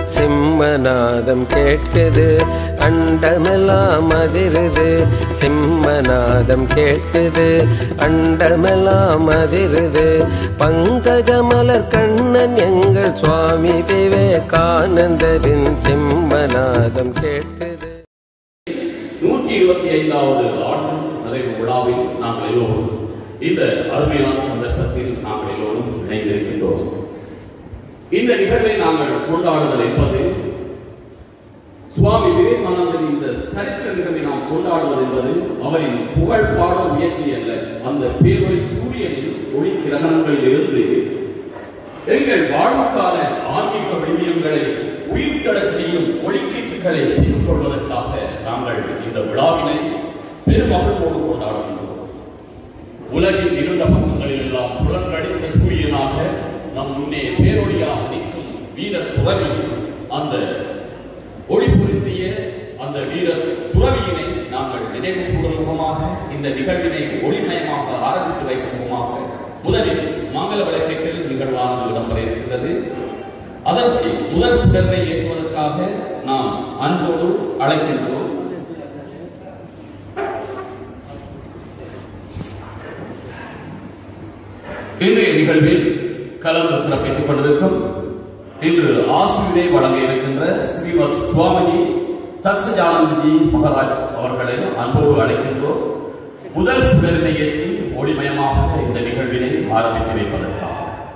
சிம்மநாதம் கேட்குது, அண்டமெல்லாம் அதிருது. சிம்மநாதம் கேட்குது, அண்டமெல்லாம் அதிருது. பங்கஜமலர் கண்ணன் எங்கள் சுவாமி விவேகானந்தரின் சிம்மநாதம் கேட்குது. 125வது ஆண்டு நிறைவு விழாவில் நாங்கள் எல்லோரும் இந்த அருமையான சந்தர்ப்பத்தில் நாங்கள் எல்லோரும் இணைந்திருக்கின்றோம். இந்த நிகழ்வை நாங்கள் கொண்டாடுதல் என்பது சுவாமி விவேகானந்தரின் இந்த சரித்திர நிகழ்வை நாம் கொண்டாடுவது என்பது அவரின் புகழ் பாட முயற்சி அல்ல. அந்த பேரொளி சூரியனின் ஒளி கிரகணங்களில் இருந்து எங்கள் வாழ்வுக்கான ஆன்மீக விழுமியங்களை உயிர்த்தடச் செய்யும் ஒளிக்கீட்டுகளை பெற்றுக் கொள்வதற்காக நாங்கள் இந்த விழாவினை பெருமகிழ்வோடு கொண்டாடுகின்றோம். உலகின் இருண்ட பக்கங்களில் எல்லாம் சுழன்றடித்த சூரியனாக நம் முன்னே பேரொழியாக நிற்கும் வீர துறவி, அந்த ஒளி பொருந்திய அந்த வீர துறவியினை நாங்கள் நினைவு கூறும் முகமாக இந்த நிகழ்வினை ஒளிமயமாக ஆரம்பித்து வைக்கும் முகமாக முதலில் மங்கள விளக்கேற்றில் நிகழ்வானது இடம்பெற இருக்கிறது. அதன்படி முதல் சுடரை ஏற்றுவதற்காக நாம் அன்போடு அழைக்கின்றோம். இன்றைய நிகழ்வில் கலந்து சிறப்பித்துக் கொண்டிருக்கும் இன்று ஆசிரியை வழங்க இருக்கின்ற ஸ்ரீமத் சுவாமி தக்ஷஜானந்த்ஜி மகாராஜ் அவர்களை அன்போடு அழைக்கின்றோம். முதல் சுடரினை ஏற்றி ஒளிமயமாக இந்த நிகழ்வினை ஆரம்பித்து வைப்பதற்காக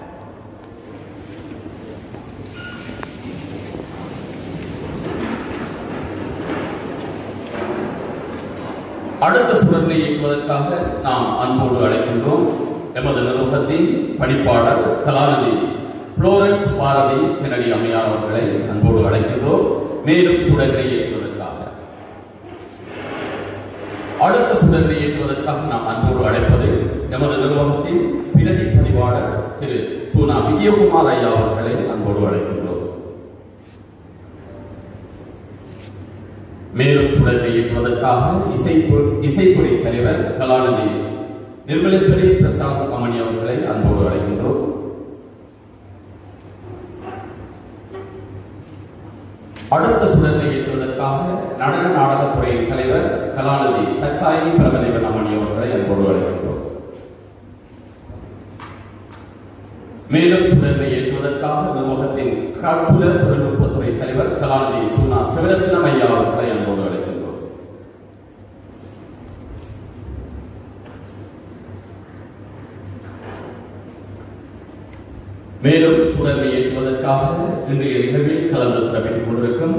அடுத்த சுடரினை ஏற்றுவதற்காக நாம் அன்போடு அழைக்கின்றோம் எமது நிறுவனத்தின் பணிப்பாளர் கலாநிதி புளோரன்ஸ் பாரதி கென்னடி அம்மையார் அவர்களை அன்போடு அழைக்கின்றோம். மேலும் சுடரை ஏற்றுவதற்காக அடுத்த சுடரை ஏற்றுவதற்காக நாம் அன்போடு அழைப்பது எமது நிர்வாகத்தின் பிரதி பதிவாளர் திரு தூணா விஜயகுமார் ஐயா அவர்களை அன்போடு அழைக்கின்றோம். மேலும் சுடரை ஏற்றுவதற்காக இசைத்துறை தலைவர் கலாநிதி நிர்மலேஸ்வரி பிரசாத் அமணி அவர்களை அன்போடு அழைக்கின்றோம். அடுத்த சுடரை ஏற்றுவதற்காக நடன நாடகத்துறையின் தலைவர் கலாநிதி தக்ஷாயினி பிரபதேவன் அமணி அவர்களை அன்போடு அழைக்கின்றோம். மேலும் சுடரை ஏற்றுவதற்காக நிர்வாகத்தின் கற்புல தொழில்நுட்பத்துறை தலைவர் கலாநிதி சுனா சிவரத்னம் ஐயா அவர்களை அன்போடு அழைக்கின்றோம். மேலும் சுடரை ஏற்றுவதற்காக இன்றைய நிகழ்வில் கலந்து சிறப்பித்துக் கொண்டிருக்கும்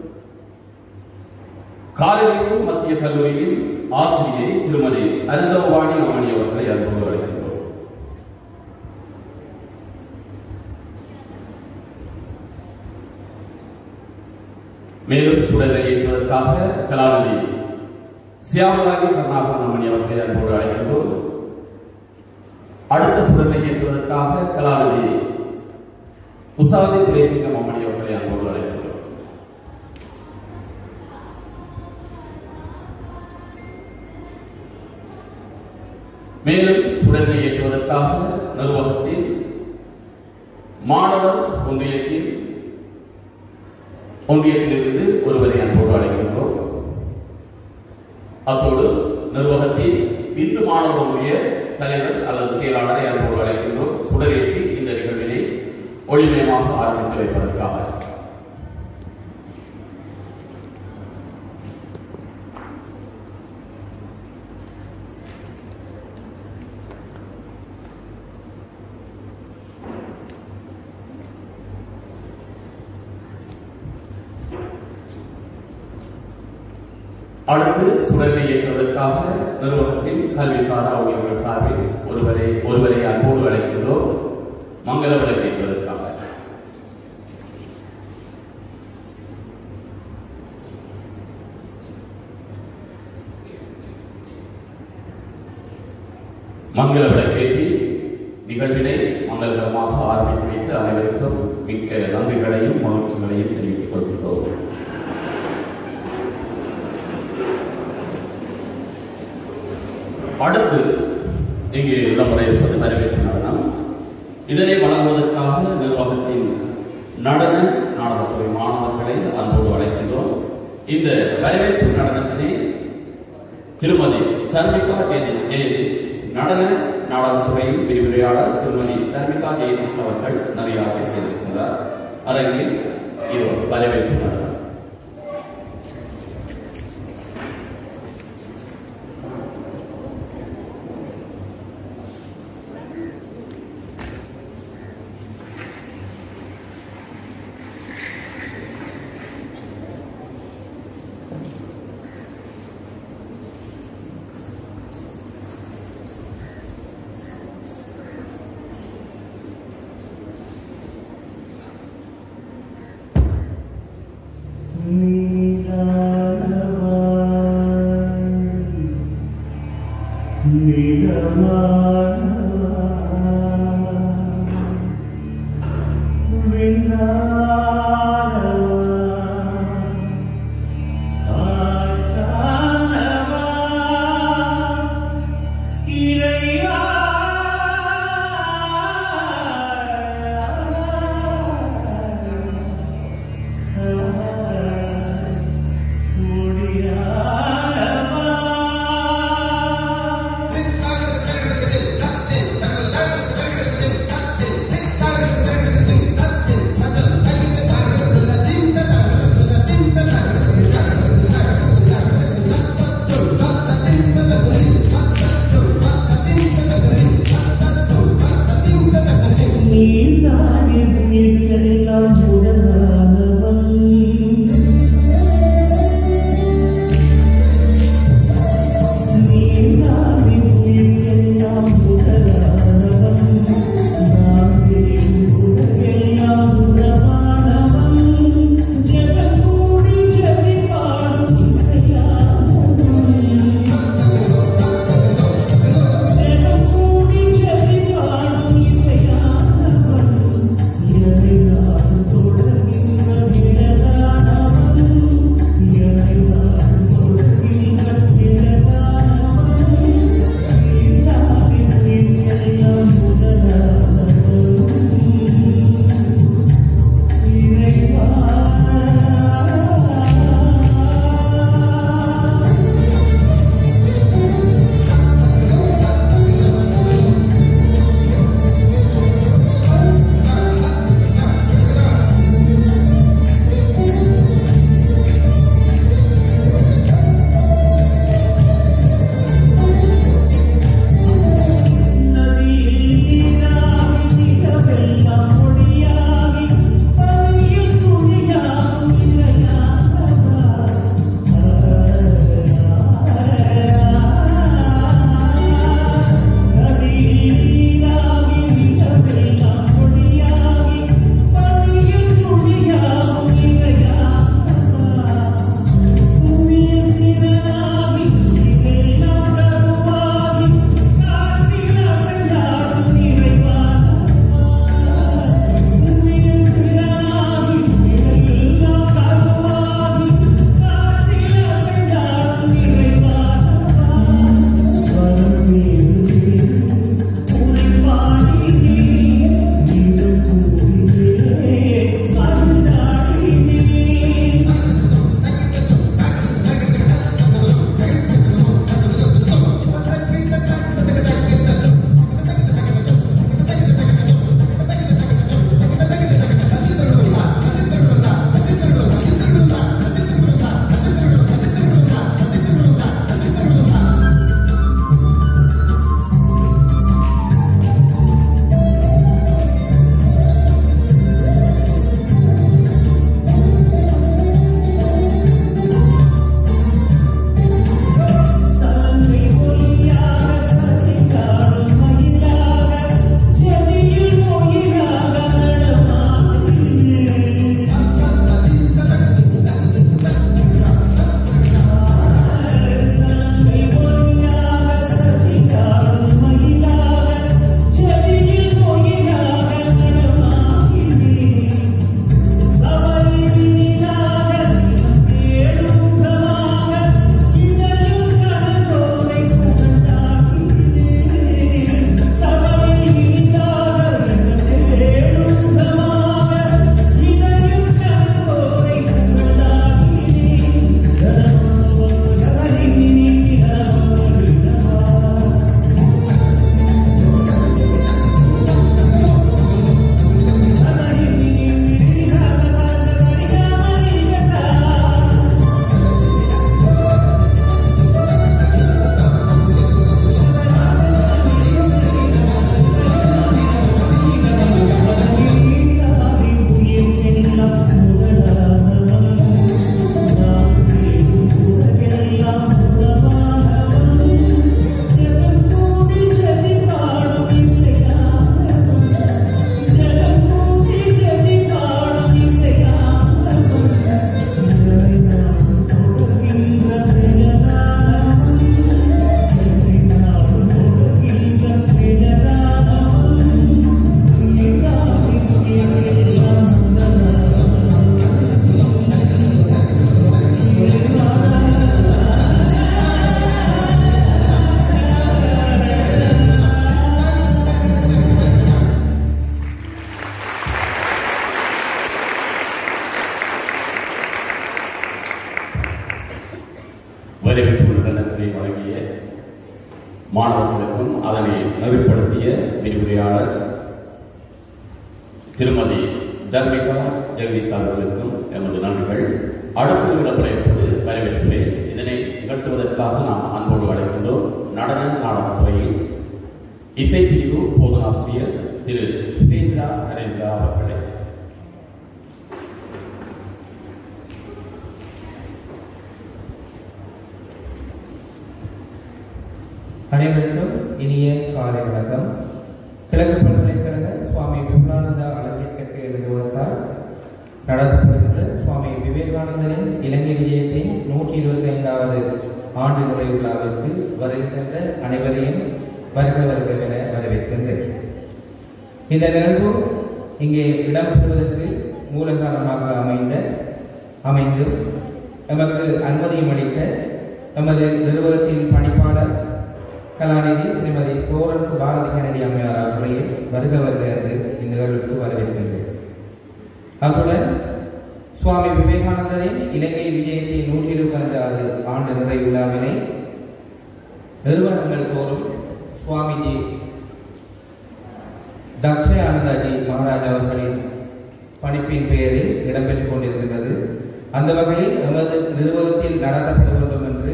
காலையூர் மத்திய கல்லூரியின் ஆசிரியை திருமதி அருந்தவாணி அமணி அவர்களை அன்போடு அழைக்கின்றோம். மேலும் சுடரை ஏற்றுவதற்காக கலாநிதி சியாமலாகி கருணாகரன் அமணி அவர்களை அன்போடு அழைக்கின்றோம். அடுத்த சுடரை ஏற்றுவதற்காக கலாநிதி உசாதி துரைசிங்கம் அம்மணி அவர்களை அன்போடு அழைக்கின்றோம். மேலும் சுடரை ஏற்றுவதற்காக நிர்வாகத்தின் மாணவர் ஒன்றியத்திலிருந்து ஒருவரை அன்போடு அழைக்கின்றோம். அத்தோடு நிர்வாகத்தின் இந்து மாணவர் ஒன்றிய தலைவர் அல்லது செயலாளரை அன்போடு அழைக்கின்றோம். சுடரேற்றி இந்த நிகழ்வினை ஒளிமயமாக ஆரம்பித்து வைப்பதற்காக அடுத்து சுடரை ஏற்றுவதற்காக நிறுவனத்தின் கல்விசாரா ஊழியர்கள் சார்பில் ஒருவரை அன்போடு அழைக்கின்றோம். மங்கள விளக்கு ஏற்றுவதற்காக மங்கள விளக்கேற்றி நிகழ்வினை மங்களகரமாக ஆரம்பித்து வைத்து அனைவருக்கும் மிக்க நன்றிகளையும் மகிழ்ச்சிகளையும் தெரிவித்துக் கொள்கிறோம். அடுத்து இங்கே இடம்பெற இருப்பது வரவேற்பு நடனம். இதனை வழங்குவதற்காக நிர்வாகத்தின் நடன நாடகத்துறை மாணவர்களை அன்போடு அழைக்கின்றோம். இந்த வரவேற்பு நடனத்தினை திருமதி தர்மிகா ஜெயதீஸ், நடன நாடகத்துறையின் விரிவுரையாளர் திருமதி தர்மிகா ஜெயதீஸ் அவர்கள் நிறையாக செய்திருக்கிறார். அரங்கில் இது வரவேற்பு நடனம். மாணவர்களுக்கும் அதனை நெறிப்படுத்திய விரிவுரையாளர் திருமதி தர்மிகா ஜெகதீஷ் அவர்களுக்கும் எமது நன்றிகள். அடுத்து இடம்பெற இருப்பது வரவேற்பிலே. இதனை நிகழ்த்துவதற்காக நாம் அன்போடு அழைக்கின்றோம் நடன நாடகத்துறையின் இசைப்பிரிவு போதனாசிரியர் திரு ஸ்ரீந்திரா நரேந்திரா அவர்களே. அனைவருக்கும் இனிய காலை வணக்கம். கிழக்கு பல்கலைக்கழக சுவாமி விபுலானந்தா அழகியல் கற்கை நிறுவனத்தால் நடத்தப்படுகின்ற சுவாமி விவேகானந்தரின் இலங்கை விஜயத்தின் 125வது ஆண்டு நிறைவு விழாவிற்கு வருகை தந்த அனைவரையும் வருக வருகவென வரவேற்கின்றேன். இந்த நிகழ்வு இங்கே இடம்பெறுவதற்கு மூல காரணமாக அமைந்து எமக்கு அனுமதியும் அளித்த எமது நிறுவனத்தின் பணிப்பாளர் கலாநிதி திருமதி புளோரன்ஸ் பாரதி கென்னடி அம்மையார் அவர்களையும் வருக வருக என்று இந்நிகழ்வுக்கு வரவேற்கின்றேன். அத்துடன் சுவாமி விவேகானந்தரின் இலங்கை விஜயத்தின் 125வது ஆண்டு நிறைவு விழாவினை நிறுவனங்கள் தோறும் சுவாமிஜி தக்ஷயானந்தாஜி மகாராஜ் அவர்களின் பணிப்பின் பெயரில் இடம்பெற்றுக் கொண்டிருக்கின்றது. அந்த வகையில் எமது நிறுவனத்தில் நடத்தப்பட வேண்டும் என்று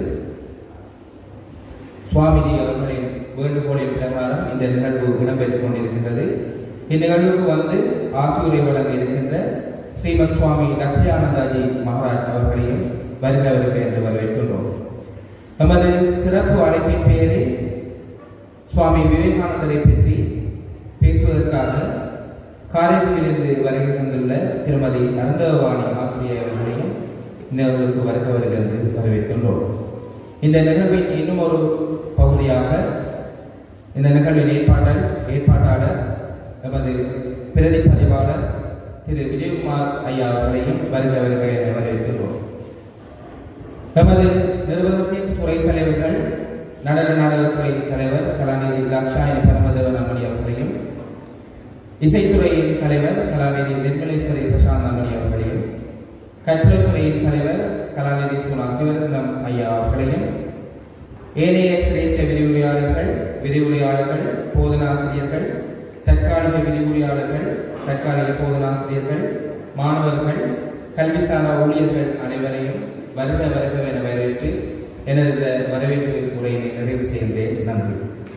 சுவாமிஜி அவர்களின் வேண்டுகோளின் பிரகாரம் இந்த நிகழ்வு இடம்பெற்றுக் கொண்டிருக்கின்றது. இந்நிகழ்வுக்கு வந்து ஆசிரியரை வழங்க இருக்கின்ற ஸ்ரீமத் சுவாமி தக்ஷயானந்தாஜி மகாராஜ் அவர்களையும் வருக வருக என்று வரவேற்கின்றோம். நமது சிறப்பு அழைப்பின் பெயரில் சுவாமி விவேகானந்தரை பற்றி பேசுவதற்காக காரைதீவிலிருந்து வருகை தந்துள்ள திருமதி அருந்தவாணி ஆசிரியர் அவர்களையும் நிகழ்வுக்கு வருக வருக என்று வரவேற்கின்றோம். இந்த நிகழ்வின் இன்னும் ஒரு பகுதியாக இந்த நிகழ்வின் ஏற்பாட்டாளர் எமது பிரதி பதிவாளர் திரு விஜயகுமார் ஐயா அவர்களையும் வருக வருக என வரவேற்கின்றோம். எமது நிர்வாகத்தின் துறை தலைவர்கள் நடன நாடகத்துறை தலைவர் கலாநிதி தாட்சாயணி பரமதேவன் அம்மணி அவர்களையும், இசைத்துறையின் தலைவர் கலாநிதி நிர்மலேஸ்வரி பிரசாந்த் அம்மணி அவர்களையும், கற்பிலத்துறையின் தலைவர் கலாநிதி சுனா சிவரத்னம் ஐயா அவர்களையும், ஏனைய சிரேஷ்ட விரிவுரையாளர்கள், போதனாசிரியர்கள், தற்காலிக விரிவுரையாளர்கள், தற்காலிக போதனாசிரியர்கள், மாணவர்கள், கல்விசாரா ஊழியர்கள் அனைவரையும் வருக வருக என வரவேற்று எனது வரவேற்பு உரையினை நிறைவு செய்கின்றேன். நன்றி.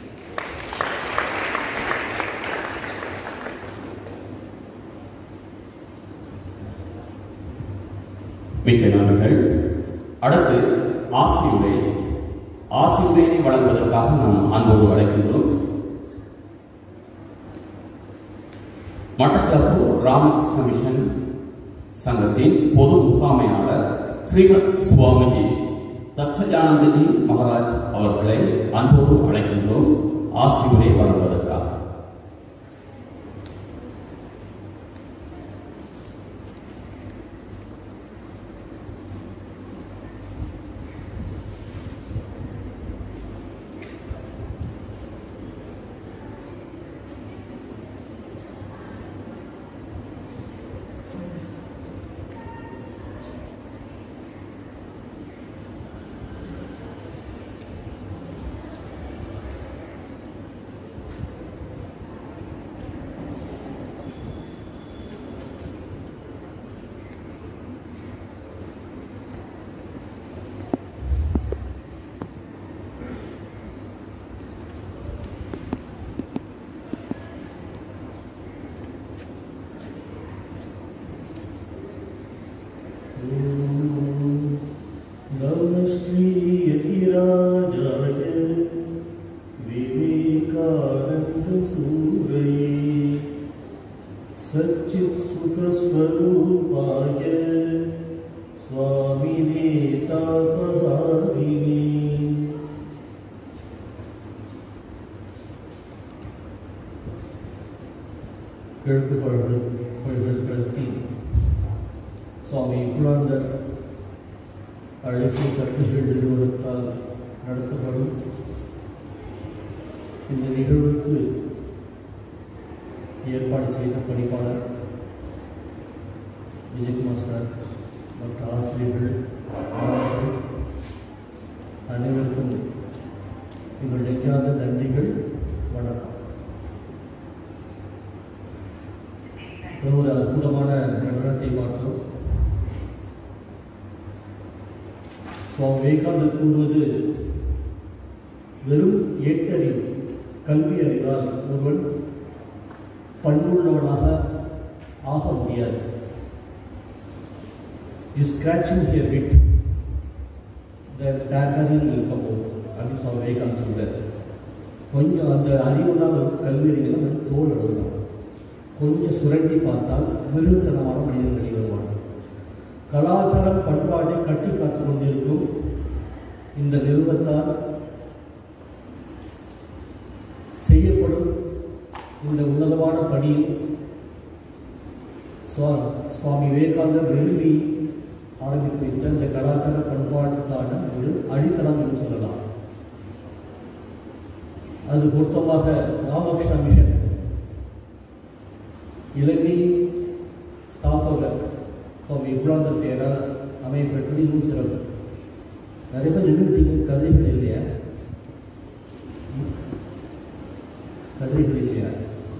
மிக்க நன்றிகள். அடுத்து ஆசியுரையை வழங்குவதற்காக நாம் அன்போடு அழைக்கின்றோம் மட்டக்களப்பு ராமகிருஷ்ண மிஷன் சங்கத்தின் பொது முகாமையாளர் ஸ்ரீமத் சுவாமிஜி தக்ஷயானந்தஜி மகாராஜ் அவர்களை அன்போடு அழைக்கின்றோம் ஆசியுரை வழங்குவதற்காக. கிழக்கு பல்கலைக்கழகத்தின் சுவாமி விபுலானந்தர் அழகியல் கற்கைகள் நிறுவனத்தால் நடத்தப்படும் இந்த நிகழ்வுக்கு ஏற்பாடு செய்த பணிப்பாளர் விஜயகுமார் சார் மற்ற ஆசிரியர்கள், மாணவர்கள் அனைவருக்கும் எங்கள் நெஞ்சார்ந்த நன்றிகள், வணக்கம். ஒரு அற்புதமான நடனத்தை பார்த்தோம். சுவாமி விவேகானந்தர் கூறுவது, வெறும் ஏட்டறிவு கல்வி அறிவால் ஒருவன் பண்புள்ளவனாக ஆக முடியாது. You scratching here a bit, the diamond will come out. அப்படின்னு சுவாமி விவேகானந்தர் சொல்றார். கொஞ்சம் அந்த அறிவுலாம் கல்வி அறிவுலாம் வெறும் தோல் அளவு தான். கொஞ்சம் சுரண்டி பார்த்தால் மிருகத்தனமான மனிதன் வெளியே வருவான். கலாச்சாரம் பண்பாட்டை கட்டி காத்து கொண்டிருக்கும் இந்த நிறுவனத்தால் செய்யப்படும் இந்த உன்னதமான பணியும் சுவாமி விவேகானந்தர் விரும்பி ஆரம்பித்து வைத்த இந்த கலாச்சார பண்பாட்டுக்கான ஒரு அடித்தளம் என்று சொல்லலாம். அது பொருத்தமாக ராமகிருஷ்ண மிஷன் இலங்கை ஸ்தாபகர் சுவாமி விபுலானந்தர் பெயரால் அமையப்பட்டது இன்னும் சிறப்பு. நிறைய பேர் நின்றுட்டீங்க, கதிரைகள் இல்லையா? கதிரைகள் இல்லையா?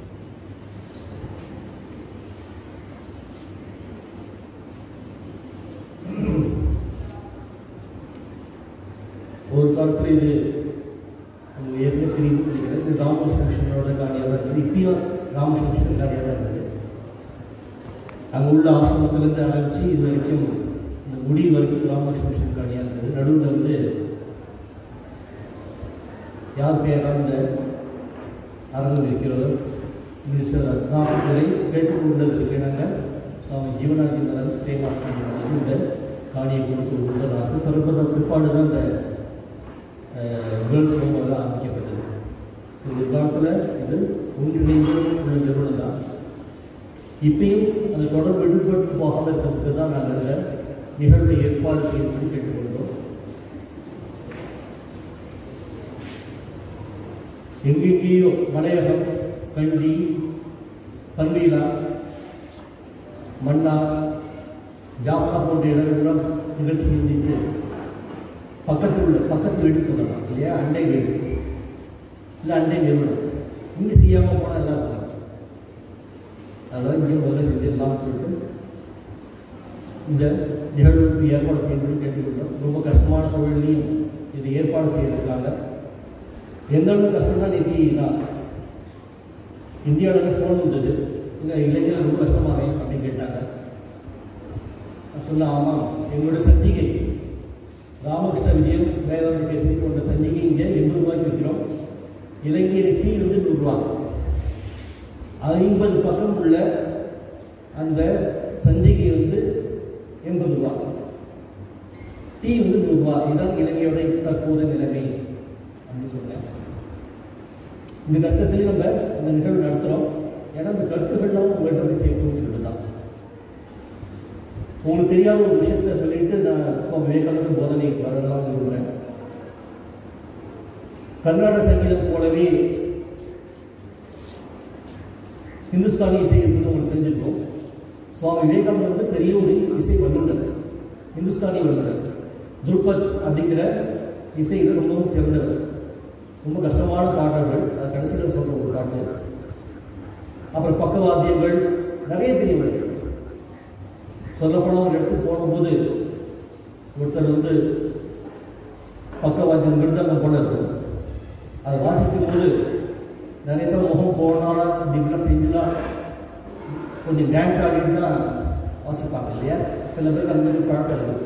ஒரு காலத்தில் இது உங்களுக்கு ஏற்கனவே தெரியும் நினைக்கிறேன். இது ராமகிருஷ்ண மிஷனோட காணியாக தான் இருந்தது. இப்பயும் ராமகிருஷ்ண மிஷன் காணியாக தான் இருந்தது. அங்கே உள்ள ஆசிரமத்திலேருந்து ஆரம்பித்து இது வரைக்கும் இந்த முடி வரைக்கும் ராமகிருஷ்ண மிஷன் காணியாக இருந்தது. நடுவில் வந்து யார் பெயரால் இந்த அரங்கம் இருக்கிறதோ ராசத்துறை கேட்டுக்கொண்டதற்கு நாங்கள் சுவாமி ஜீவனானந்தரன் தேமாட்டம் இந்த காணியை கொடுத்து உண்டதாக பிற்பாடு தான் இந்த கேர்ள்ஸ் ஹோம் ஆரம்பிக்கப்பட்டது. ஸோ இந்த காலத்தில் இது ஒன்றிணைந்து உள்ள நிறுவனம் தான். இப்பயும் அந்த தொடர்பு விடுபட்டு போகாமல் இருக்கிறதுக்கு தான் நாங்கள் இந்த நிகழ்வை ஏற்பாடு செய்யும்படி கேட்டுக்கொண்டோம். எங்கெங்கேயோ மலையகம், கண்டி, பன்வீலா, மன்னா, ஜாஃப்ரா போன்ற இடங்கள்லாம் நிகழ்ச்சி இருந்துச்சு. பக்கத்து வீடு சொல்லலாம் இல்லையா? அண்டை வீடு இல்லை அண்டை நிறுவனம். இங்கே செய்யாமல் போனால் எல்லாம் இருக்கலாம். அதனால் இங்கே முதல்ல செஞ்சிடலாம்னு சொல்லிட்டு இந்த நிகழ்வுக்கு ஏற்பாடு செய்யணும்னு கேட்டுக்கொண்டோம். ரொம்ப கஷ்டமான சூழலையும் இது ஏற்பாடு செய்திருக்காங்க. எந்த அளவுக்கு கஷ்டம்னா நிதி தான். இந்தியாவிலேருந்து ஃபோன் வந்தது, இல்லை இளைஞர்கள் ரொம்ப கஷ்டமானே அப்படின்னு கேட்டாங்க. சொன்ன ஆமாம், எங்களோட சஞ்சிகை ராமகிருஷ்ண விஜயம் வேதாந்த கேசரி போன்ற சஞ்சிகை இங்கே 80 ரூபாய்க்கு விற்கிறோம். இலங்கையில் டீ வந்து 100 ரூபா. 50 பக்கம் உள்ள அந்த சஞ்சிகை வந்து 80 ரூபா. டீ வந்து 100 ரூபா. இதுதான் இலங்கையோட தற்போது நிலைமை அப்படின்னு சொன்னேன். இந்த கஷ்டத்துலேயும் நம்ம இந்த நிகழ்வு நடத்துகிறோம். ஏன்னா இந்த கருத்துக்கள்லாம் உங்கள்கிட்ட போய் சேர்க்கணும்னு சொல்லிட்டு தான். உங்களுக்கு தெரியாத ஒரு விஷயத்த சொல்லிட்டு நான் சுவாமி விவேகானந்த போதனைக்கு வரலாம் விரும்புகிறேன். கர்நாடக சங்கீதம் போலவே ஹிந்துஸ்தானி இசை என்பது உங்களுக்கு தெரிஞ்சிருக்கும். சுவாமி விவேகானந்தர் வந்து பெரிய ஒரு இசை வல்லுநர், ஹிந்துஸ்தானி வல்லுநர். துருப்பத் அப்படிங்கிற இசையில் ரொம்பவும் சிறந்தவர். ரொம்ப கஷ்டமான பாடல்கள், அது கடைசியில் சொல்கிற ஒரு பாட்டு. அப்புறம் பக்கவாத்தியங்கள் நிறைய தெரியும். சொல்லப்போனால் ஒரு இடத்துக்கு போகும்போது ஒருத்தர் வந்து பக்கவாத்தியம் மிருதங்கம் போல இருக்கும். அதை வாசிக்கும் போது நிறைய பேர் முகம் கோணால இப்படிலாம் செஞ்சுலாம் கொஞ்சம் டான்ஸ் ஆடிட்டு தான் வாசிப்பாங்க இல்லையா? சில பேருக்கு அந்த மாதிரி பழக்கம் இருக்குது.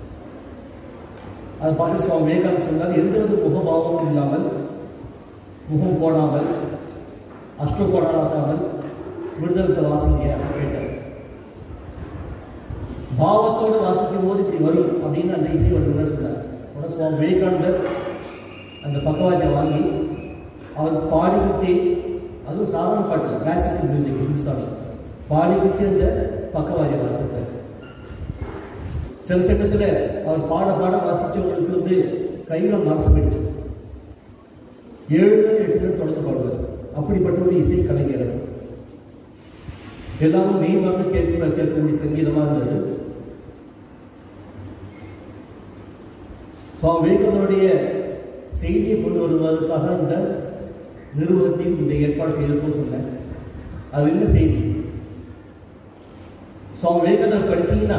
அதை பார்த்து சுவாமி விவேகானந்தர் சொன்னார், எந்த வித முகபாவமும் இல்லாமல், முகம் போடாமல், அஷ்டகோணாக்காமல் மிருதங்கத்தை வாசிங்க அப்படின்னு கேட்டார். பாவத்தோடு வாசிக்கும் போது இப்படி வரும் அப்படின்னு அந்த இசை வல்லுநர் சொன்னார். உடனே சுவாமி விவேகானந்தர் அந்த பக்கவாத்தியம் வாங்கி அவர் பாடிக்கிட்டே, அதுவும் சாதாரண பாட்டு, கிளாசிக்கல் மியூசிக் ஹிந்துஸ்தானி, பாடிக்கிட்டே அந்த பக்கவாத்தியம் வாசித்தார். சில சமயத்தில் அவர் பாட வாசித்தவங்களுக்கு வந்து கையில் மறந்து போயிடுச்சு. 7 நாள் 8 நாள் தொடர்ந்து பாடுவார். அப்படிப்பட்ட ஒரு இசை கலைஞர். எல்லாரும் மெய் மறந்து கேட்கக்கூடிய சங்கீதமாக இருந்தது. சுவாமி விவேகானந்தருடைய செய்தியை கொண்டு வருவதற்காக இந்த நிறுவனத்தில் இந்த ஏற்பாடு செய்திருக்கோம் சொன்னேன். அது என்ன செய்தி? சுவாமி விவேகானந்தர் படிச்சீங்கன்னா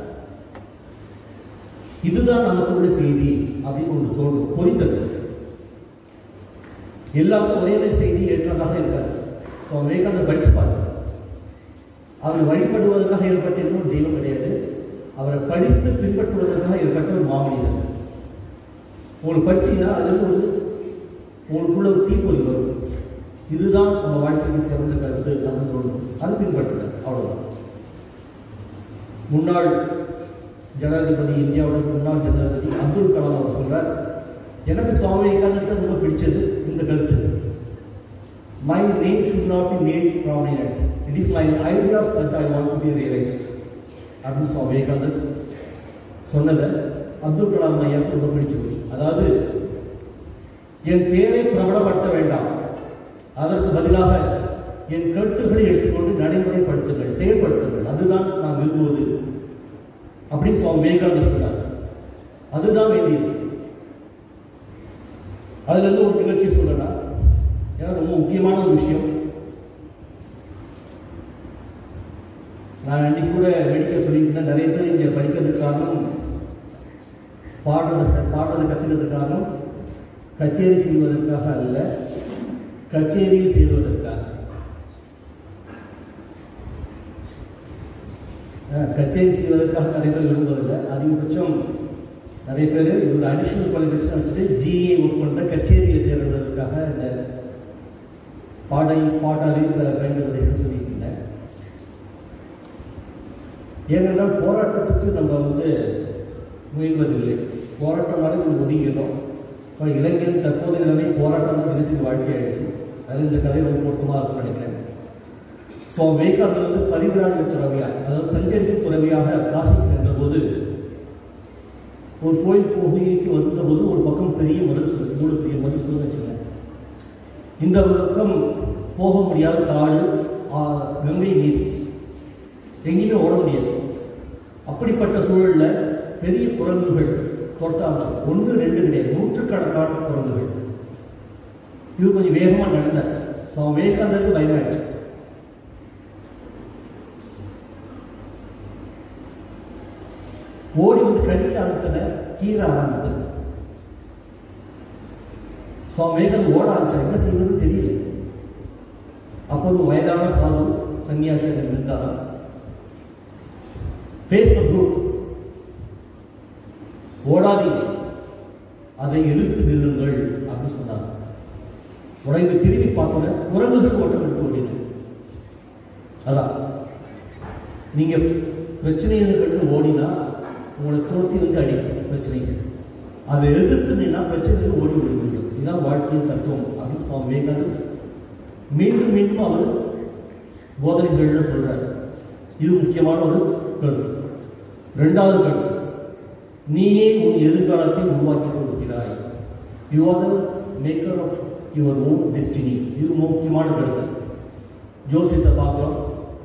இதுதான் நமக்கு உள்ள செய்தி அப்படின்னு ஒன்று தோணும். புரிதல் எல்லாருக்கும் ஒரே செய்தி ஏற்றதாக இருக்காது. சுவாமி விவேகானந்தர் படிச்சு பாருங்க. அவர் வழிபடுவதற்காக ஏற்பட்ட இன்னொரு தெய்வம் கிடையாது. அவரை படித்து பின்பற்றுவதற்காக ஏற்பட்ட ஒரு மாமனிதன். உங்களுக்கு படிச்சீங்கன்னா அதுக்கு உங்களுக்குள்ள ஒரு தீப்பொறி வரும். இதுதான் நம்ம வாழ்க்கைக்கு சிறந்த கருத்து அப்படின்னு தோணும். அது பின்பற்றுங்க, அவ்வளவுதான். முன்னாள் ஜனாதிபதி, இந்தியாவோட முன்னாள் ஜனாதிபதி அப்துல் கலாம் அவர் சொல்றார், எனக்கு சுவாமி விவேகானந்தர் ரொம்ப பிடிச்சது இந்த கருத்து. My name should not be made prominent. It is my ideas that I want to be realized. அப்படின்னு சுவாமி விவேகானந்தர் சொன்னதை அப்துல் கலாம் ஐயாவுக்கு ரொம்ப பிடிச்சு போச்சு. அதாவது என் பேரை பிரபலப்படுத்த வேண்டாம், அதற்கு பதிலாக என் கருத்துக்களை எடுத்துக்கொண்டு நடைமுறைப்படுத்துங்கள், செயல்படுத்துங்கள், அதுதான் நான் விரும்புவது அப்படின்னு சுவாமி விவேகானந்தர் சொன்னார். அதுதான் வேண்டியது. அதுல இருந்து ஒரு நிகழ்ச்சி சொல்லலாம். ஏன்னா ரொம்ப முக்கியமான ஒரு விஷயம். நான் அன்னைக்கு கூட மெடிக்கல் சொல்லியிருந்தேன், நிறைய பேர் இங்கே படிக்கிறதுக்கு காரணம், பாடுறது கற்றுக்கிறதுக்கு காரணம் கச்சேரி செய்வதற்காக அல்ல, கச்சேரியில் சேருவதற்காக. கச்சேரி செய்வதற்காக நிறைய பேர் விரும்புவதில்லை. அதிகபட்சம் நிறைய பேர் இது ஒரு அடிஷனல் குவாலிஃபிகேஷன் வச்சுட்டு ஜிஏ ஒர்க் பண்ணுற கச்சேரியில் சேருவதற்காக இந்த பாட்டாளில் வேண்டுவதைன்னு சொல்லியிருந்தேன். ஏனென்றால் போராட்டத்துக்கு நம்ம முயல்வதில்லை. போராட்டமாக நம்ம ஒதுங்கிறோம். இப்போ இளைஞரின் தற்போதைய நிலைமை போராட்டம் தான் தினசரி வாழ்க்கையாயிடுச்சு. அதில் இந்த கதை ரொம்ப பொருத்தமாக இருக்கும்னு நினைக்கிறேன். ஸோ விவேகானந்தர் பரிவிராஜ துறவியாக, அதாவது சஞ்சரிக்கும் துறவியாக காசிக்கு சென்றபோது ஒரு கோயில் போகிக்கு வந்தபோது ஒரு பக்கம் பெரிய மதில் சுவர், இவ்வளோ பெரிய மதில் சுவர் வச்சுக்கேன். இந்த பக்கம் போக முடியாத காடு, கங்கை நீர், எங்கேயுமே ஓட முடியாது. அப்படிப்பட்ட சூழலில் பெரிய குரங்குகள் துரத்த ஆரம்பிச்சோம். 1 2 கிடையாது, நூற்றுக்கணக்கான குரங்குகள். இவர் கொஞ்சம் வேகமாக நடந்தார். ஸோ விவேகானந்தருக்கு பயமாயிடுச்சு. ஓடி கடிக்க ஆரம்பித்தன, கீர ஆரம்பித்தது. சுவாமி விவேகானந்தர் ஓட ஆரம்பிச்சார். என்ன செய்வது தெரியல. அப்போ ஒரு வயதான சாது சன்னியாசியாக இருந்தாராம். ஃபேஸ் த ப்ரூட், ஓடாதீங்க, அதை எதிர்த்து நில்லுங்கள் அப்படின்னு சொன்னாங்க. உடனே திரும்பி பார்த்தோன்னே குரங்குகள் ஓட்டம் எடுத்து ஓடின. அதான் நீங்க பிரச்சனைகளை கண்டு ஓடினா உங்களை துரத்தி அடிக்கும் பிரச்சனைகள். அதை எதிர்த்து நின்னா பிரச்சனைகள் ஓடி விடுந்துவிடும். இதுதான் வாழ்க்கையின் தத்துவம் அப்படின்னு சுவாமி விவேகானந்தர் மீண்டும் மீண்டும் அவர் போதனைகள்ல சொல்றாரு. இது முக்கியமான ஒரு கருத்து. 2வது கருத்து, நீயே உன் எதிர்காலத்தை உருவாக்கி கொடுக்கிறாய். You are the maker of your own destiny. இது முக்கியமான கருத்து. ஜோசியத்தை பார்க்குறோம்.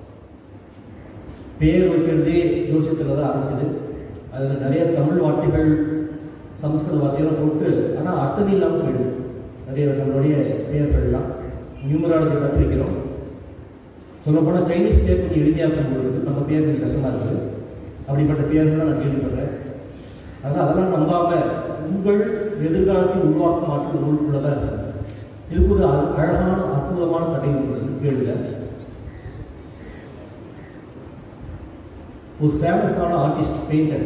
பெயர் வைக்கிறதே ஜோசியத்தில் தான் ஆரம்பிக்குது. அதில் நிறைய தமிழ் வார்த்தைகள், சமஸ்கிருத வார்த்தைகள்லாம் போட்டு, ஆனால் அர்த்தம் இல்லாமல் போயிடுது. நிறைய நம்மளுடைய பெயர்கள்லாம் நியூமராலஜி பற்றி வைக்கிறோம். சொல்லப்போனால் சைனீஸ் பேர் கொஞ்சம் எளிமையாக இருக்குது, நம்ம பேர் கொஞ்சம் கஷ்டமாக இருக்குது. அப்படிப்பட்ட பேர்கள்லாம் நான் கேள்விப்படுறேன். அதெல்லாம் நம்பாமல் உங்கள் எதிர்காலத்தை உருவாக்கும் ஆற்றல் உங்களுக்குள்ளதாக இருக்குது. இதுக்கு ஒரு அழகான அற்புதமான கதை உங்களுக்கு கேளுங்க. ஒரு ஃபேமஸான ஆர்டிஸ்ட், பெயிண்டர்,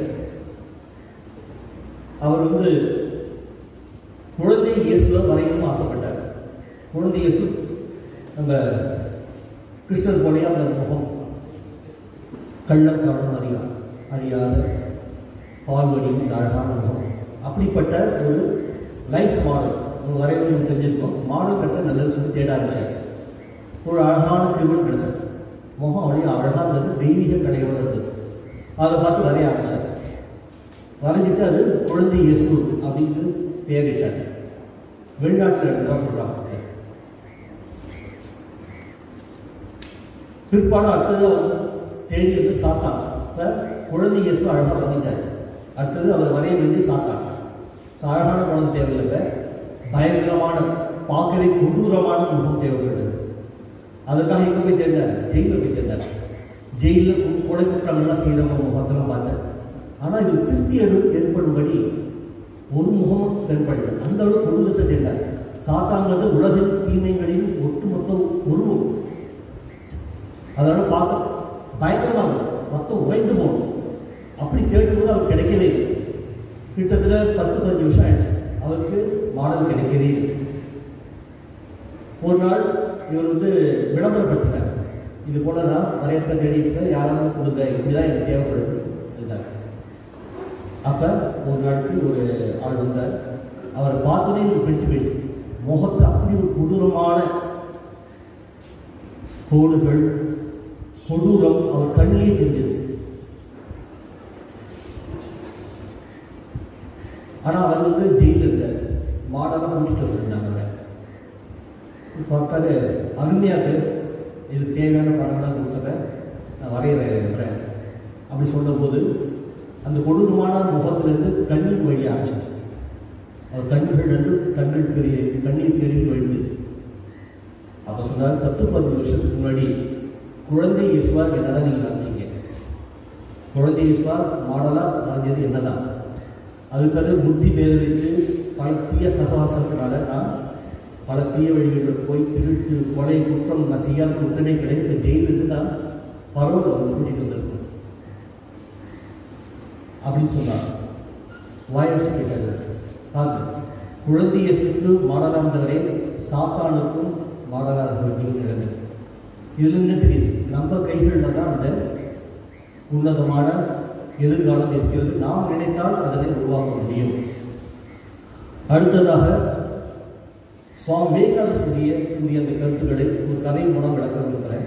அவர் குழந்தை இயேசுவை வரையணும்னு ஆசைப்பட்டார். குழந்தை இயேசு நம்ம கிறிஸ்டர் போலே அந்த முகம், கள்ளம் காணும் அறியாத பால்வடியும் இந்த அழகான முகம், அப்படிப்பட்ட ஒரு லைஃப் மாடல் உங்களுக்கு வரையணும்னு தெரிஞ்சிருக்கோம். மாடல் கிடைச்சா நல்லது சொல்லி தேட ஆரம்பிச்சார். ஒரு அழகான சிறுவன் கிடைச்சார். முகம் அப்படியே அழகாக இருந்தது, தெய்வீக கலையோடு இருந்தது. அதை பார்த்து வரைய ஆரம்பித்தார். வரைஞ்சிட்டு அது குழந்தை இயேசு அப்படின்னு பேரிட்டார். வெளிநாட்டில் எடுத்துதான் சொல்கிறாங்க. பிற்பாடு அடுத்தது அவர் தேடியது சாத்தான். இப்போ குழந்தை இயேசு அழகாக வரைஞ்சிட்டார். அடுத்தது அவர் வரைய வேண்டிய சாத்தான். அழகான குழந்தை தேவையில்லை. இப்போ பயங்கரமான பார்க்கவே கொடூரமான முகம் தேவைப்படுது. அதுக்காக எங்கே போய் தேடினார்? ஜெயிலில் போய் தேடினார். ஜெயிலில் கொலை குற்றங்கள்லாம் செய்தவங்க முகத்தெல்லாம் பார்த்தேன். ஆனால் இது திருப்தி ஏற்படும்படி ஒரு முகமும் தென்படல. அந்த அளவு கொடூரத்தை தேடினார். சாத்தாங்கிறது உலகின் தீமைகளின் ஒட்டுமொத்த உருவம். அதோட பார்க்க பயங்கரமாக மொத்தம் உறைந்து போகணும். அப்படி தேடும்போது அவர் கிடைக்கவே இல்லை. கிட்டத்தட்ட 10-15 வருஷம் ஆயிடுச்சு. அவருக்கு மாடல் கிடைக்கவே இல்லை. ஒரு நாள் இவர் விளம்பரப்படுத்தினார். இது போல நான் வரையத்தை தேடிட்டு இருக்கேன், யாராவது கொடுங்க, இப்படிதான் எனக்கு தேவைப்படுது இருந்தார். அப்போ ஒரு நாளுக்கு ஒரு ஆள் வந்தார். அவரை பார்த்தோன்னே இவர் பிடிச்சு போயிடுச்சு. முகத்தில் அப்படி ஒரு கொடூரமான கோடுகள், கொடூரம் அவர் கண்ணிலேயே தெரிஞ்சது. ஆனால் அவர் ஜெயிலில் இருந்தார். மாடெல்லாம் கூட்டிகிட்டு வந்திருந்தாங்க. அவரை பார்த்தாலே அருமையாக இது தேவையான படங்கள்லாம் கொடுத்துட்றேன், நான் வரைகிறேன் அப்படி சொல்லும்போது அந்த கொடூரமான முகத்திலிருந்து கண்ணீர் வழி ஆச்சு. அவர் கண்கள்லேருந்து கண்ணீர் பெருகி வழிந்து. அப்போ சொன்னார், 10-15 வருஷத்துக்கு முன்னாடி குழந்தை இயேசுவா என்னதான் நீங்கள் காமிச்சிங்க. குழந்தை இயேசுவா மாடலாக வரைஞ்சது என்னதான். அதுக்காக புத்தி பேதலித்து பல தீய சகவாசத்தினால நான் பல தீய வழிகளில் போய் திருட்டு, கொலை, குற்றம் நான் செய்யாத குற்றமே கிடையாது. ஜெயிலுக்கு நான் பரவல் கூட்டிகிட்டு வந்திருக்கேன் அப்படின்னு சொன்னார். வாயடிச்சு கேட்டாரு. பார்த்து குழந்தை இயேசுக்கு மாடலாக இருந்தவரே சாத்தானுக்கும் மாடலாக இருக்க வேண்டிய நிலைமை. இதில் என்ன தெரியுது? நம்ம கைகளில் தான் அந்த உன்னதமான எதிர்காலம் இருக்கிறது. நாம் நினைத்தால் அதனை உருவாக்க முடியும். அடுத்ததாக சுவாமி விவேகானந்தர் கூறிய அந்த கருத்துக்களை ஒரு கதை மூலம் விளக்க விரும்புகிறேன்.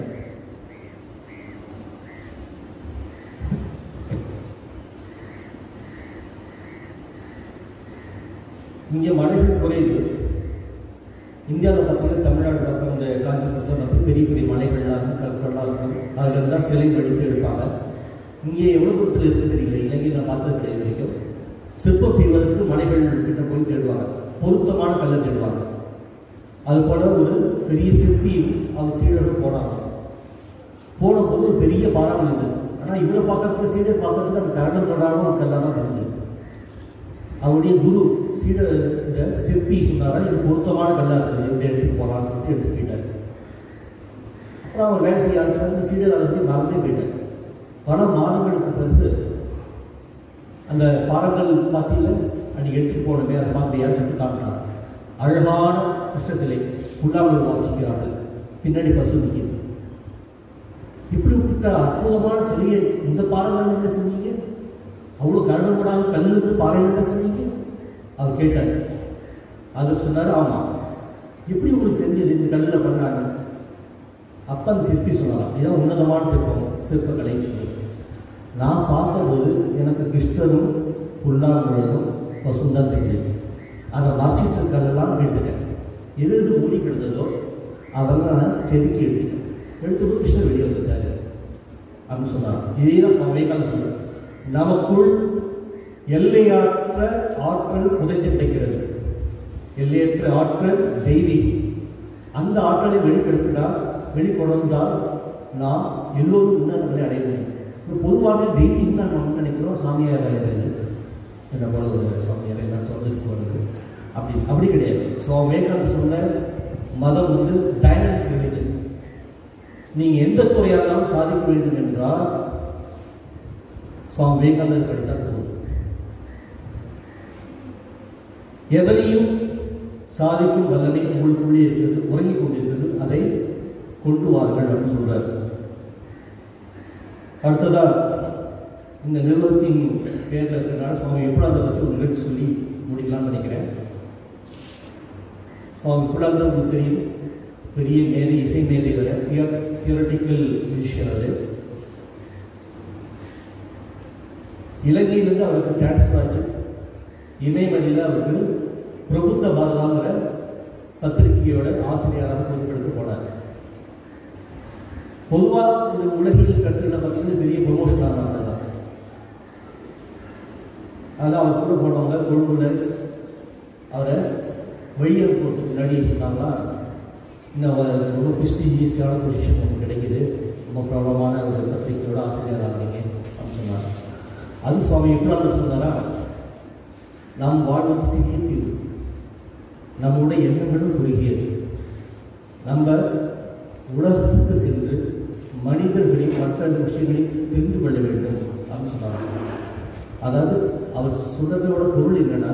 இங்கே மலைகள் குறைவு. இந்தியாவில் பார்த்தீங்கன்னா தமிழ்நாடு பக்கம் இந்த காஞ்சிபுரத்தில் பார்த்து பெரிய பெரிய மலைகள்லாம் இருக்கும், கற்கள்லாம் இருக்கும். அதில் இருந்தால் சிலை வடித்து எடுப்பாங்க. இங்கே எவ்வளோ தூரத்தில் இருக்குன்னு தெரியல. இலங்கையில் நான் பார்த்தது கிடையாது வரைக்கும். சிற்பம் செய்வதற்கு மலைகள் கிட்ட போய் தேடுவாங்க, பொருத்தமான கல்லை தேடுவாங்க. அதுபோல் ஒரு பெரிய சிற்பியும் அவர் சீடர்கள் போனாங்க. போனபோது ஒரு பெரிய பாறாமல் இருந்தது. ஆனால் இவரை பார்க்கறதுக்கு சீடர் பார்க்கறதுக்கு அது கரடம் கொண்டாட ஒரு கல்லாக தான் இருந்தது. அவருடைய குரு சீடர் இந்த சிற்பி சொன்னாரா, இது பொருத்தமான கல்லாக இருக்குது, இந்த இடத்துக்கு போகலான்னு சொல்லிட்டு எடுத்துட்டு போயிட்டார். அப்புறம் அவர் வேலை செய்ய ஆரம்பிச்சார். சீடர் அதை பற்றி மறந்தே போயிட்டார். பல மாதங்களுக்கு பிறகு அந்த பாறங்கள் பார்த்தீங்கன்னா அன்றைக்கி எடுத்துகிட்டு போனமே அதை பார்க்கலையான்னு சொல்லிட்டு காமிட்டார். அழகான கிருஷ்ண சிலை, புல்லாங்குழல் வாசிக்கிறார்கள், பின்னாடி பசு நிற்கிது. இப்படி விட்ட அற்புதமான சிலையை இந்த பாறைகள் என்ன செஞ்சீங்க? அவ்வளோ கரடம் கூடாமல் கல்லிருந்து பாறைகள் என்ன செஞ்சீங்க? அவர் கேட்டார். அதுக்கு சொன்னார், ஆமாம், எப்படி உங்களுக்கு தெரிஞ்சது இந்த கல்லில் பண்ணாங்க? அப்போ அந்த சிற்பி சொல்லலாம், இதுதான் உன்னதமான சிற்பக்கலை. நான் பார்த்தபோது எனக்கு கிருஷ்ணரும் புல்லாங்குழலும் பசும் தான் தெரிஞ்சது. அதை மறைச்சிட்டு கல்லெல்லாம் எடுத்துட்டேன். எது எது மூடி கிடந்ததோ அதெல்லாம் நான் செதுக்கி எடுத்துட்டேன். எடுத்துட்டு கிருஷ்ணர் வெளியே வந்துட்டாரு அப்படின்னு சொன்னார். இதே தான் சுவாமி விவேகானந்தர் சொல்றார். நமக்குள் எல்லையற்ற ஆற்றல் புதைத்து கிடைக்கிறது. எல்லையற்ற ஆற்றல் தெய்வீகம். அந்த ஆற்றலை வெளிக்கொண்டால் நாம் எல்லோரும் உன்னதங்களை அடைய முடியும். பொதுவாக தெய்வீகம் தான் நம்ம நினைக்கிறோம். சாமியார் என்ன போல ஒரு சுவாமியார் எல்லாம் திறந்துட்டு போகிறது அப்படி கிடையாது. சுவாமி விவேகானந்தர் சொன்ன மதம் டைனமிக் ரிலிஜன். நீங்கள் எந்த துறையாக இருந்தாலும் சாதிக்க வேண்டும் என்றால் சுவாமி விவேகானந்தர் படித்தால் போதும். எதனையும் சாதிக்கும் வல்லமை உங்களுக்குள்ளே இருக்கிறது, உறங்கிக் கொண்டிருக்கிறது, அதை கொண்டு வாருங்கள் அப்படின்னு சொல்றாரு. அடுத்ததா இந்த நிறுவனத்தின் பேரில் இருக்கிறதுனால சுவாமி விபுலானந்தரை பற்றி ஒரு நிகழ்ச்சி சொல்லி முடிக்கலாம்னு நினைக்கிறேன். சுவாமி விபுலானந்தர் உங்களுக்கு தெரியும், பெரிய மேதை, இசை மேதை, தியரட்டிக்கல் மியூசிஷியன். அது இலங்கையிலிருந்து அவருக்கு டிரான்ஸ்ஃபர் ஆச்சு. இமயமணியில் அவருக்கு பிரபுத்த பாரதாங்கிற பத்திரிகையோட ஆசிரியராக பொறுப்பெடுக்க போனார். பொதுவாக இந்த உலகியல் கருத்துக்களை பார்த்தீங்கன்னா பெரிய ப்ரொமோஷன் ஆனாங்க. அதனால் அவர் கூட போனவங்க கொழும்புல அவரை வெளியனுப்புறதுக்கு முன்னாடி சொன்னாங்களா, இன்னும் ரொம்ப ப்ரெஸ்டீஜியஸான பொசிஷன் உங்களுக்கு கிடைக்கிது, ரொம்ப பிரபலமான ஒரு பத்திரிகையோட ஆசிரியராக இருந்தீங்க அப்படின்னு சொன்னாங்க. அது சுவாமி விபுலானந்தர் சொன்னாரா, நாம் வாழ்வது சிறிய தீர்வு, நம்முடைய எண்ணங்களும் குறுகியது, நம்ம உலகத்துக்கு சென்று மனிதர்களையும் மற்ற விஷயங்களையும் தெரிந்து கொள்ள வேண்டும் அப்படின்னு சொன்னாங்க. அதாவது அவர் சொல்றதோட பொருள் என்னன்னா,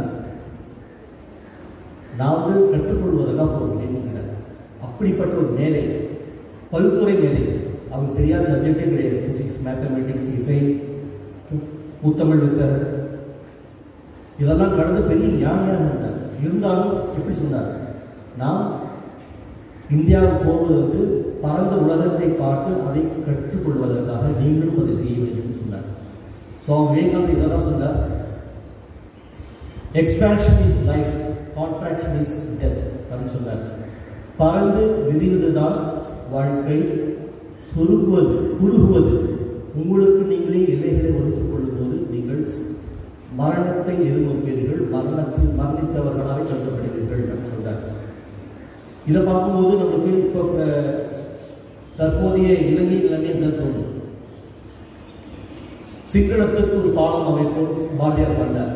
நான் வந்து கற்றுக்கொள்வதற்காக போகிறேன். அப்படிப்பட்ட ஒரு மேதை, பல்துறை மேதை, அவருக்கு தெரியாத சப்ஜெக்டே கிடையாது. ஃபிசிக்ஸ், மேத்தமெட்டிக்ஸ், இசை, முத்தமிழ் வித்த இதெல்லாம் கடந்து பெரிய ஞானியாக இருந்தார். இருந்தாலும் எப்படி சொன்னார், நாம் இந்தியாவுக்கு போவது வந்து பரந்த உலகத்தை பார்த்து அதை கற்றுக்கொள்வதற்காக நீங்களும் அதை செய்ய வேண்டும் சொன்னார். சுவாமி விவேகானந்தர் இதை தான் சொன்னார், expansion is life, contraction is death அப்படின்னு சொன்னார். பறந்து விரிவதுதான் வாழ்க்கை, சுருங்குவது குறுகுவது. உங்களுக்கு நீங்களே எல்லைகளை வகுத்துக் கொள்ளும் போது நீங்கள் மரணத்தை எதிர்நோக்கிறீர்கள், மரணித்தவர்களாக கருதப்படுகிறீர்கள் அப்படின்னு சொல்றார். இதை பார்க்கும்போது நம்மளுக்கு இப்போ தற்போதைய இலங்கை நிலைமை தான் தோணும். சிங்களத்துக்கு ஒரு பாடம் அமைப்போம் பாரதியார் பண்ணார்.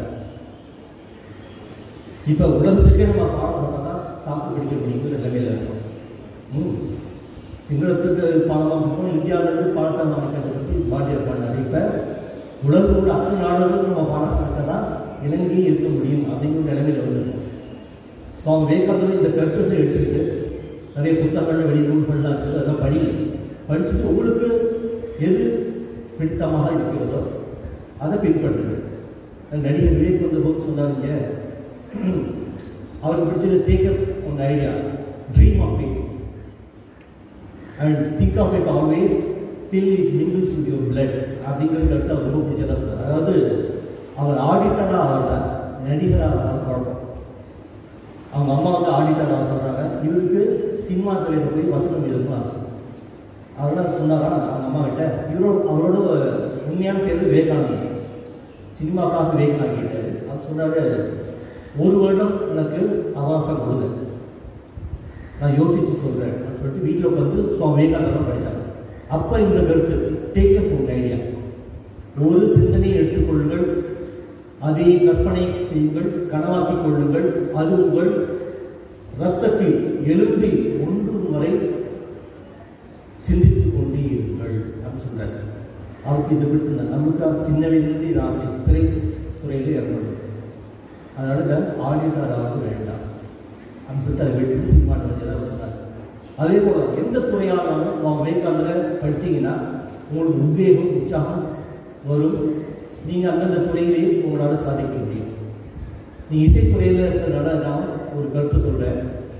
இப்போ உலகத்துக்கே நம்ம பாடம் பண்ணால் தான் தாக்கு பிடிக்க முடியுங்கிற நிலைமையில் இருக்கும். சிங்களத்துக்கு பாடம் அமைப்போம், இந்தியாவிலேருந்து பாடத்தை அமைக்கிறத பற்றி பாரதியார் பண்ணார். இப்போ உலகத்தில் உள்ள அத்தனை நாடுகளும் நம்ம பாடம் அமைச்சா தான் இலங்கையே இருக்க முடியும் அப்படிங்கிற நிலைமையில் வந்திருக்கும். சுவாமி விவேகானந்தர் இந்த கருத்துக்களை எடுத்துக்கிட்டு நிறைய புத்தகங்கள்ல வெளிநூல்கள்லாம் இருக்குது, அதெல்லாம் படிச்சுட்டு உங்களுக்கு எது பிடித்தமாக இருக்கிறதோ அதை பின்பற்றுங்க. நடிகர் விவேக் வந்தபோது சொன்னாருங்க, அவருக்கு பிடிச்சது take up one idea, dream of it and think of it always till it mingles with your blood அப்படிங்கிற கருத்து அவர் ரொம்ப பிடிச்சதாக சொன்னார். அதாவது அவர் ஆடிட்டராக ஆகல, நடிகராக குழப்பம். அவங்க அம்மா வந்து ஆடிட்டராக சொல்கிறாங்க, இவருக்கு சினிமா துறையில் போய் வசனம் எழுதணும் ஆசை. அதெல்லாம் சொன்னாரா அவங்க அம்மா கிட்ட. அவரோட உண்மையான பேர் விவேகானந்தர், சினிமாக்காக விவேகானந்தர் கேட்டார். அவர் சொன்னார், 1 வருடம் எனக்கு அவகாசம் கொடுங்க, நான் யோசித்து சொல்கிறேன் அப்படின்னு சொல்லிட்டு வீட்டில் உட்காந்து சுவாமி விவேகானந்தர் படித்தாங்க. அப்போ இந்த கருத்து டேக் அப் ஒரு ஐடியா, ஒரு சிந்தனையை எடுத்துக்கொள்ளுங்கள், அதை கற்பனை செய்யுங்கள், கனவாக்கிக் கொள்ளுங்கள், அது உங்கள் இரத்தத்தில் எலும்பில் ஒன்றும் வரை சிந்தித்துக் கொண்டே இருங்கள் அப்படின்னு சொல்றாரு. அவருக்கு இதை பிடிச்சிருந்தார். நமக்கு சின்ன வயதிலிருந்து இது ஆசை, திரைத்துறையிலே இறங்கணும், அதனால இந்த ஆடிட்டராக வேண்டாம் அப்படின்னு சொல்லிட்டு அதை விட்டுட்டு சினிமா நடந்ததாக சொன்னார். அதே போல எந்த துறையானாலும் சுவாமி விவேகானந்தரை படித்தீங்கன்னா உங்களுக்கு உத்வேகம், உற்சாகம் வரும். நீங்கள் அந்தந்த துறையிலேயே உங்களால் சாதிக்க முடியும். நீ இசைத்துறையில் இருக்கிறதுனால நான் ஒரு கருத்து சொல்கிறேன்.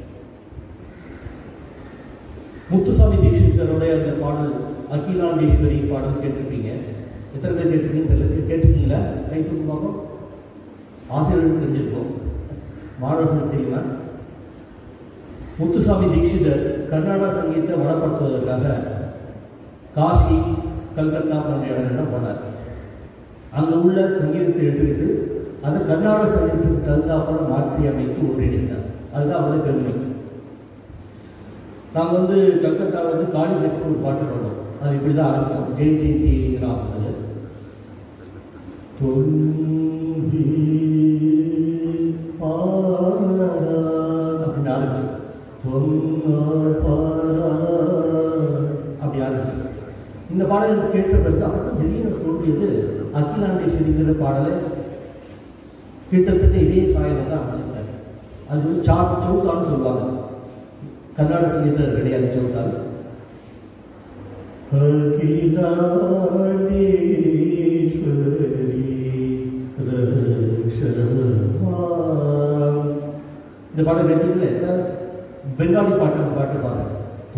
முத்துசாமி தீட்சிதருடைய அந்த பாடல் அகிலாண்டேஸ்வரி பாடல் கேட்டிருப்பீங்க. எத்தனை பேர் கேட்டிருக்கீங்க தெரியல. கேட்டிருக்கீங்களா? கை தூக்கு பார்ப்போம். ஆசிரியர்களுக்கு தெரிஞ்சிருக்கோம், மாணவர்களுக்கு தெரியுமா? முத்துசாமி தீட்சிதர் கர்நாடக சங்கீதத்தை வளப்படுத்துவதற்காக காசி, கல்கத்தா போன்ற இடங்கள்லாம் போனார். அங்கே உள்ள சங்கீதத்தை எடுத்துக்கிட்டு அதை கர்நாடக சங்கீதத்துக்கு தகுந்தாப்போல மாற்றி அமைத்து ஒன்றிணைத்தார். அதுதான் அவருடைய பெருமை. நாங்கள் வந்து கல்கத்தாவில் வந்து காளிபெட்டு ஒரு பாட்டு பாடுவோம். அது இப்படி தான் ஆரம்பிக்கும், ஜெய் ஜெயந்தி ஆகுது. அப்படின்னு ஆரம்பிச்சோம். அப்படி ஆரம்பிச்சோம். இந்த பாடலை எனக்கு கேட்ட பிறகு அப்புறம் திடீர்னு தோன்றியது அகிலாண்டேஸ்வரிங்கிற பாடலை கிட்டத்தட்ட இதே சாயத்தில் தான் அமைச்சிருக்காரு. அது வந்து சௌத்தான்னு சொல்லுவாங்க, கர்நாடக சங்கீதத்தில் கிடையாது சௌத்தால். இந்த பாட்டை கேட்டீங்களே, பெங்காலி பாட்டு, அந்த பாட்டு பாருங்க.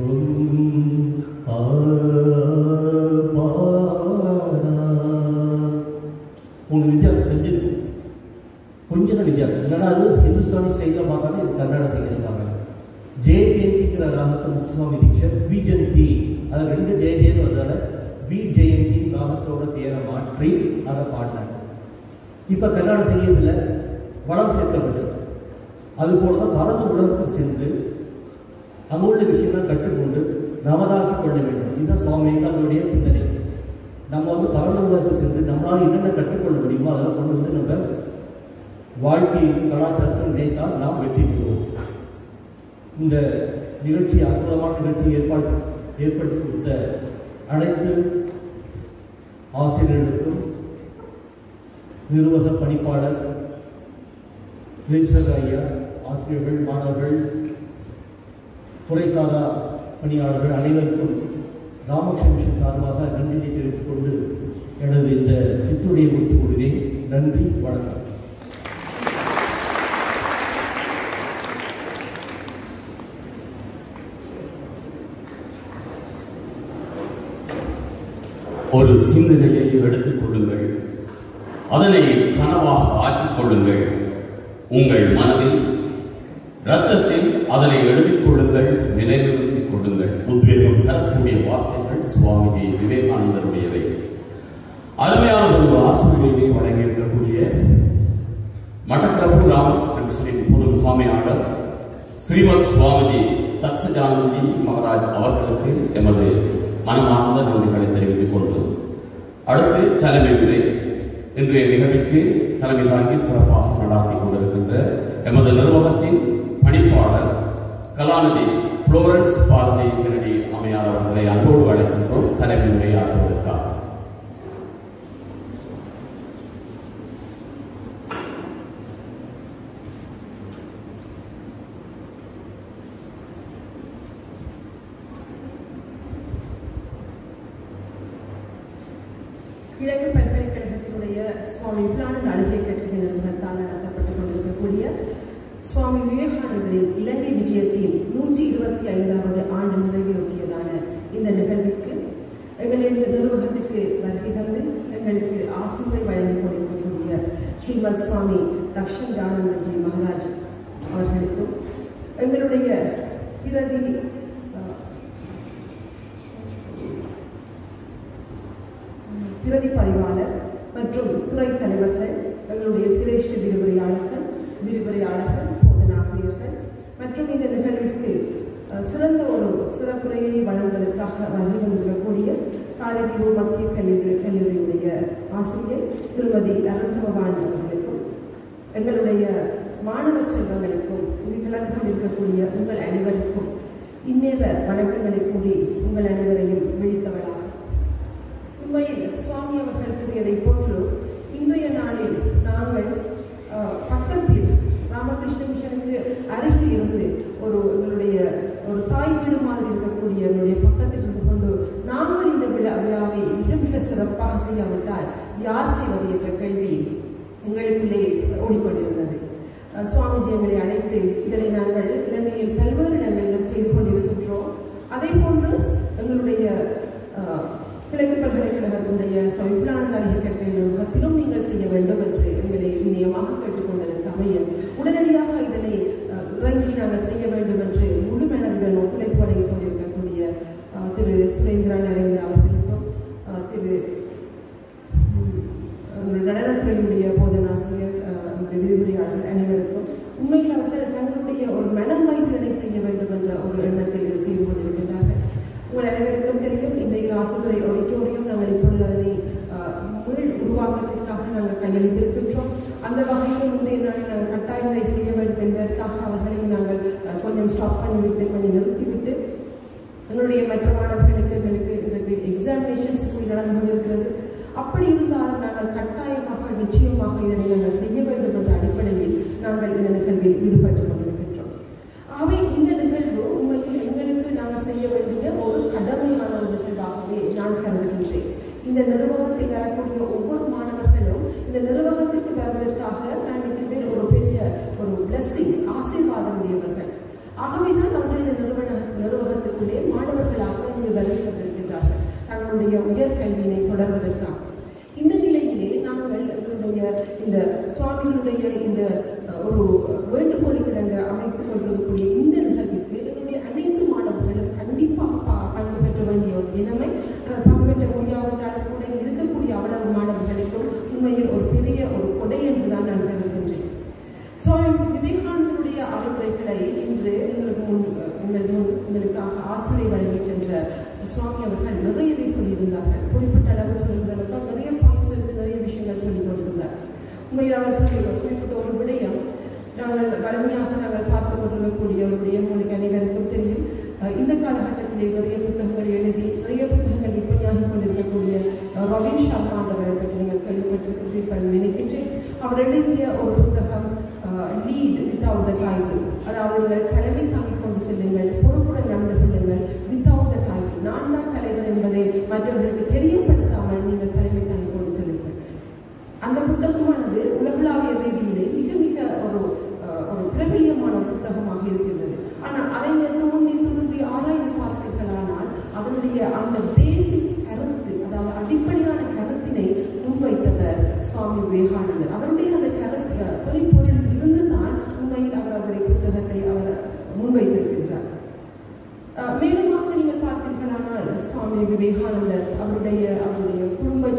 உங்களுக்கு வித்தியாசம் தெரிஞ்சிருக்கும், கொஞ்சம் தான் வித்தியாசம். என்னன்னா அது ஹிந்துஸ்தானி ஸ்டைலில் பார்க்காம இது கர்நாடக சங்கீதம் பார்க்கணும். ஜெய ஜெயந்திங்கிற ராகத்தை முத்துசாமி தீட்சிதர் விஜந்தி, அதில் 2 ஜெய ஜெயன்னு வந்ததால வி ஜெயந்தி ராகத்தோட பேரை மாற்றி அதை பாடினார். இப்போ கர்நாடக சங்கீதத்தில் வளம் சேர்க்கப்பட்டது. அதுபோல தான் பரந்த உலகத்துக்கு சென்று அங்கே உள்ள விஷயங்கள் கற்றுக்கொண்டு நமதாக்கி கொள்ள வேண்டும். இதுதான் சுவாமி விவேகானந்தருடைய சிந்தனை. நம்ம பரந்த உலகத்துக்கு சென்று நம்மளால் என்னென்ன கற்றுக்கொள்ள முடியுமோ அதெல்லாம் கொண்டு வந்து நம்ம வாழ்க்கையிலும் கலாச்சாரத்தில் நினைத்தால் நாம் வெற்றி பெறுவோம். இந்த நிகழ்ச்சி அற்புதமான நிகழ்ச்சியை ஏற்படுத்தி கொடுத்த அனைத்து ஆசிரியர்களுக்கும், நிர்வாக பணிப்பாளர் ஐயா, ஆசிரியர்கள், மாணவர்கள், துறைசாரா பணியாளர்கள் அனைவருக்கும் ராமகிருஷ்ண மிஷன் சார்பாக நன்றியை தெரிவித்துக் கொண்டு எனது இந்த சிற்றுரையை முடித்துக் கொள்கிறேன். நன்றி, வணக்கம். ஒரு சிந்தனையை எடுத்துக் கொள்ளுங்கள், அதனை கனவாக ஆக்கிக் கொள்ளுங்கள். உங்கள் மனதில், இரத்தத்தில் அதனை எழுதிக் கொள்ளுங்கள், நிலைநிறுத்திக் கொள்ளுங்கள். உத்வேகம் தரக்கூடிய வார்த்தைகள் சுவாமி விவேகானந்தருடையவை. அருமையான ஒரு ஆசிரியரை வழங்கியிருக்கக்கூடிய மட்டக்களப்பு ராமகிருஷ்ணன் பொது முகாமையாளர் ஸ்ரீமத் சுவாமிஜி தக்ஷஜானந்தி மகாராஜ் அவர்களுக்கு எமது மனமார்ந்த நன்றிகளை தெரிவித்துக் கொண்டு அடுத்து தலைமை உரை இன்றைய நிகழ்ச்சிக்கு தலைமை தாங்கி சிறப்பாக நடாத்தி கொண்டிருக்கின்ற எமது நிர்வாகத்தின் பணிப்பாளர் கலாநிதி புளோரன்ஸ் பாரதி கெனடி அம்மையார் அவர்களை அன்போடு அழைக்கின்றோம் தலைமை உரை ஆற்றுவதற்காக. கிழக்கு பல்கலைக்கழகத்தினுடைய சுவாமி விபுலானந்த அழுகை கற்கை நிறுவனத்தால் நடத்தப்பட்டுக் கொண்டிருக்கக்கூடிய சுவாமி விவேகானந்தரின் இலங்கை விஜயத்தின் 125வது ஆண்டு நிறைவையொட்டியதான இந்த நிகழ்விற்கு எங்களின் நிர்வாகத்திற்கு வருகை தந்து எங்களுக்கு ஆசிரியை வழங்கிக் கொண்டிருக்கக்கூடிய ஸ்ரீமத் சுவாமி தக்ஷஜானந்தஜி மகாராஜ் அவர்களுக்கும் எங்களுடைய பிரதி பரிவாளர் மற்றும் துறை தலைவர்கள், எங்களுடைய சிரேஷ்ட விரிவுரையாளர்கள், போதனாசிரியர்கள் மற்றும் இந்த நிகழ்விற்கு சிறந்த ஒரு சிறப்புரையை வழங்குவதற்காக வருகை தந்திருக்கக்கூடிய காரைதீவு மத்திய கல்லூரியுடைய ஆசிரியர் திருமதி அருண்பவானி அவர்களுக்கும், எங்களுடைய மாணவ செல்வங்களுக்கும், இங்கு கலந்து கொண்டிருக்கக்கூடிய உங்கள் அனைவருக்கும் இந்நேர வணக்கங்களை கூறி உங்கள் அனைவரையும் விழித்தவளாக. உண்மையில் சுவாமி அவர்கள் கூறியதை போன்று இன்றைய நாளில் நாங்கள் பக்கத்தில் ராமகிருஷ்ண மிஷனுக்கு அருகில் இருந்து எங்களுடைய ஒரு தாய் வீடு மாதிரி இருக்கக்கூடிய எங்களுடைய பக்கத்தில் இருந்து கொண்டு நாங்கள் இந்த விழாவை மிக மிக சிறப்பாக செய்யாவிட்டால் யார் செய்வது என்ற கேள்வி எங்களுக்குள்ளே ஓடிக்கொண்டிருந்தது. சுவாமிஜி எங்களை அழைத்து இதனை நாங்கள் இலங்கையில் பல்வேறு இடங்களிலும் செய்து கொண்டிருக்கின்றோம். அதே போன்று எங்களுடைய கிழக்கு பல்கலைக்கழகத்தினுடைய சுவாமி விபுலானந்த அழுகை கற்கை நிறுவனத்திலும் நீங்கள் செய்ய வேண்டும் என்று எங்களை வினயமாக கேட்டுக்கொண்டதற்கு அமைய உடனடியாக இதனை இறங்கி நாங்கள் செய்ய வேண்டும் என்று முழு மனதுடன் ஒத்துழைப்பு வழங்கிக் கொண்டிருக்கக்கூடிய திரு சுரேந்திரா நரேந்திரா அவர்களுக்கும், திரு நடனத்துறையுடைய போதனாசிரியர், விரிவுரையாளர்கள் அனைவருக்கும் உண்மையில் அவர்கள் தங்களுடைய ஒரு மனம் வைத்து இதனை செய்ய வேண்டும் என்ற ஒரு எண்ணத்தில் செய்து கொண்டிருக்கின்றார்கள். உங்கள் அனைவருக்கும் தெரியும், இந்த ஆசிரியரை ஆடிட்டோரியம் நாங்கள் இப்பொழுது அதனை மீள் உருவாக்கத்திற்காக நாங்கள் கையளித்திருக்கின்றோம். அந்த வகையில் முந்தைய நாளில் நாங்கள் கட்டாயத்தை செய்ய வேண்டும் என்பதற்காக அவர்களை நாங்கள் கொஞ்சம் ஸ்டாப் பண்ணிவிட்டு கொஞ்சம் நிறுத்திவிட்டு எங்களுடைய மற்ற மாணவர்களுக்கு எங்களுக்கு எக்ஸாமினேஷன்ஸ் போய் நடந்து கொண்டிருக்கிறது. அப்படி இருந்தாலும் நாங்கள் கட்டாயமாக நிச்சயமாக இதனை நாங்கள் செய்ய வேண்டும் என்ற அடிப்படையில் நாங்கள் இந்த நிகழ்வில் ஈடுபட்டுக் கொண்டிருக்கின்றோம். ஆகவே இந்த நிகழ்வு உண்மையில் எங்களுக்கு நாங்கள் செய்ய வேண்டிய ஒரு கடமையான ஒரு நிகழ்வாகவே நான் கருதுகின்றேன். இந்த நிர்வாகத்தில் வரக்கூடிய ஒவ்வொரு மாணவர்களும் இந்த நிர்வாகத்திற்கு வருவதற்காக நான் நினைக்கின்றேன் ஒரு பெரிய ஒரு பிளெஸிங்ஸ், ஆசீர்வாதம் உடையவர்கள். ஆகவேதான் அவர்கள் இந்த நிர்வாகத்துக்குள்ளே மாணவர்களாக இங்கு வருகை தந்திருக்கின்றார்கள் தங்களுடைய உயர்கல்வியினை தொடர்வதற்காக. இந்த நிலையிலே நாங்கள் எங்களுடைய இந்த சுவாமிகளுடைய இந்த ஒரு வேண்டுகோளுக்கு நாங்கள் அமைத்துக் கொண்டிருக்கக்கூடிய இந்த நிகழ்வுக்கு என்னுடைய அனைத்து மாணவர்களும் கண்டிப்பாக பங்கு பெற்ற வேண்டிய ஒரு நிலைமை. பங்கு பெற்ற முடியாவிட்டாலும் கூட இருக்கக்கூடிய அவ்வளவு மாணவர்களுக்கும் உண்மையில் ஒரு பெரிய ஒரு கொடை என்றுதான் நான் கருதுகின்றேன். சுவாமி விவேகானந்தருடைய அறிவுரைகளை இன்று எங்களுக்காக ஆசிரியை வழங்கி சென்ற சுவாமி அவர்கள் நிறையவே சொல்லியிருந்தார்கள். குறிப்பிட்ட அளவு சொல்லுகிறவர்கள் நிறைய பாயிண்ட்ஸ் எடுத்து நிறைய விஷயங்கள் சொல்லிக் கொண்டிருந்தார். உண்மையில் அவர் சொல்லி குறிப்பிட்ட ஒரு விடயம் நாங்கள் வலிமையாக நாங்கள் பார்த்து கொண்டிருக்கக்கூடிய ஒரு விடயம் உங்களுக்கு அனைவருக்கும் தெரியும். இந்த காலகட்டத்திலே நிறைய புத்தகங்கள் எழுதி நிறைய புத்தகங்கள் விற்பனையாகி கொண்டிருக்கக்கூடிய ரவீன் சர்மா என்றவரை பற்றி நீங்கள் கேள்விப்பட்டிருக்கிறீர்கள் நினைக்கின்றேன். அவர் எழுதிய ஒரு புத்தகம் லீட் வித்தவுட் த டைட்டில், அதாவது நீங்கள் தலைமை தாங்கிக் கொண்டு செல்லுங்கள், பொறுப்புடன் நடந்து கொள்ளுங்கள், வித்தவுட் த டைட்டில். நான் தான் தலைவர் என்பதை மற்றவர்களுக்கு தெரியப்படுத்தாமல் நீங்கள் தலைமை தாங்கிக் கொண்டு செல்லுங்கள். அந்த புத்தகமானது உலகளாவிய ரீதியிலே மிக மிக ஒரு பிரபலியமான ஒரு புத்தகமாக இருக்கின்றது. ஆனால் அதை முன்னே திரும்பி ஆராய்ந்து பார்த்தீர்களானால் அதனுடைய அந்த பேசிக் கருத்து, அதாவது அடிப்படையான கருத்தினை முன்வைத்தவர் சுவாமி விவேகானந்தர். அவருடைய அந்த தொழிற்பொருள் இருந்துதான் உண்மையில் அவர் அவருடைய புத்தகத்தை அவர் முன்வைத்திருக்கின்றார். மேலுமாக நீங்கள் பார்த்தீர்களானால் சுவாமி விவேகானந்தர் அவருடைய குடும்ப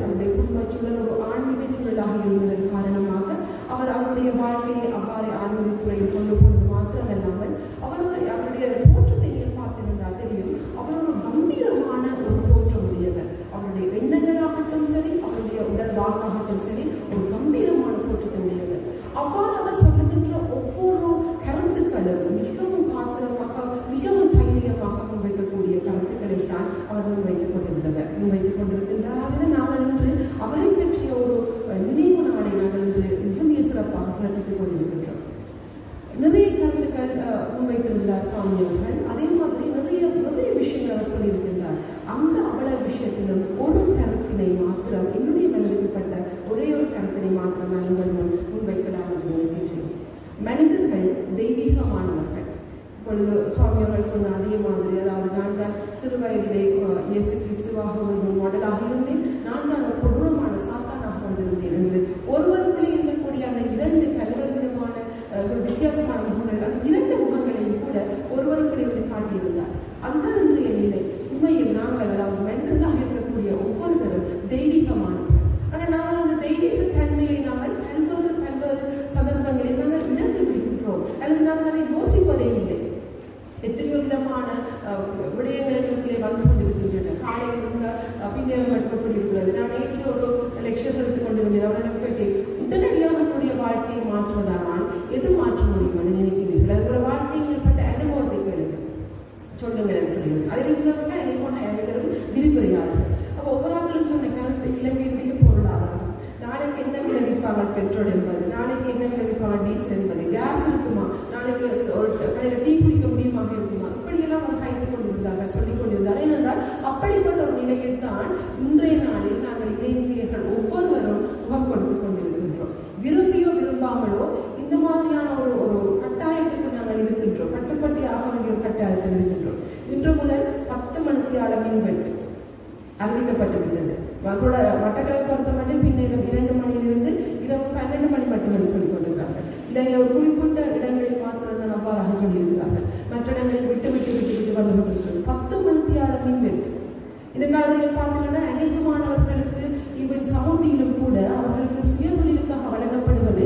சூழல் ஒரு ஆன்மீக சூழலாக இருந்ததன் காரணமாக அவர் அவருடைய வாழ்க்கையை அவ்வாறு ஆன்மீக துறையில் கொண்டு போனது மாத்திரமல்லாமல் அவருடைய தோற்றத்தை நீங்கள் பார்த்தீர்கள் தெரியும். அவர் ஒரு கம்பீரமான ஒரு தோற்றம் உடையவர். அவருடைய எண்ணங்களாகட்டும் சரி, அவருடைய உடல் வாக்காகட்டும் சரி, ஒரு கம்பீரமான தோற்றத்தை உடையவர். அவ்வாறு அவர் சொல்லுகின்ற ஒவ்வொரு கருத்துக்களும் மிகவும் காத்திரமாக மிகவும் தைரியமாக முன்வைக்கக்கூடிய கருத்துக்களைத்தான் அவர் முன்வைத்துக் கொண்டிருக்கின்றார். ஆகவே நாங்கள் இன்று அவரை பற்றிய ஒரு நினைவு நாளை நாங்கள் இன்று மிக சிறப்பாக சிறப்பித்துக் கொண்டிருக்கின்றோம். நிறைய கருத்துக்கள் முன்வைத்திருந்தார் சுவாமி அவர்கள். அதே மாதிரி நிறைய விஷயங்கள் அவர் சொல்லியிருக்கின்றார். அந்த அவ்வளவு விஷயத்திலும் ஒரு கருத்தினை மாத்திரம், என்னுடைய மனதிற்குப்பட்ட ஒரே ஒரு கருத்தினை மாத்திரம் நாங்கள் முன்வைக்கலாம் என்று நினைக்கின்றேன். மனிதர்கள் தெய்வீகமானவர்கள். இப்பொழுது சுவாமி அவர்கள் சொன்ன அதே மாதிரி, அதாவது நான் தான் சிறு வயதிலே இயேசு கிறிஸ்துவாக ஒரு மாடலாக இருந்தேன், நான் தான் ஒரு கொடூரமான சாத்தானாக வந்திருந்தேன் என்று ஒருவருக்குள்ளே இருக்கக்கூடிய அந்த இரண்டு பல்வேறு விதமான வித்தியாசமான முகங்கள், அந்த இரண்டு முகங்களையும் கூட ஒருவருக்குள்ளே இருந்து காட்டியிருந்தார். அதுதான் இன்றைய நிலை. உண்மையில் நாங்கள், அதாவது மனிதர்களாக இருக்கக்கூடிய ஒவ்வொருவரும் தெய்வீகமானவர்கள். ஆனால் நாங்கள் அந்த தெய்வீக தன்மையை நாங்கள் பல்வேறு சந்தர்ப்பங்களில் நாங்கள் இழந்து விடுகின்றோம், அல்லது நாங்கள் அதை யோசிப்பதே இல்லை. எத்தனையோ விதமான விடயங்களுக்குள்ளே வந்து கொண்டிருக்கின்றன. காலையில் இருந்தால் பின்னேறம் எப்படி இருக்கிறது. நான் நேற்று ஒரு லெக்சர்ஸ் எடுத்துக் கொண்டிருந்தேன். அவரிடம் கேட்டேன், உடனடியாக என்னுடைய வாழ்க்கையை மாற்றுவதானால் எது மாற்ற முடியும் என்று நினைக்கிறீர்கள்? அதோட வாழ்க்கையை நீங்கள் பட்ட அனுபவத்தை கேளுங்கள், சொல்லுங்கள் என்று சொல்லுங்கள். அதில் இருந்தவர்கள் அனைவரும் விரிவுரையாளர்கள். அப்போ ஒவ்வொருவர்களும் சொன்ன கருத்து இலங்கையுடைய பொருளாதாரம், நாளைக்கு என்ன விளைவிப்பாங்க பெட்ரோல் என்பது, நாளைக்கு என்ன விளைவிப்பாங்க டீசல் என்பது, கேஸ் இருக்குமா, நாளைக்கு ஒரு கடையில் டீ குடிக்க முடியுமாக இருக்குமா, இப்படியெல்லாம் அவர் கைத்துக் கொண்டிருந்தார்கள், சொல்லிக் கொண்டிருந்தார்கள். ஏனென்றால் அப்படிப்பட்ட ஒரு நிலையில் தான் இன்றைய நாளில் நாங்கள் இளைஞர்கள் ஒவ்வொருவரும் முகம் கொடுத்துக் கொண்டிருக்கின்றோம். விரும்பியோ விரும்பாமலோ இந்த மாதிரியான ஒரு கட்டாயத்துக்கு நாங்கள் இருக்கின்றோம். கட்டுப்பட்டு ஆக வேண்டிய ஒரு கட்டாயத்தில் இருக்கின்றோம். இன்று முதல் 10 மணித்தியால மின்வெட்டு அறிவிக்கப்பட்டு விட்டது. அதோட மட்டக்களை பொறுத்த மட்டும் பின்னர் 2 மணியிலிருந்து இரவு 12 மணி மட்டும் சொல்லிக் கொண்டிருக்கிறார்கள். இல்லை, ஒரு குறிப்பிட்ட இடங்களில் மாத்திரம் அவ்வாறாக சொல்லியிருக்கிறார்கள். மற்ற இடங்களில் விட்டு வந்து கொண்டிருக்கிறது. 10 மணித்தியால மின்வெட்டு. இந்த காலத்தில் பார்த்தீங்கன்னா அனைத்து மாணவர்களுக்கு இவன் சமூகத்திலும் கூட அவர்களுக்கு சுய தொழிலுக்காக வழங்கப்படுவது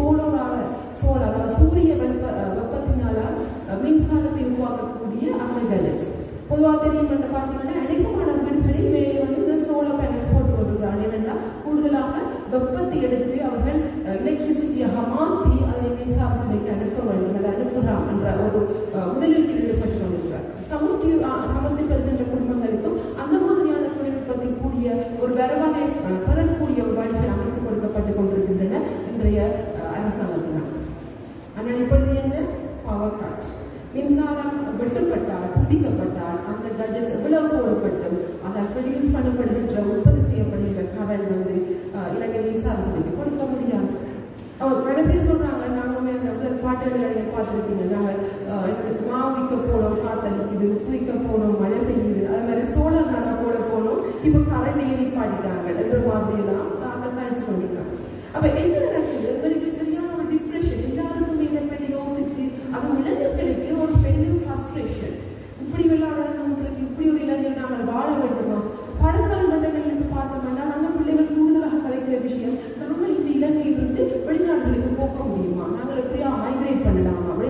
சோலார், அதாவது சூரிய வெப்பத்தினால மின்சாரத்தை உருவாக்கக்கூடிய அந்த கேஜெட்ஸ். பொதுவாக தெரியும் என்று பார்த்தீங்கன்னா அனைத்து வீடுகளில் மேலே வந்து இந்த சோலார் பேனல்ஸ் போட்டு கொண்டிருக்கிறார்கள். ஏனென்னா கூடுதலாக வெப்பத்தை எடுத்து அவர்கள் எலக்ட்ரிசிட்டியாக மாற்றி அதனை மின்சார சபைக்கு அனுப்ப வேண்டும் அல்ல அனுப்புகிறார் என்ற ஒரு முதலீட்டில் ஈடுபட்டு கொண்டிருக்கிறார். சமர்த்தி பெறுகின்ற குடும்பங்களுக்கும் அந்த மாதிரியான தொழில்நுட்பத்தில் கூடிய ஒரு வரவகை பெறக்கூடிய ஒரு வழிகள் அமைத்துக் கொடுக்கப்பட்டு கொண்டிருக்கின்றன இன்றைய அரசாங்கத்தினால். ஆனால் இப்பொழுது என்ன பவர் கட், மின்சாரம் வெட்டுப்பட்டால் துண்டிக்கப்பட்டால் அந்த கட்ஜெட்ஸ் எவ்வளவு போடப்பட்டும் அதை ப்ரொடியூஸ் பண்ணப்படுகின்ற உற்பத்தி செய்யப்படுகின்ற கரண்ட் வந்து இலங்கை மின்சார சபைக்கு கொடுக்க முடியாது. அவங்க பல பேர் சொல்றாங்க, நாங்களுமே அந்த பாட்டுகளை பார்த்துருப்பீங்க, நாங்கள் மாவு விற்க போனோம், காத்தடிக்குது, உப்பு விற்க போனோம், மழை பெய்யுது, அது மாதிரி சோலார் நாங்கள் போட போனோம், இப்போ கரண்டையே நிப்பாட்டிட்டாங்க என்ற மாதிரியெல்லாம் நாங்கள் கழிச்சு கொண்டிருக்காங்க. அப்போ என்ன நடக்குது? எங்களுக்கு சரியான ஒரு டிப்ரெஷன், எல்லாருக்குமே இதை பற்றி யோசிச்சு அது இளைஞர்களுக்கு ஒரு பெரிய ஃப்ரஸ்ட்ரேஷன். இப்படி விளையாடுறவங்களுக்கு இப்படி ஒரு இளைஞர் நாங்கள் வாழ வேண்டுமா? பாடசாலை மண்டபங்களுக்கு பார்த்தோம்னா நாங்கள் பிள்ளைகள் கூடுதலாக கதைக்கிற விஷயம், நாங்கள் இந்த இலங்கையிலிருந்து வெளிநாடுகளுக்கு போக முடியுமா, நாங்கள் எப்படியா மைக்ரேட் பண்ணலாமா,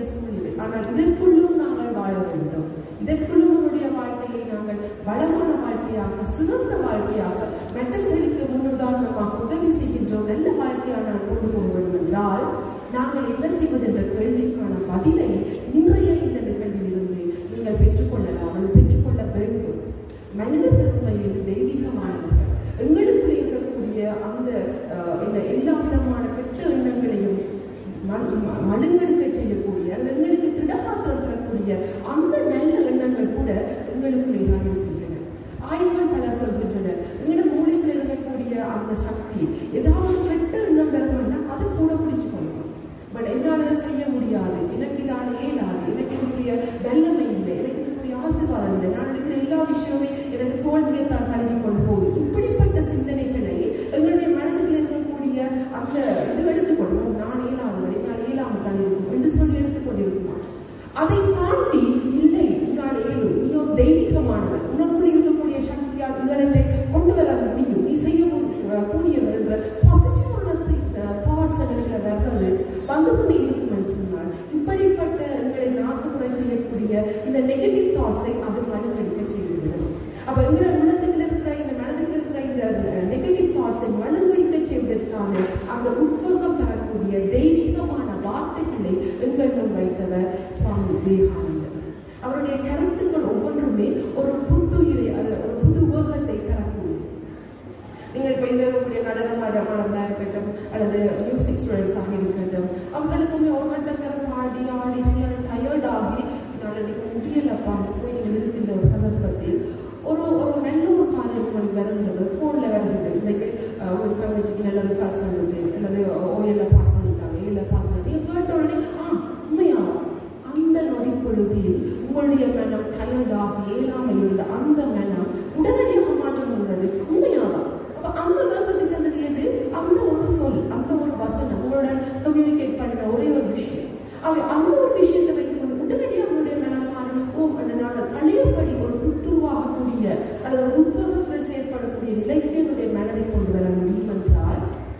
சூழ்நிலை. ஆனால் இதற்குள்ளும் நாங்கள் வாழ வேண்டும். இதற்குள்ளும் நம்முடைய வாழ்க்கையை நாங்கள் வளமான வாழ்க்கையாக, சிறந்த வாழ்க்கையாக, மற்றவர்களுக்கு முன்னுதாரணமாக உதவி செய்கின்ற ஒரு நல்ல வாழ்க்கையாக கொண்டு போக வேண்டும் என்றால் நாங்கள் என்ன செய்வது என்ற கேள்விக்கான பதிலை இன்றைய இந்த நிகழ்வில் இருந்து நீங்கள் பெற்றுக்கொள்ளலாம், அல்லது பெற்றுக்கொள்ள வேண்டும். மனிதர்கள் உண்மையில் தெய்வீகமானவர்கள். எங்களுக்குள்ளே இருக்கக்கூடிய அந்த எல்லா விதமான கெட்ட எண்ணங்களையும் மழுங்கெடுக்க செய்யக்கூடிய, அல்லது எங்களுக்கு திடகாத்திரம் தரக்கூடிய அந்த நல்ல எண்ணங்கள் கூட எங்களுக்குள்ளே தான் இருக்கின்றன. ஆய்வுகள் பல சொல்கின்றன, எங்களோட மூளைக்குள்ள இருக்கக்கூடிய அந்த சக்தி ஏதாவது கெட்ட எண்ணம் பெறணும்னா அதை கூட பிடிச்சு கொள்ளணும். பட் என்னால் அதை செய்ய முடியாது, எனக்கு இதான இயலாது, எனக்கு இதுக்குரிய வல்லமை இல்லை, எனக்கு இதுக்குரிய ஆசீர்வாதம் இல்லை, நான் இருக்கிற எல்லா விஷயமே எனக்கு தோல்வியை தான் கலவி கொண்டு போகுது. இப்படிப்பட்ட சிந்தனைகளை எங்களுடைய மனதில் இருக்கக்கூடிய அந்த இது எடுத்துக்கொள்வோம். நான் இயலாதவன், என்னால் இயலாமல் தான் இருக்கும் என்று சொல்லி எடுத்துக்கொண்டிருக்குமா? அதை தாண்டி இல்லை, உன்னால் இயலும், நீ ஒரு தெய்வீகமானவர், உனக்குள் இருக்கக்கூடிய சக்தியால் இதனை கொண்டு வர முடியும், நீ செய்ய கூடியவர் என்ற பாசிட்டிவான தாட்ஸ் எங்களுக்கு வர்றது வந்து கொண்டே இருக்கும் என்று சொன்னால், இப்படிப்பட்ட எங்களை நாசமுறை செய்யக்கூடிய இந்த நெகட்டிவ் தாட்ஸை அது மழுங்கடிக்க செய்துவிடும். அப்ப எங்களோட உள்ளத்துக்குள்ள இருக்கிற இந்த மனதுக்குள்ள இருக்கிற இந்த நெகட்டிவ் தாட்ஸை மழுங்கடிக்க செய்வதற்கான அந்த உத்வேகம் தரக்கூடிய தெய்வீகமான வார்த்தைகளை எங்கள் முன் வைத்தவர் சுவாமி விவேகானந்தர். அவருடைய கருத்துக்கள் ஒவ்வொன்றுமே ஒரு புத்துயிரை, ஒரு புது உலகத்தை தரக்கூடிய. நீங்கள் இப்போ இதில் இருக்கக்கூடிய நடனமானவர்களாக இருக்கட்டும், அல்லது மியூசிக் ஸ்டூடெண்ட்ஸாக இருக்கட்டும், அவர்களுக்குமே ஒரு கட்டத்தரம் பாடி ஆடி சில டயர்டாகி நான் இன்னைக்கு முடியலப்பா போய் நீங்கள் இருக்கின்ற ஒரு சந்தர்ப்பத்தில் ஒரு நல்ல ஒரு காரியம் உங்களுக்கு வருகிறது, ஃபோனில் வருகிறது. இன்றைக்கு ஒரு தங்கச்சிக்கு நல்ல ரிசல்ட்ஸ் வந்துட்டு, அல்லது ஓஎல்ல பாஸ் பண்ணிட்டாங்க, ஏல பாஸ் பண்ணி கேட்ட உடனே உண்மையாகும். அந்த நொடிப்பொழுதில் உங்களுடைய மனம் டயர்டாகி ஏழாமல் இருந்த அந்த மனம் உடனடியாக மாற்றம் உள்ளது. உண்மையாகும். அப்போ அந்த வேகத்துக்கு வந்தது எது? அந்த ஒரு சொல், அந்த ஒரு வசனம், உங்களுடன் கம்யூனிகேட் பண்ணின ஒரே ஒரு விஷயம். அந்த ஒரு விஷயத்தை வைத்துக்கொண்டு உடனடியாக உங்களுடைய மனம் மாறி நாங்கள் பழையபடி ஒரு புத்துருவாகக்கூடிய அல்லது ஒரு உத்வேகத்துடன் செயற்படக்கூடிய நிலைக்கு என்னுடைய மனதை கொண்டு வர முடியும் என்றால்,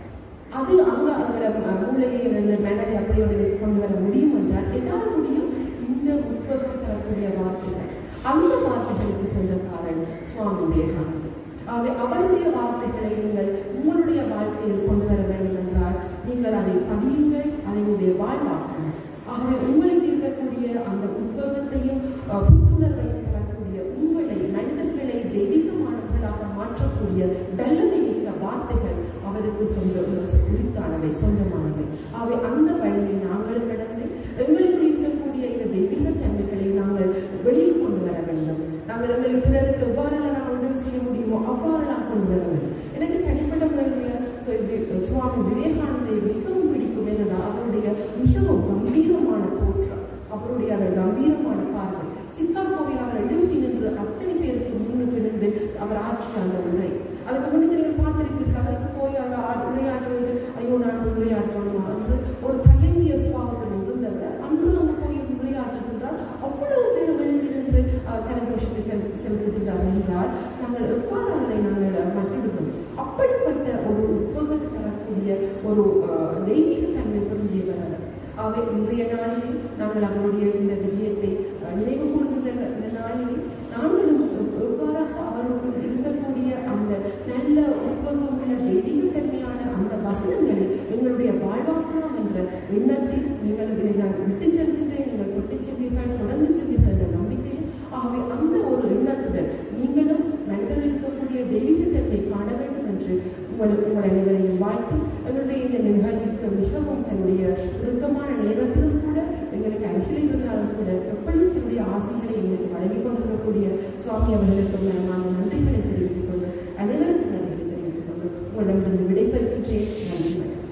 அது அங்கே மூளையை மனதை அப்படியே ஒரு நிலைக்கு கொண்டு வர முடியும் என்றால் எதாவது முடியும். இந்த உத்வேகம் தரக்கூடிய வார்த்தைகள், அந்த வார்த்தைகளுக்கு சொந்தக்காரன் சுவாமி விவேகானந்தர். அவருடைய வார்த்தைகளை நீங்கள் உங்களுடைய வாழ்க்கையில் கொண்டு வர வேண்டும் என்றால் நீங்கள் அதை படியுங்கள், அதை உங்களுடைய வாழ்வாக்கணும். ஆகவே உங்களுக்கு இருக்கக்கூடிய அந்த உத்வேகத்தையும் புத்துணர்வையும் தரக்கூடிய உங்களை, மனிதர்களை தெய்வீகமானவர்களாக மாற்றக்கூடிய வல்லமை மிக்க வார்த்தைகள் அவருக்கு உரித்தானவை, சொந்தமானவை. ஆகவே அந்த வழியில் நாங்கள் நடந்து எங்களுக்கு இருக்கக்கூடிய இந்த தெய்வீகத்தன்மைகளை நாங்கள் வெளியில் கொண்டு வர வேண்டும். நாங்கள் எங்களுக்கு பிறருக்கு எவ்வாறெல்லாம் நாங்கள் உதவி செய்ய முடியுமோ அவ்வாறெல்லாம் கொண்டு வர வேண்டும். எனக்கு தனிப்பட்ட முறையில் சுவாமி விவேகானந்தை மிகவும் பிடிக்கும். என்றால் அவருடைய மிகவும் கம்பீரமான தோற்றம், அவருடைய அந்த கம்பீரமான பார்வை, சிக்காகோவில் அவர் எழுப்பி நின்று அத்தனை பேருக்கு முன்னுக்கு நின்று அவர் ஆற்றிய அந்த உரை, அதுக்கு முன்னுக்கு நீங்கள் பார்த்திருக்கிறீர்கள். அவருக்கு போய் அவர் உரையாற்றுவது, ஐயோ நான் உரையாற்றணுமா என்று ஒரு தயங்கிய சுவாபத்துடன் இருந்தவர் அன்று அங்கு போய் உரையாற்றுகின்றார். அவ்வளவு பேர் எழுப்பி நின்று கரகோஷத்தை செலுத்துகின்றார்கள் என்றால் நாங்கள் எவ்வாறு அவரை நாங்கள் மட்டிடுவது? அப்படிப்பட்ட ஒரு உத்வேகத்தை தரக்கூடிய ஒரு தெய்வீகத்தன்மை பொருந்தியவர் அவர். அவை இன்றைய நாளில் நாங்கள் அவருடைய இந்த விஜயத்தை நினைவு கூறுகின்ற நாளில் நாங்களும் எவ்வாறாக அவருக்குள் இருக்கக்கூடிய அந்த நல்ல உத்வேகமுள்ள தெய்வீகத்தன்மையான அந்த வசனங்களை எங்களுடைய வாழ்வாக்கலாம் என்ற எண்ணத்தில் நீங்கள் இதை நான் விட்டு செல்கின்றேன், நீங்கள் தொட்டு செல்வீர்கள், தொடர்ந்து செல்வீர்கள் என்ற நம்பிக்கையில். ஆகவே அந்த ஒரு எண்ணத்துடன் நீங்களும் மனிதர்கள் இருக்கக்கூடிய தெய்வீகத்தன்மை காண வேண்டும் என்று உங்கள் அனைவரையும் வாழ்த்து, எங்களுடைய இந்த நிகழ்விற்கு மிகவும் தன்னுடைய இறுக்கமான நேரத்திலும் கூட எங்களுக்கு அருகில் இருந்தாலும் கூட எப்படி தன்னுடைய ஆசைகளை எங்களுக்கு வழங்கிக் கொண்டிருக்கக்கூடிய சுவாமி அவர்களுக்கு மனமான நன்றிகளை தெரிவித்துக் கொண்டு, அனைவருக்கும் நன்றிகளை தெரிவித்துக் கொண்டு உங்களிடமிருந்து விடைபெறுகின்றேன். நன்றி.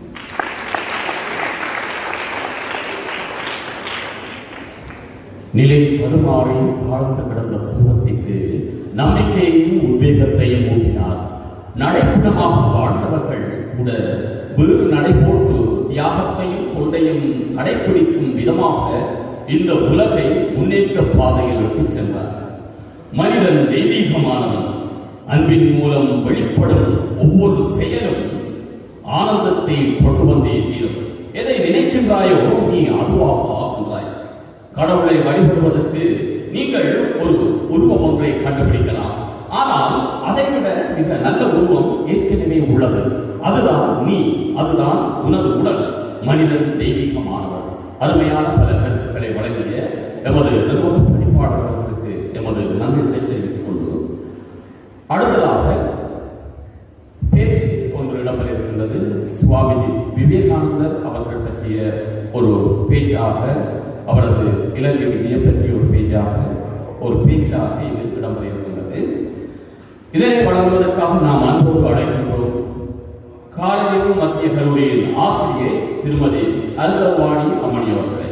நிலை தடுமாறி தாழ்ந்து கிடந்த சமூகத்திற்கு நம்பிக்கையையும் உத்வேகத்தையும் ஊட்டினார். நடைப்பிடமாக வாழ்ந்தவர்கள் கூட வேறு நடை போட்டு தியாகத்தையும் தொண்டையும் கடைபிடிக்கும் விதமாக இந்த உலகை முன்னேற்ற பாதையில் விட்டுச் சென்றார். மனிதன் தெய்வீகமானவன். அன்பின் மூலம் வெளிப்படும் ஒவ்வொரு செயலும் ஆனந்தத்தை கொண்டு வந்தே தீரும். எதை நினைக்கின்றாயோ நீ அதுவாக ஆகின்றாய். கடவுளை வழிபடுவதற்கு நீங்கள் ஒரு உருவம் ஒன்றை கண்டுபிடிக்கலாம். ஆனால் அதைவிட மிக நல்ல உருவம் ஏற்கனவே உள்ளது. அதுதான் நீ, அதுதான் உனது உடல். மனிதன் தெய்வீகமானவர். அருமையான பல கருத்துக்களை வழங்கிய எமது நிர்வாக பணிப்பாளர்களுக்கு எமது நன்றிகளை தெரிவித்துக் கொண்டு அடுத்ததாக பேச்சு ஒன்று இடம்பெற இருக்கின்றது. சுவாமி விவேகானந்தர் அவர்கள் பற்றிய ஒரு பேச்சாக, அவரது இலங்கை விஜயம் பற்றிய ஒரு பேச்சாக இது இடம்பெற இருக்கின்றது. இதனை வழங்குவதற்காக நாம் அன்போடு அழைக்கின்றோம் காலநிலை மத்திய கல்லூரியின் ஆசிரியை திருமதி அருந்தவாணி அம்மணி அவர்களை.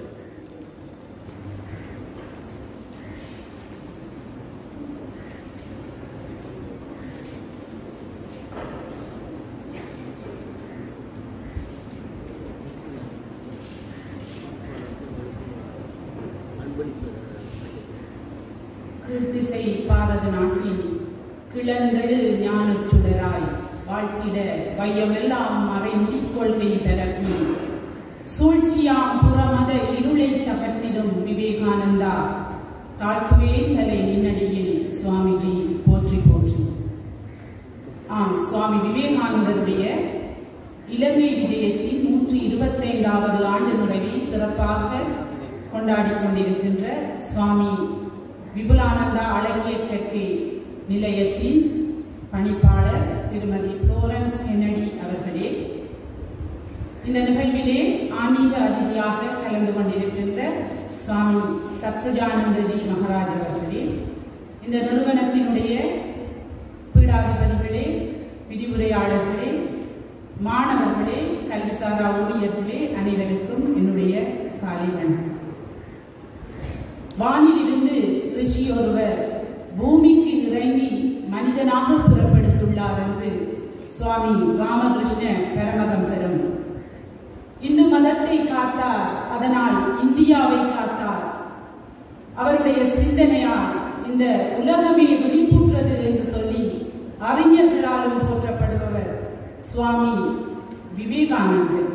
கீழ்த்திசை பாரத நாட்டில் கிளந்தெழு ஞானச் சுடராய் வாழ்த்திட வையமெல்லாம் மறைமுடி கொள்கை பரப்பி சூழ்ச்சியாம் புறமத இருளை தகர்த்திடும் விவேகானந்தா தாழ்த்துவேன் தலை நின்னடியில் சுவாமிஜி போற்றி போற்றி. ஆம், சுவாமி விவேகானந்தருடைய இலங்கை விஜயத்தின் 125வது ஆண்டு நிறைவை சிறப்பாக கொண்டாடி கொண்டிருக்கின்ற சுவாமி விபுலானந்தா அழகிய கற்கை நிலையத்தின் பணிப்பாளர் திருமதி புளோரன்ஸ் கென்னடி அவர்களே, இந்த நிகழ்விலே ஆன்மீக அதிதியாக கலந்து கொண்டிருக்கின்ற சுவாமி தக்ஷஜானந்தஜி மகாராஜ் அவர்களே, இந்த நிறுவனத்தினுடைய பீடாதிபதிகளே, விரிவுரையாளர்களே, மாணவர்களே, கல்விசாரா ஊழியர்களே, அனைவருக்கும் என்னுடைய காலை வணக்கம். வானிலிருந்து ரிஷி ஒருவர் பூமிக்கு இறங்கி மனிதனாக புறப்படுத்துள்ளார் என்று சுவாமி ராமகிருஷ்ண பரமஹம்சரும் இந்து மதத்தை காத்தார், அதனால் இந்தியாவை காத்தார். அவருடைய சிந்தனையால் இந்த உலகமே விழிப்புற்றது என்று சொல்லி அறிஞர்களாலும் போற்றப்படுபவர் சுவாமி விவேகானந்தர்.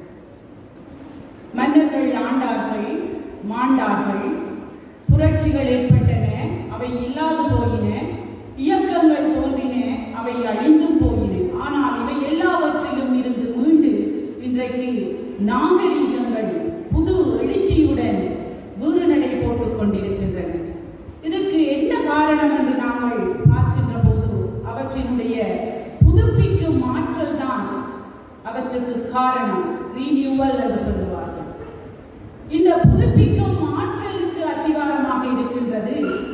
மன்னர்கள் ஆண்டார்கள், மாண்டார்கள், புரட்சிகள் ஏற்பட்டன, அவை இல்லாது போயின, இயக்கங்கள் தோன்றின, அவை அழிந்தும் போயின. ஆனால் இவை எல்லாவற்றிலும் இருந்து மீண்டு இன்றைக்கு நாகரீகங்கள் புது எழுச்சியுடன் வீறு நடை போட்டுக் கொண்டிருக்கின்றன. இதற்கு என்ன காரணம் என்று நாங்கள் பார்க்கின்ற போது அவற்றினுடைய புதுப்பிக்கும் ஆற்றல் தான் அவற்றுக்கு காரணம். ரீனியூவல் என்று சொல்லுவார்கள். இந்த புதுப்பிக்கும் ஆற்றலுக்கு அத்திவாரமாக இருக்கின்றது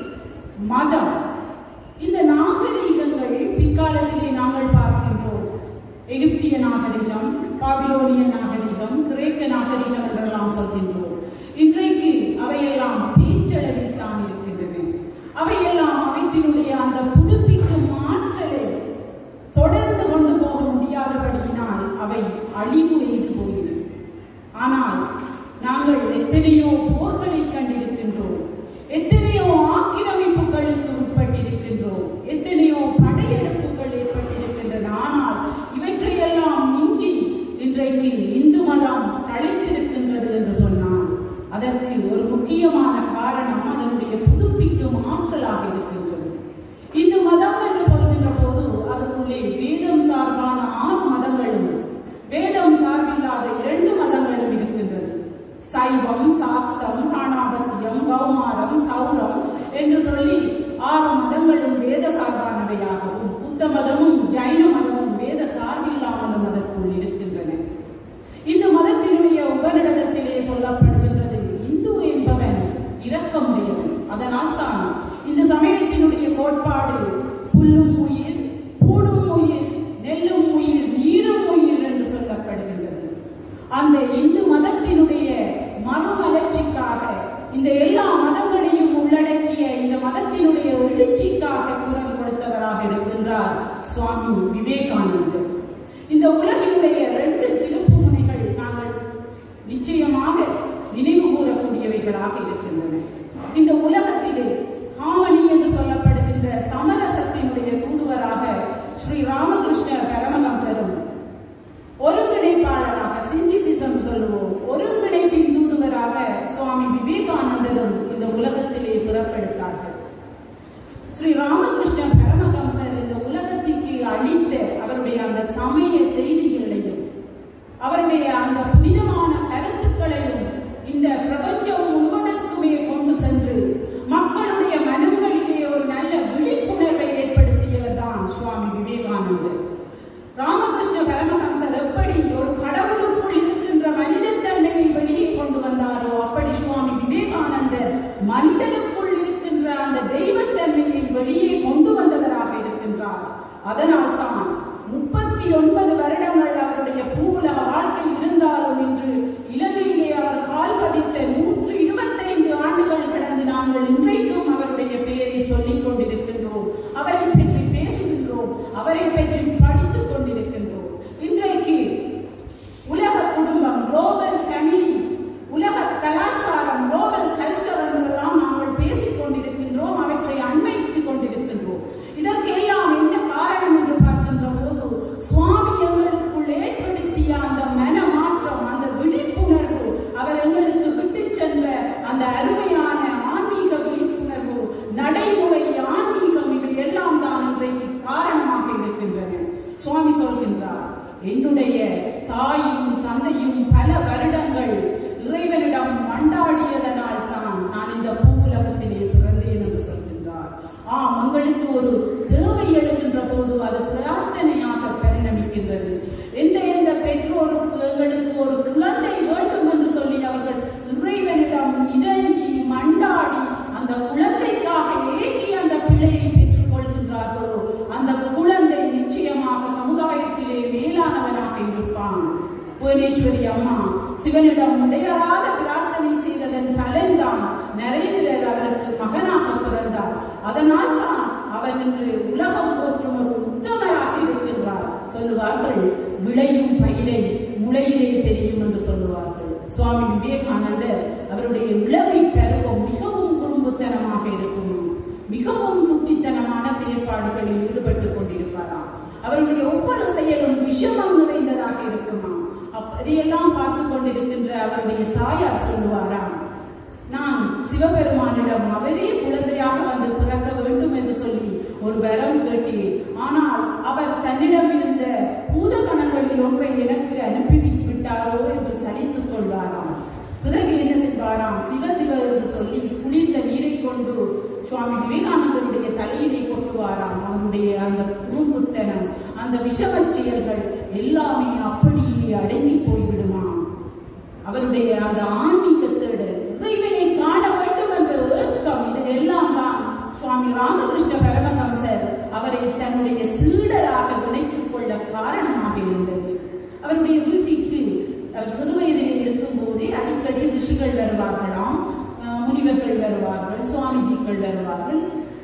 மதம். இந்த நாகரீகங்கள் பிற்காலத்திலே நாங்கள் பார்க்கின்றோம். எகிப்திய நாகரிகம், பாபிலோனிய நாகரிகம், கிரேக்க நாகரிகம் என்றெல்லாம் சொல்கின்றோம். இன்றைக்கு அவையெல்லாம் பேச்சளவில் தான் இருக்கின்றன. அவையெல்லாம் அவற்றினுடைய அந்த புதுப்பிக்கும் ஆற்றலை தொடர்ந்து கொண்டு போக முடியாதபடியினால் அவை அழிவு எய்து போயின. ஆனால் நாங்கள் எத்தனையோ போர்களை கண்டிருக்கின்றோம், எத்தனையோ ஆக்கிரமிப்புகளுக்கு உட்பட்டிருக்கின்றோம், எத்தனையோ படையெடுப்புகள் ஏற்பட்டிருக்கின்றன. ஆனால் இவற்றையெல்லாம் மிஞ்சி இன்றைக்கு இந்து மதம் தழைத்திருக்கின்றது என்று சொன்னால் அதற்கு ஒரு முக்கியமான காரணம் அதனுடைய புதுப்பிக்கும் ஆற்றலாக இருக்கின்றது. இந்து மதம் என்று சொல்கின்ற போது அதற்குள்ளே வேதம் சார்பான 6 மதங்களும் வேதம் சார்பில்லாத 2 மதங்களும் இருக்கின்றது. சைவம், சாஸ்திரம், காணாபத்தியம், கௌமாரம், சௌரம் என்று சொல்லி 6 மதங்களும் வேத சார்பானவையாகவும், புத்த மதமும் ஜைன மதமும் வேத சார்பில்லாமலும் அதற்குள் இருக்கின்றன. இந்த மதத்தினுடைய உபநிடதத்திலே சொல்லப்படுகின்றது, இந்து என்பவன் இரக்கமுடையவன். அதனால் தான் இந்த சமயத்தினுடைய கோட்பாடு புல்லும் உயிர், பூடும் உயிர், நெல்லும் உயிர், நீரும் உயிர் என்று சொல்லப்படுகின்றது. அந்த இந்து மதத்தினுடைய மறுமலர்ச்சிக்காக, இந்த எல்லா மதங்களையும் உள்ளடக்கிய இந்த மதத்தினுடைய எழுச்சிக்காக குரல் கொடுத்தவராக இருக்கின்றார் சுவாமி விவேகானந்தர். இந்த உலகினுடைய 2 திருப்பு முனைகள் நாங்கள் நிச்சயமாக நினைவு கூறக்கூடியவைகளாக இருக்கின்றன. இந்த உலகத்திலே ஹாமனி என்று சொல்லப்படுகின்ற சமரசத்தினுடைய தூதுவராக ஸ்ரீ ராமகிருஷ்ண பரமஹம்சரும், ஒருங்கிணைப்பாளராக சிந்திசிசம் சொல்லுவோம், ஒருங்கிணைப்பின் தூதுவராக சுவாமி விவேகானந்தர் சிவனிடம் இடையறாத பிரார்த்தனை செய்ததன் பலன்தான் நரேந்திரர் அவருக்கு மகனாக பிறந்தார். அதனால் தான் அவர் இன்று உலகம் போற்றும் ஒரு உத்தமராக இருக்கின்றார். சொல்லுவார்கள், விளையும் பயிரை முளையிலே தெரியும் என்று சொல்லுவார்கள். சுவாமி விவேகானந்தர் அவருடைய இளமை பருவம் மிகவும் குறும்புத்தனமாக இருக்கும், மிகவும் சுட்டித்தனமான செயற்பாடுகளில் ஈடுபட்டுக் கொண்டிருப்பாராம். அவருடைய ஒவ்வொரு செயலும் விஷமம் நிறைந்ததாக இருக்குமா. அதையெல்லாம் பார்த்து கொண்டிருக்கின்ற அவருடைய தாயார் சொல்லுவாராம், நான் சிவபெருமானிடம் அவரே குழந்தையாக வந்து பிறக்க வேண்டும் என்று சொல்லி ஒரு வரம் கேட்டேன். ஆனால் அவர் தன்னிடம் இருந்த பூதகணங்களில் ஒன்றை எனக்கு அனுப்பிவிட்டாரோ என்று சலித்துக் கொள்வாராம். பிறகு என்ன செய்வாராம், சிவ சிவ என்று சொல்லி குளிர்ந்த நீரை கொண்டு சுவாமி விவேகானந்தருடைய தலையிலே கொட்டுவாராம். அவருடைய அந்த குறும்புத்தனம், அந்த விஷமச் செயல்கள் எல்லாமே அப்படியே அடங்கி போய்விடுமாம். அவருடைய அந்த ஆன்மீக தேடல், இறைவனை காண வேண்டும் என்ற ஏக்கம், இது எல்லாம் தான் சுவாமி ராமகிருஷ்ண பரமஹம்சர் அவரை தன்னுடைய சீடராக இணைத்துக் கொள்ள காரணமாக இருந்தது. அவருடைய வீட்டிற்கு அவர் சிறுவயதிலே இருக்கும் போதே அடிக்கடி ரிஷிகள் வருவார்களாம், முனிவர்கள் வருவார்கள், சுவாமிஜிக்கள் வருவார்கள்.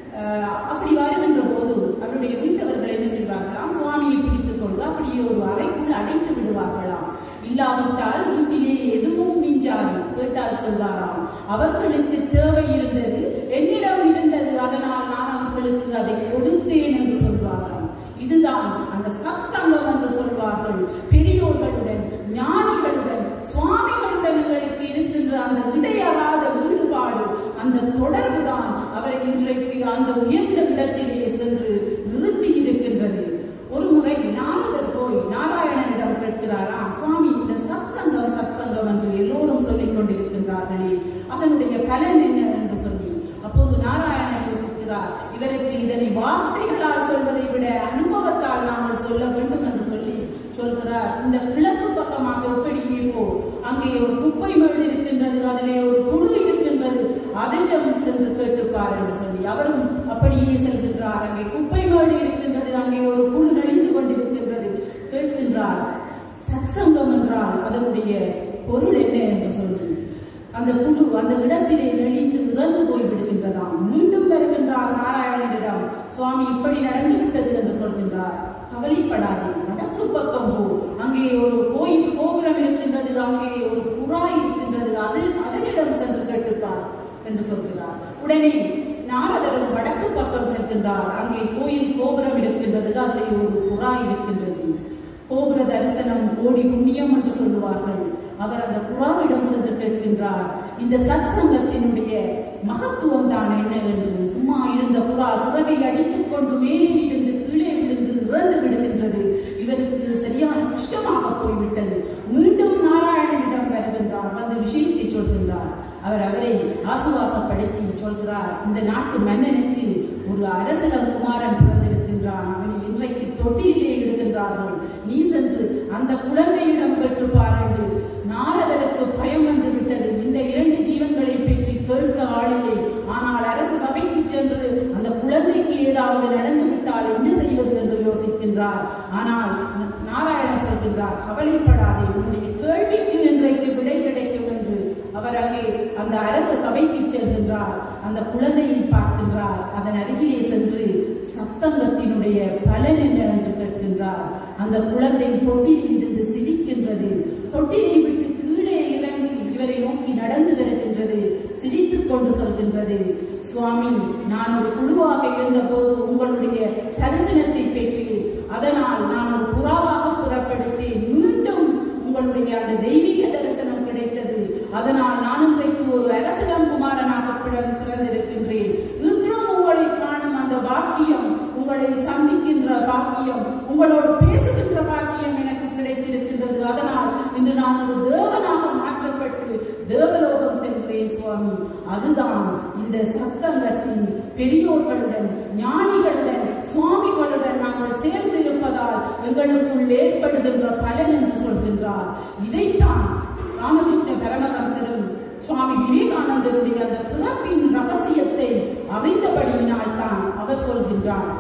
அப்படி வருகின்ற போது அவருடைய வீட்டவர்கள் என்ன செய்வார்களாம், சுவாமியை பிடித்துக் கொண்டு அப்படியே ஒரு அறைக்குள் அடைத்து விடுவார்களாம். இல்லாவிட்டால் வீட்டிலே எதுவும் மிஞ்சாது. கேட்டால் சொல்வாராம், அவர்களுக்கு தேவை இருந்தது, என்னிடம் இருந்தது, அதனால் நான் அவர்களுக்கு அதை கொடுத்தேன் என்று சொல்வாராம். இதுதான் அந்த சத்சங்கம் என்று சொல்வார்கள். பெரியோர்களுடன், ஞானிகளுடன், சுவாமிகளுடன் எங்களுக்கு இருக்கின்ற அந்த இடையறாத ஈடுபாடு, அந்த தொடர்பு தான் அவரை இன்றைக்கு அந்த உயர்ந்த இடத்திலே சென்று நிறுத்தி இருக்கின்றது. ஒரு முறை நாரதர் போய் நாராயணனிடம் கேட்கிறாராம், சுவாமி, இந்த சத்சங்கம் சத்சங்கம் என்று எல்லோரும் சொல்லிக் கொண்டிருக்கின்றார்களே, அதனுடைய பலன் என்ன என்று சொல்லி. அப்போது நாராயணன் யோசிக்கிறார், இவருக்கு இதனை வார்த்தைகளால் சொல்வதை விட அனுபவத்தால் நாங்கள் சொல்ல வேண்டும் என்று சொல்லி சொல்கிறார். இந்த கிழக்கு பக்கமாக எப்படியே போ, அங்கே ஒரு குப்பை மேடு இருக்கின்றது, அதிலே ஒரு புழு இருக்கின்றது, அதனிடம் சென்று கேட்டுப்பார் என்று சொல்லி அவரும் அப்படியே செல்கின்றார். அங்கே குப்பை மேடு இருக்கின்றது, அங்கே ஒரு புழு நெளிந்து கொண்டிருக்கின்றது, கேட்கின்றார். சத்சங்கம் என்றால் அதனுடைய பொருள் என்ன என்று சொல்லி அந்த புழு அந்த இடத்திலே நெளிந்து இறந்து போய்விடுகின்றதாம். மீண்டும் வருகின்றார் நாராயணனிடம், சுவாமி, இப்படி நடந்து விட்டது என்று சொல்கின்றார். கவலைப்படாதே, வடக்கு பக்கம் போ, அங்கே ஒரு கோயில் கோபுரம் இருக்கின்றது, அங்கே ஒரு புறா இருக்கின்றது, அதனிடம் சென்று கேட்டுப்பார் என்று சொல்கிறார். உடனே நாரதரும் வடக்கு பக்கம் செல்கின்றார். அங்கே கோயில் கோபுரம் இருக்கின்றது, அதிலே ஒரு புறா இருக்கின்றது. கோபுர தரிசனம் கோடி புண்ணியம் என்று சொல்லுவார்கள். அவர் அந்த புறாவிடம் சென்று கேட்கின்றார், இந்த சத்சங்கத்தினுடைய மகத்துவம் தான் என்ன என்று. சும்மா இருந்த புறா சிறகை அடித்துக் கொண்டு மேலே இருந்து கீழே விழுந்து இறந்து விடுகின்றது. இவருக்கு சரியான கஷ்டமாக போய்விட்டது. மீண்டும் நாராயணனிடம் வருகின்றார், வந்து விஷயத்தை சொல்கின்றார். அவர் அவரை ஆசுவாசப்படுத்தி சொல்கிறார், இந்த நாட்டு மன்னனுக்கு ஒரு அரசிடம் குமாரன் பிறந்திருக்கின்றான், அவனை இன்றைக்கு தொட்டிலே இடுகின்றார்கள், நீ சென்று அந்த குழந்தையிடம் பெற்றுப்பார் என்று. நாரதருக்கு பயம் வந்து விட்டது. இந்த இரண்டு ஜீவன்களை பற்றி கேட்க ஆளில்லை. ஆனால் அரசு சபைக்கு சென்று அந்த குழந்தைக்கு ஏதாவது நடந்து விட்டால் என்ன செய்வது என்று யோசிக்கின்றார். ஆனால் நாராயணன் சொல்கின்றார், கவலைப்படாதே, உன்னுடைய கேள்விக்கு இன்றைக்கு விடை கிடைக்கும் என்று. அவர் அங்கே அந்த அரசு சபைக்கு செல்கின்றார். அந்த குழந்தையை பார்க்கின்றார். அதன் அருகிலே சென்று சத்சங்கத்தினுடைய பலன் என்ன என்று கேட்கின்றார். அந்த குழந்தை தொட்டிலில் இருந்து சிரிக்கின்றது. தொட்டிலை விட்டு கீழே இறங்கி இவரை நோக்கி நடந்து வருகின்றது. சிரித்துக் கொண்டு சொல்கின்றது, சுவாமி, நான் ஒரு குழுவாக இருந்த போது உங்களுடைய தரிசனத்தை பெற்று அதனால் நான் ஒரு புறாவாக புறப்படுத்தி மீண்டும் உங்களுடைய அந்த தெய்வீக தரிசனம் கிடைத்தது. அதனால் நான் இன்றைக்கு ஒரு அரசிடம் குமாரனாக பிறந்திருக்கின்றேன். இன்றும் உங்களை காணும் அந்த பாக்கியம், உங்களை சந்திக்கின்ற பாக்கியம், உங்களோடு பேசுகின்ற பாக்கியம் எனக்கு கிடைத்திருக்கின்றது. அதனால் இன்று நான் ஒரு தேவனாக மாற்றப்பட்டு தேவலோகம் செல்கிறேன் சுவாமி. அதுதான் இந்த சத்சங்கத்தின் பெரியோர்களுடன், ஞானிகளுடன், சுவாமிகளுடன் நாங்கள் சேர்ந்திருப்பதால் எங்களுக்குள் ஏற்படுகின்ற பலன் என்று சொல்கின்றார். இதைத்தான் ராமகிருஷ்ண பரமஹம்சரும் சுவாமி விவேகானந்தருடைய அந்த பிறப்பின் ரகசியத்தை அறிந்தபடியினால் தான் அவர் சொல்கின்றார்,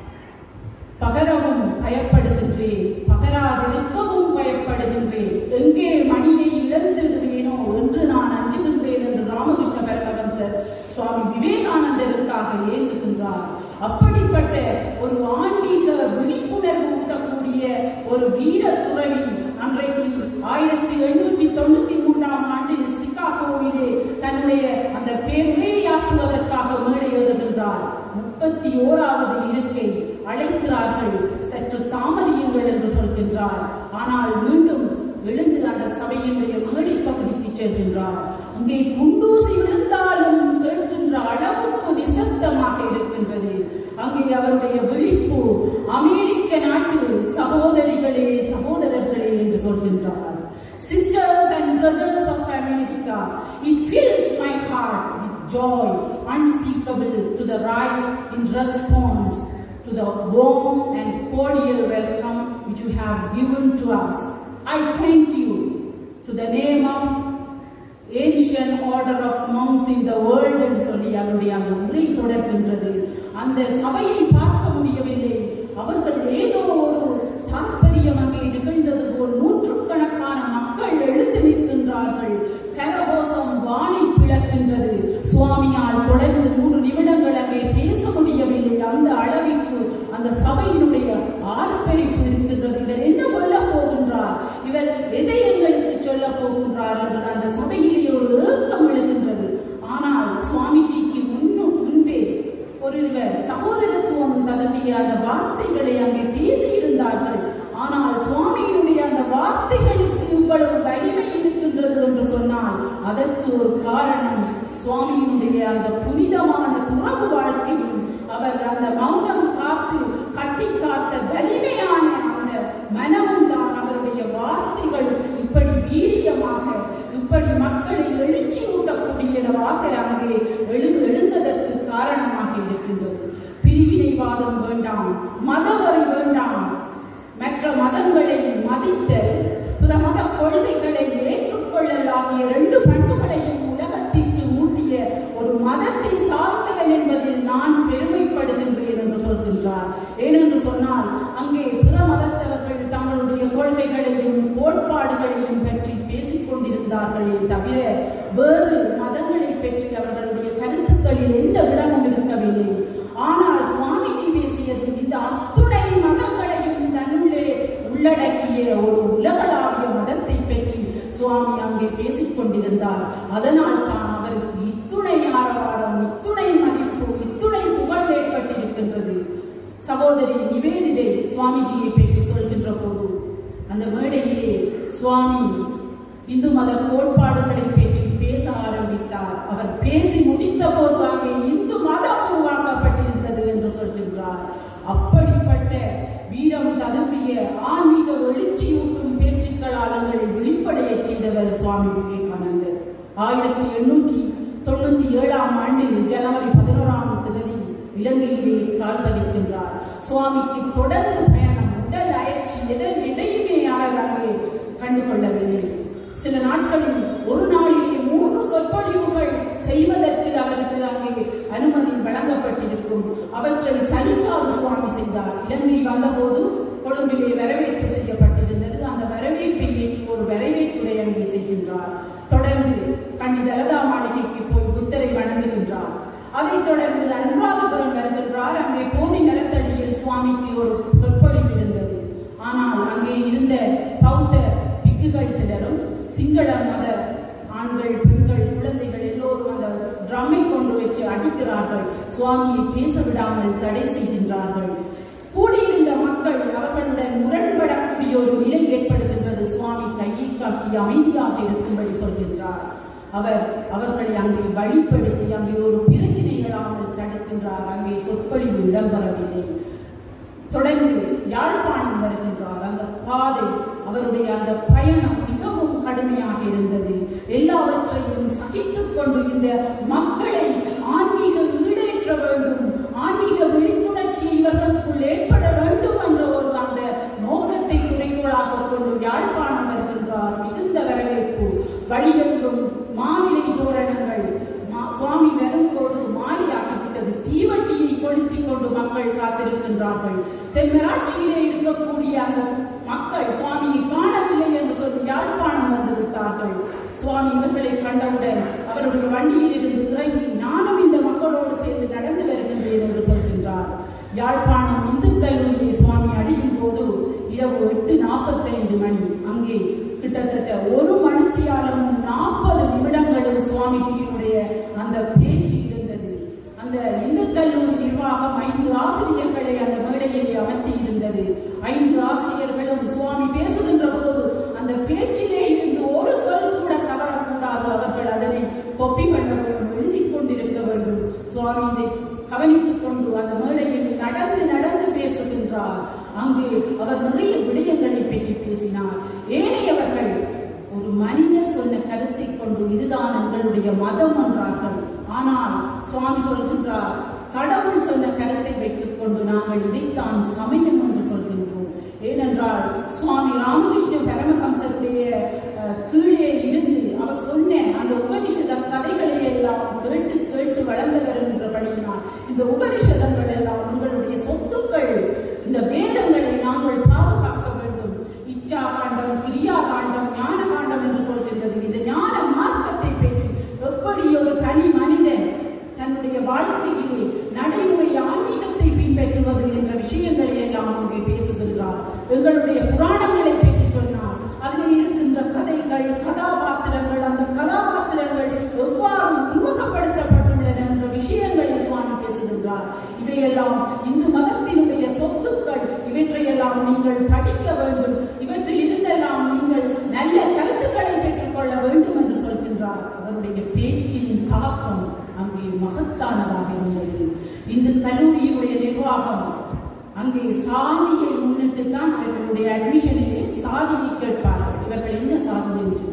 பகரவும் பயப்படுகின்றேன், பகராதிருக்கவும் பயப்படுகின்றேன், எங்கே மணியை இழந்து ஒரு வீர துறவி அன்றைக்கு 1893 சிகாகோவிலே தன்னுடைய அந்த பேருரையாற்றுவதற்காக மேடை ஏறுகின்றார். 31வது இருக்கை அழைக்கிறார்கள், சற்று தாமதியுங்கள் என்று சொல்கின்றார். ஆனால் மீண்டும் எழுந்து அந்த சபையினுடைய மேடை பகுதிக்கு செல்கின்றார். அங்கே குண்டூசி விழுந்தாலும் கேட்கின்ற அளவுக்கு நிசப்தமாக இருக்கின்றது. அங்கே அவருடைய விழிப்பு அமெரிக்க நாட்டு சகோதரிகளே சகோதரர்களே என்று சொல்கின்றார். Sisters and brothers of America, it fills my heart with joy unspeakable to the rise in response to the warm and cordial welcome which you have given to us. I thank you to the name of ancient order of monks in the world என்று சொல்லி அவருடைய அந்த உரை தொடர்கின்றது. அந்த சபையை பார்க்க முடியவில்லை. அவர்கள் ஏதோ ஒரு தாற்பயம் அங்கே நிகழ்ந்தது போல் நூற்றுக்கணக்கான மக்கள் எழுந்து நிற்கின்றார்கள். கரகோஷம் வானை பிளக்கின்றது. சுவாமியால் தொடர்ந்து 3 நிமிடங்கள் அங்கே பேச முடியவில்லை. அந்த அளவிற்கு அந்த சபையினுடைய ஆர்ப்பரிப்பு இருக்கின்றது. இவர் என்ன சொல்ல போகின்றார், இவர் எதை எங்களுக்கு சொல்ல போகின்றார் என்று அந்த சபையிலே ஒரு ஏக்கம் எழுகின்றது. ஆனால் சுவாமிஜிக்கு முன்பே ஒருவர் சகோதரத்துவம் ததும்பிய அந்த வார்த்தைகளை அங்கே பேசியிருந்தார்கள். ஆனால் சுவாமியினுடைய அந்த வார்த்தைகளுக்கு இவ்வளவு வலிமை இருக்கின்றது என்று சொன்னால் அதற்கு ஒரு காரணம் சுவாமியினுடைய அந்த புனிதமான துறவு வாழ்க்கையும் அவர் அந்த மௌனம் காத்து கட்டி காத்த வலிமையான அந்த மனமும் தான் அவருடைய வார்த்தைகள் இப்படி வீரியமாக இப்படி மக்களை எழுச்சி ஊட்டக்கூடியவாக அங்கே எழுந்ததற்கு காரணமாக இருக்கின்றது. பிரிவினைவாதம் வேண்டாம், மதவரி வேண்டாம், மற்ற மதங்களை மதித்தல், பிற மத கொள்கைகளை ஏற்றுக்கொள்ளல் ஆகிய 2 பண்புகளையும் உலகத்திற்கு ஊட்டிய ஒரு மதத்தை சார்ந்தவன் என்பதில் நான் பெருமைப்படுகின்றேன் என்று சொல்கின்றார். ஏனென்று சொன்னால் அங்கே பிற மதத்தவர்கள் தங்களுடைய கொள்கைகளையும் கோட்பாடுகளையும் பற்றி பேசிக் கொண்டிருந்தார்களே தவிர வேறு மதங்களை பற்றி அவர்களுடைய கருத்துக்களில் எந்த இடமும் இருக்கவில்லை. ஆனால் சுவாமிஜி பேசியது இந்த அத்துணை மதங்களையும் தன்னுள்ளே உள்ளடக்கிய ஒரு உலகளாவிய மதத்தை பற்றி சுவாமி அங்கே பேசிக் கொண்டிருந்தார். அதனால் தான் அவருக்கு இத்துணை ஆரவாரம், இத்துணை மதிப்பு, இத்துணை புகழ் ஏற்பட்டிருக்கின்றது. சகோதரி நிவேதிதை சுவாமிஜியை பற்றி சொல்கின்ற போது அந்த மேடையிலே சுவாமி இந்து மத கோட்பாடுகளை பற்றி பேச ஆரம்பித்தார். அவர் பேசி முடித்த போது அங்கே இந்து மதம் உருவாக்கப்பட்டிருந்தது என்று சொல்கின்றார். அப்படிப்பட்ட வீரம் ததும்பிய ஆன்மீக எழுச்சியூட்டும் பேச்சுக்களால் எங்களை வெளிப்படைய செய்தவர் சுவாமி விவேகானந்தர். 1897 ஜனவரி 11 இலங்கையிலே கால் பதிக்கின்றார். சுவாமிக்கு தொடர்ந்து பயணம், உடல் அயற்சி எதையுமே அவர் அங்கே கண்டுகொள்ளவில்லை. சில நாட்களில் ஒரு நாளிலே 3 சொற்பொழிவுகள் செய்வதற்கு அவருக்கு அங்கே அனுமதி வழங்கப்பட்டிருக்கும். அவற்றை சலிக்காது சுவாமி செய்தார். இலங்கை வந்தபோது கொழும்பிலே வரவேற்பு செய்யப்பட்டிருந்தது. அந்த வரவேற்பை ஏற்று ஒரு வரவேற்புரை அங்கே செய்கின்றார். தொடர்ந்து கண்ணி தலதா மாளிகைக்கு போய் புத்தரை வணங்குகின்றார். அதைத் தொடர்ந்து அனுராதபுரம் வருகின்றார். அங்கே போதி மரத்தடியில் சுவாமிக்கு ஒரு சொற்பொழிவு இருந்தது. ஆனால் அங்கே இருந்த பௌத்த பிக்குகள் சிலரும் சிங்கள மத ஆண்கள், பெண்கள், குழந்தைகள் எல்லோரும் அந்த ட்ரம்மை கொண்டு வச்சு அடிக்கிறார்கள். சுவாமியை பேச விடாமல் தடை செய்கின்றார்கள். கூடியிருந்த மக்கள் அவர்களுடன் முரண்படக்கூடிய ஒரு நிலை ஏற்படுகின்றது. சுவாமி கையை காட்டி அமைதியாக இருக்கும்படி சொல்கின்றார். அவர்களை அங்கே வழிப்படுத்தி அங்கே ஒரு பிரச்சனை இல்லாமல் தடுக்கின்றார். அங்கே சொற்பொழிவு இடம்பெறவில்லை. தொடர்ந்து யாழ்ப்பாணம் வருகின்றார். அந்த பாதை, அவருடைய அந்த பயணம் மிகவும் கடுமையாக இருந்தது. எல்லாவற்றையும் சகித்துக் கொண்டு இந்த மக்களை ஆன்மீக ஈடேற்ற வேண்டும், ஆன்மீக விழிப்புணர்ச்சி இவர்களுக்குள் ஏற்பட வேண்டும் என்ற ஒரு அந்த நோக்கத்தை குறிக்கோளாக கொண்டு யாழ்ப்பாணம் வருகின்றார். மிகுந்த வரவேற்பு, வழியெங்கும் மாவிலை தோரணங்கள். சுவாமி வரும்போது மாலையாகிவிட்டது. தீவட்டியை கொளுத்திக் கொண்டு மக்கள் காத்திருக்கின்றார்கள். தென்மராட்சியிலே இருக்கக்கூடிய அந்த மக்கள் சுவாமியை காணவில்லை என்று சொல்லி யாழ்ப்பாணம் வந்து விட்டார்கள். சுவாமி இவர்களை கண்டவுடன் அவருடைய வண்டியில் இருந்து இறங்கி நானும் இந்த மக்களோடு சேர்ந்து நடந்து வருகின்றேன் என்று சொல்கின்றார். யாழ்ப்பாணம் இந்து கல்லூரியை சுவாமி அடையும் போது இரவு 8:45 மணி. அங்கே கிட்டத்தட்ட 1 மணித்தியாலமும் 40 நிமிடங்களும் சுவாமிஜியினுடைய அந்த பேச்சு இருந்தது. அந்த இந்து கல்லூரி நிர்வாகம் 5 ஆசிரியர்களை அந்த மேடையிலே அமர்த்தி இருந்தது. 5 ஆசிரியர்களும் சுவாமி பேசுகின்ற போது அந்த பேச்சிலே இருந்து ஒரு சொல் கூட தவறக்கூடாது. அவர்கள் அதனை கொப்பி பண்ண வேண்டும், எழுதி கொண்டிருக்க வேண்டும். சுவாமி இதை கவனித்துக் கொண்டு அந்த மேடையில் நடந்து பேசுகின்றார். அங்கே அவர் நிறைய விடயங்களை பற்றி பேசினார். ஏனையவர்கள் ஒரு மனிதர் சொன்ன கருத்தை கொண்டு இதுதான் எங்களுடைய மதம் என்றார்கள். ஆனால் சுவாமி சொல்கின்றார், கடவுள் சொன்ன கருத்தை வைத்துக் கொண்டு நாங்கள் இதைத்தான் சமயம் என்று சொல்கின்றோம். ஏனென்றால் சுவாமி ராமகிருஷ்ண பரமஹம்சருடைய கீழே இருந்து அவர் சொன்ன அந்த உபனிஷத கதைகளை எல்லாம் கேட்டு கேட்டு வளர்ந்தவர் என்றபடியினால் இந்த உபனிஷதங்கள் எல்லாம் உங்களுடைய சொத்துக்கள். இந்த வேதங்களை நாங்கள் பாதுகாக்க வேண்டும். இச்சா காண்டம், கிரியா காண்டம், ஞான காண்டம் என்று சொல்கின்றது. இந்த ஞான மார்க்கத்தை பற்றி எப்படி ஒரு தனி மனிதன் தன்னுடைய வாழ்க்கையிலே நடைமுறை ஆன்மீகத்தை பின்பற்றுவது என்ற விஷயங்களை எல்லாம் அங்கே பேசுகின்றார். எங்களுடைய புராணங்களை பற்றி சொன்னார். அதில் இருக்கின்ற கதைகள், கதாபாத்திரங்கள், அந்த கதாபாத்திரங்கள் எவ்வாறு உருவகப்படுத்தப்பட்டுள்ளன என்ற விஷயங்களை சுவாமி பேசுகின்றார். இவையெல்லாம் இந்து மதத்தினுடைய சொத்துக்கள். இவற்றையெல்லாம் நீங்கள் படிக்க வேண்டும். இவற்றில் இருந்தெல்லாம் நீங்கள் நல்ல கருத்துக்களை பெற்றுக்கொள்ள வேண்டும் என்று சொல்கின்றார். அவருடைய பேச்சின் தாக்கம் அங்கே மகத்தானதாக இருந்தது. இந்து கல்லூரியினுடைய நிர்வாகம் அங்கே சாதியை முன்னிட்டு தான் அவர்களுடைய அட்மிஷனிலே சாதியை கேட்பார்கள். இவர்கள் என்ன சாதி என்று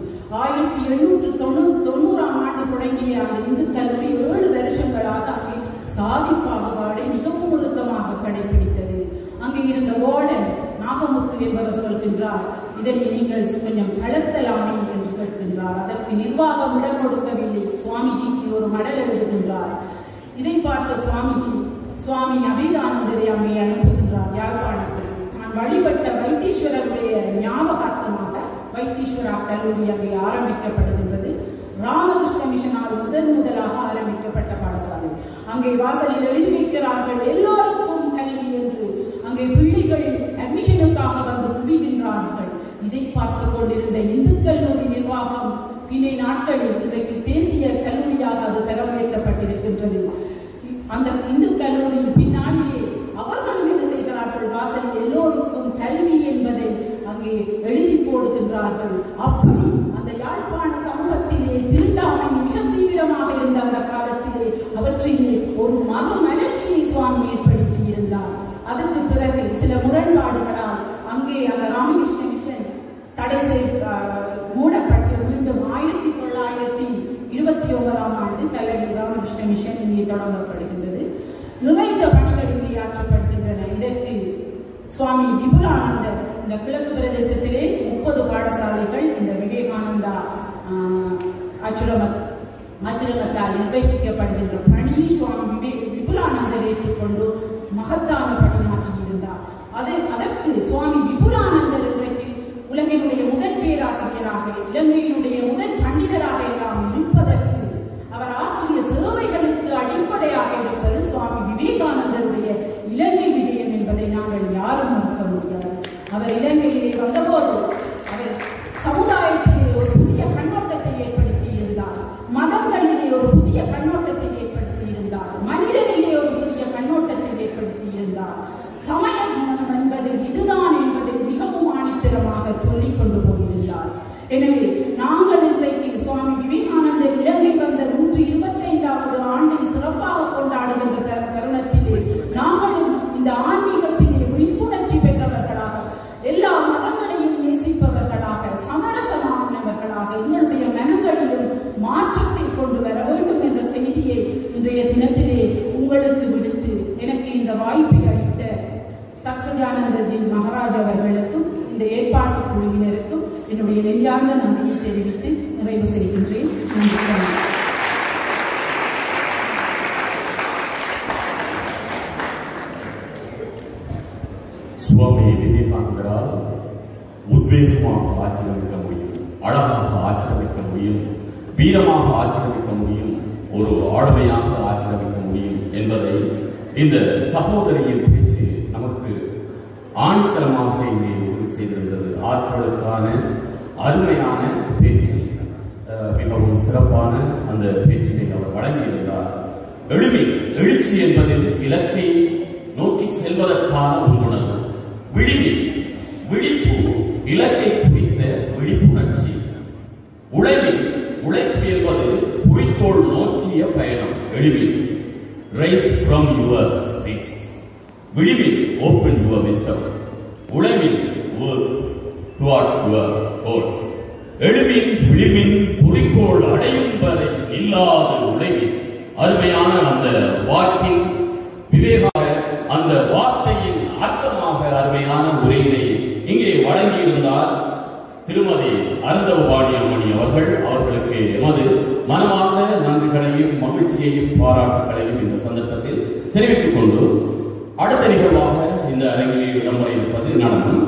1890ஆம் ஆண்டு தொடங்கிய அந்த இந்து கல்லூரி 7 வருஷங்களாக அங்கே சாதி பாகுபாடை மிகவும் உருக்கமாக கடைபிடித்தது. அங்கே இருந்த வார்டன் நாகமுத்து என்பவர் சொல்கின்றார், இதனை நீங்கள் கொஞ்சம் தளர்த்தலாமே என்று கேட்கின்றார். அதற்கு நிர்வாகம் இடம் கொடுக்கவில்லை. சுவாமிஜிக்கு ஒரு மடல் எழுதுகின்றார். இதை பார்த்த சுவாமிஜி சுவாமி அபிதானந்தரை அங்கே அனுப்புகின்றார் யாழ்ப்பாணத்தில். தான் வழிபட்ட வைத்தீஸ்வரருடைய ஞாபகார்த்தமாக வைத்தீஸ்வரா கல்லூரி அங்கே ஆரம்பிக்கப்படுகின்றது. ராமகிருஷ்ண மிஷனால் முதலாக ஆரம்பிக்கப்பட்ட பாடசாலை. அங்கே வாசலில் எழுதி வைக்கிறார்கள், எல்லோருக்கும் கல்வி என்று. அங்கே பிள்ளைகள் அட்மிஷனுக்காக வந்து குவிகின்றார்கள். இதை பார்த்து கொண்டிருந்த இந்து கல்லூரி நிர்வாகம் பின்னை நாட்களில் இன்றைக்கு தேசிய கல்லூரியாக அது தரம் உயர்த்தப்பட்டிருக்கின்றது. அந்த இந்து கல்லூரியின் பின்னாடியே அவர்களும் என்ன செய்கிறார்கள், வாசலில் எல்லோருக்கும் கல்வி என்பதை அங்கே எழுதி போடுகின்றார்கள். அப்படி அந்த யாழ்ப்பாண சமூகத்திலே திருண்டாமை மிக தீவிரமாக இருந்த அந்த காலத்திலே அவற்றிலே ஒரு மறுமலர்ச்சியை சுவாமி ஏற்படுத்தி இருந்தார். அதுக்கு பிறகு சில முரண்பாடுகளால் அங்கே அந்த ராமகிருஷ்ண மிஷன் தடை மூடப்பட்டு மீண்டும் 1929ஆம் ஆண்டு கல்லடி ராமகிருஷ்ண மிஷன் இங்கே தொடங்கப்படுகின்றது. நிறைந்த பணிகள் இங்கே ஆற்றப்படுகின்றன. இதற்கு சுவாமி விபுலானந்தர் இந்த கிழக்கு பிரதேசத்திலே 30 பாடசாலைகள் இந்த விவேகானந்தா ஆச்சிரமத்தால் நிர்வகிக்கப்படுகின்ற பணியை சுவாமி விபுலானந்தர் ஏற்றுக்கொண்டு மகத்தான பணியாற்றி இருந்தார். அதற்கு சுவாமி விபுலானந்தர் இன்றைக்கு உலகினுடைய முதல் பேராசிரியராக, இலங்கையினுடைய முதல் பண்டிதராக எல்லாம் இருப்பதற்கு அவர் ஆற்றிய சேவைகளுக்கு அடிப்படையாக இருப்பது சுவாமி விவேகானந்தருடைய இலங்கை விஜயம் என்பதை நாங்கள் யாரும் மறக்க முடியாது. அவர் இலங்கையிலே வந்தபோது அவர் சமுதாயத்திலே ஒரு புதிய கண்ணோட்டத்தை ஏற்படுத்தி இருந்தார். மதங்களிலே ஒரு புதிய கண்ணோட்டத்தை ஏற்படுத்தி இருந்தார். மனிதனிலே ஒரு புதிய கண்ணோட்டத்தை ஏற்படுத்தி இருந்தார். சமயம் என்பது இதுதான் என்பதை மிகவும் ஆணித்தரமாக சொல்லிக் கொண்டு போயிருந்தார். எனவே நாங்கள் இன்றைக்கு சுவாமி விவேகானந்தர் இலங்கை வந்த 125வது ஆண்டை சிறப்பாக கொண்டாடுகின்ற தருணத்திலே நாங்களும் இந்த ஆன்மீகத்திலே விழிப்புணர்ச்சி பெற்றவர்களாக, எல்லா மதங்களையும் நேசிப்பவர்களாக, சமரசமானவர்களாக எங்களுடைய மனங்களிலும் மாற்றத்தை கொண்டு வர வேண்டும் என்ற செய்தியை இன்றைய தினத்திலே உங்களுக்கு விடுத்து எனக்கு இந்த வாய்ப்பை அளித்த தக்ஷஜானந்தஜி மகாராஜ் அவர்களுக்கும் இந்த ஏற்பாட்டு குழுவினருக்கும் என்னுடைய நெஞ்சார்ந்த நன்றியை தெரிவித்து நிறைவு செய்கின்றேன். சுவாமி விவேகானந்தரால் உத்வேகமாக ஆக்கிரமிக்க முடியும், அழகாக ஆக்கிரமிக்க முடியும், வீரமாக ஆக்கிரமிக்க முடியும், ஒரு ஆளுமையாக ஆக்கிரமிக்க முடியும் என்பதை இந்த சகோதரியின் பேச்சு நமக்கு ஆணித்தரமாக இங்கே உறுதி ஆற்றலுக்கான அருமையான பேச்சு, மிகவும் சிறப்பான அந்த பேச்சினை அவர் வழங்கியிருந்தார். எழுச்சி என்பது இலக்கை நோக்கி செல்வதற்கான உணர்வு. விழிப்பு இலக்கை குறித்த விழிப்புணர்ச்சி. உழைப்பு என்பது குறிக்கோள் நோக்கிய பயணம். Rise from your spirits. விழிவில் ஓப்பன் யுவர் விஸ்டம். உழைவில் ஒர்க் டுவார்ட்ஸ் யுவர் கோல்ஸ். விழிவின் குறிக்கோள் அடையும் வரை இல்லாத உழைவில். அருமையான அந்த வாக்கின் விவேகாக அந்த வார்த்தையின் அர்த்தமாக அருமையான உரையினை இங்கே வழங்கியிருந்தார் திருமதி அருந்தவபாணி அம்மணி அவர்கள். அவர்களுக்கு எமது மனமார்ந்த நன்றிகளையும் மகிழ்ச்சியையும் பாராட்டுகளையும் இந்த சந்தர்ப்பத்தில் தெரிவித்துக் கொண்டு அடுத்த நிகழ்வாக இந்த அரங்கில் இடம்பெற இருப்பது நடனம்.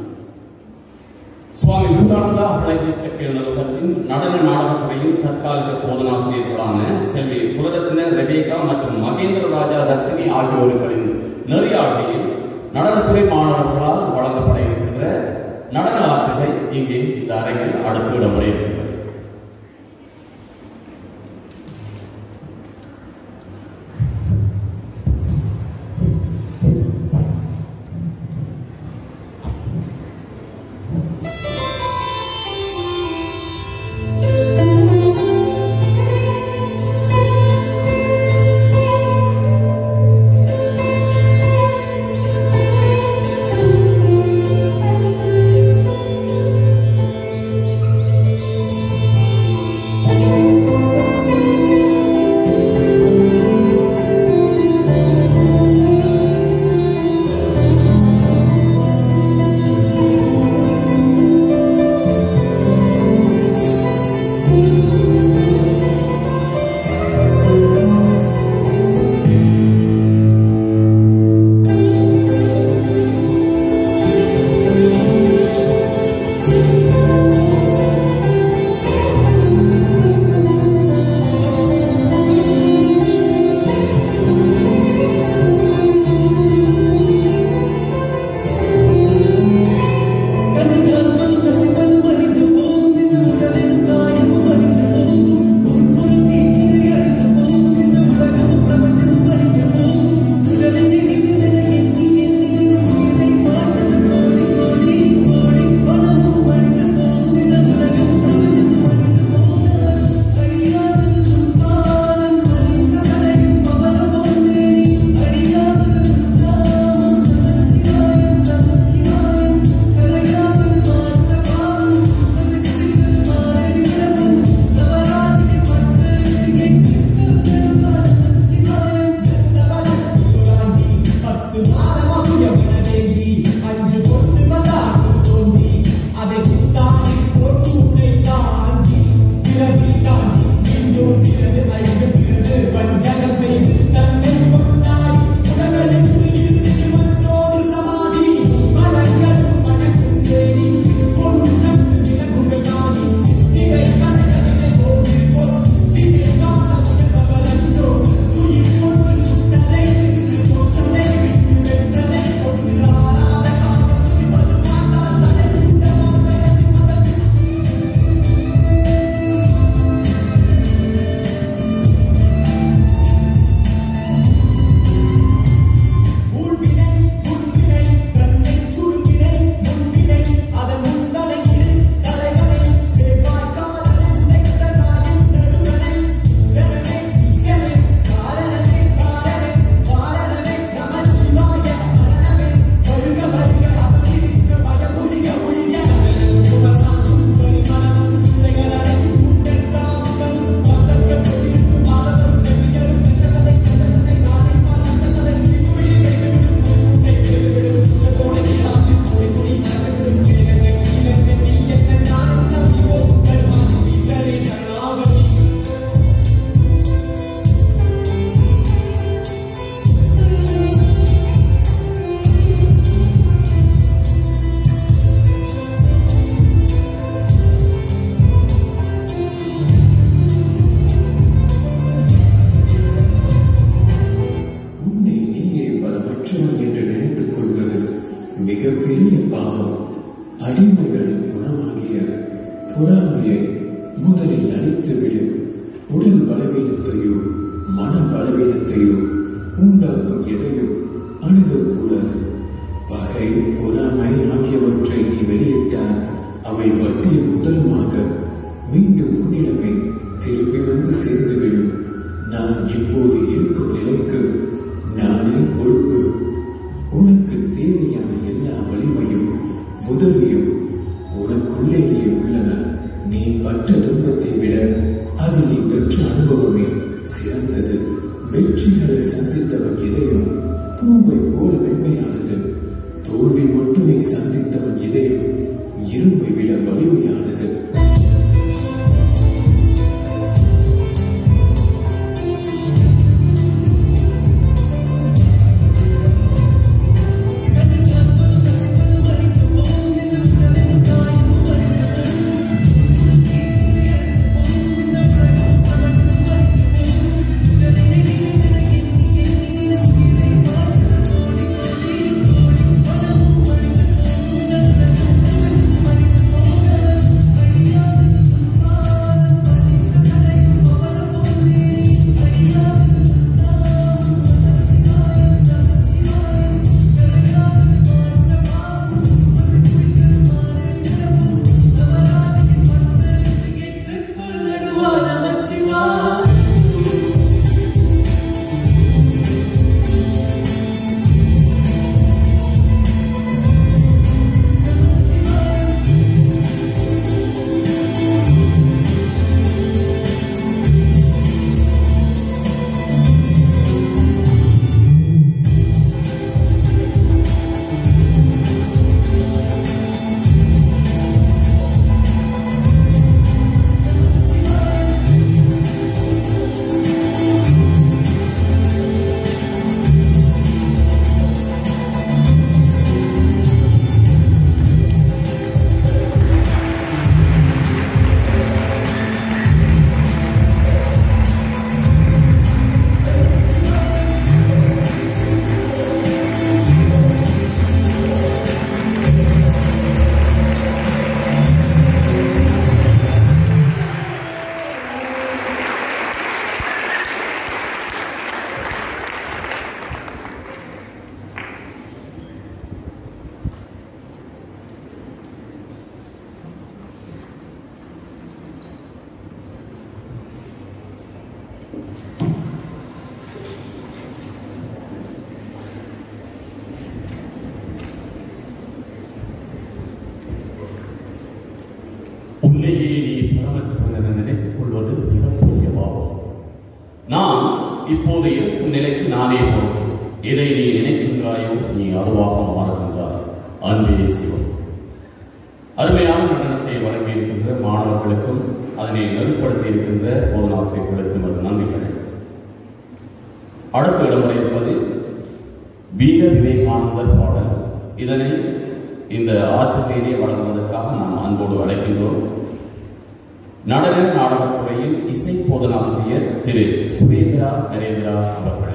சுவாமி விவேகானந்தா அழகிய கற்கையின் நடன நாடகத்துறையின் தற்காலிக போதனாசிரியர்களான செல்வி குலரத்ன ரெபேகா மற்றும் மகேந்திர ராஜா தர்சினி ஆகியோர்களின் நெறியாழ்கையில் நடனத்துறை மாணவர்களால் வழங்கப்பட இருக்கின்ற நடன ஆற்றுகை இங்கே இந்த அரங்கில் அடுத்து இடம்பெற இருக்கின்றது. திருப்பி வந்து சேர்ந்துவிடும். நான் இப்போது இருக்கும் நிலைக்கு நானே பொறுப்பு. உனக்கு தேவையான எல்லா வலிமையும் உதவியும் உனக்குள்ளேயே உள்ளன. நீ பட்ட துன்பத்தை விட அது நீ பெற்ற அனுபவமே சிறந்தது. வெற்றிகளை சந்தித்தவன் இதயம் பூவை போல மென்மையானது. தோல்வி மட்டுமே சந்தித்தவன் இதயம் இரும்பை விட வலிமையானது. உன்னையே நீ பலமற்றவன் என நினைத்துக் கொள்வது மிகப்பெரிய பாவம். நான் இப்போது இருக்கும் நிலைக்கு நானே பொறுப்பு. எதை நீ நினைக்கின்றாயோ நீ அதுவாக மாறுகின்றாய். அன்பே சிவம். அருமையான நடனத்தை வழங்கியிருக்கின்ற மாணவர்களுக்கும் அதனை நெருப்படுத்தி இருக்கின்ற போதனாசிரியர்களுக்கும் அது நன்றிகள். அடுத்த இடமுறை இருப்பது வீர விவேகானந்தர் பாடல். இதனை இந்த ஆற்றுகையினை வழங்குவதற்காக நாம் அன்போடு அழைக்கின்றோம். நடன நாடகத்துறையின் இசை போதனாசிரியர் திரு சுரேந்திரா நரேந்திரா அவர்களே.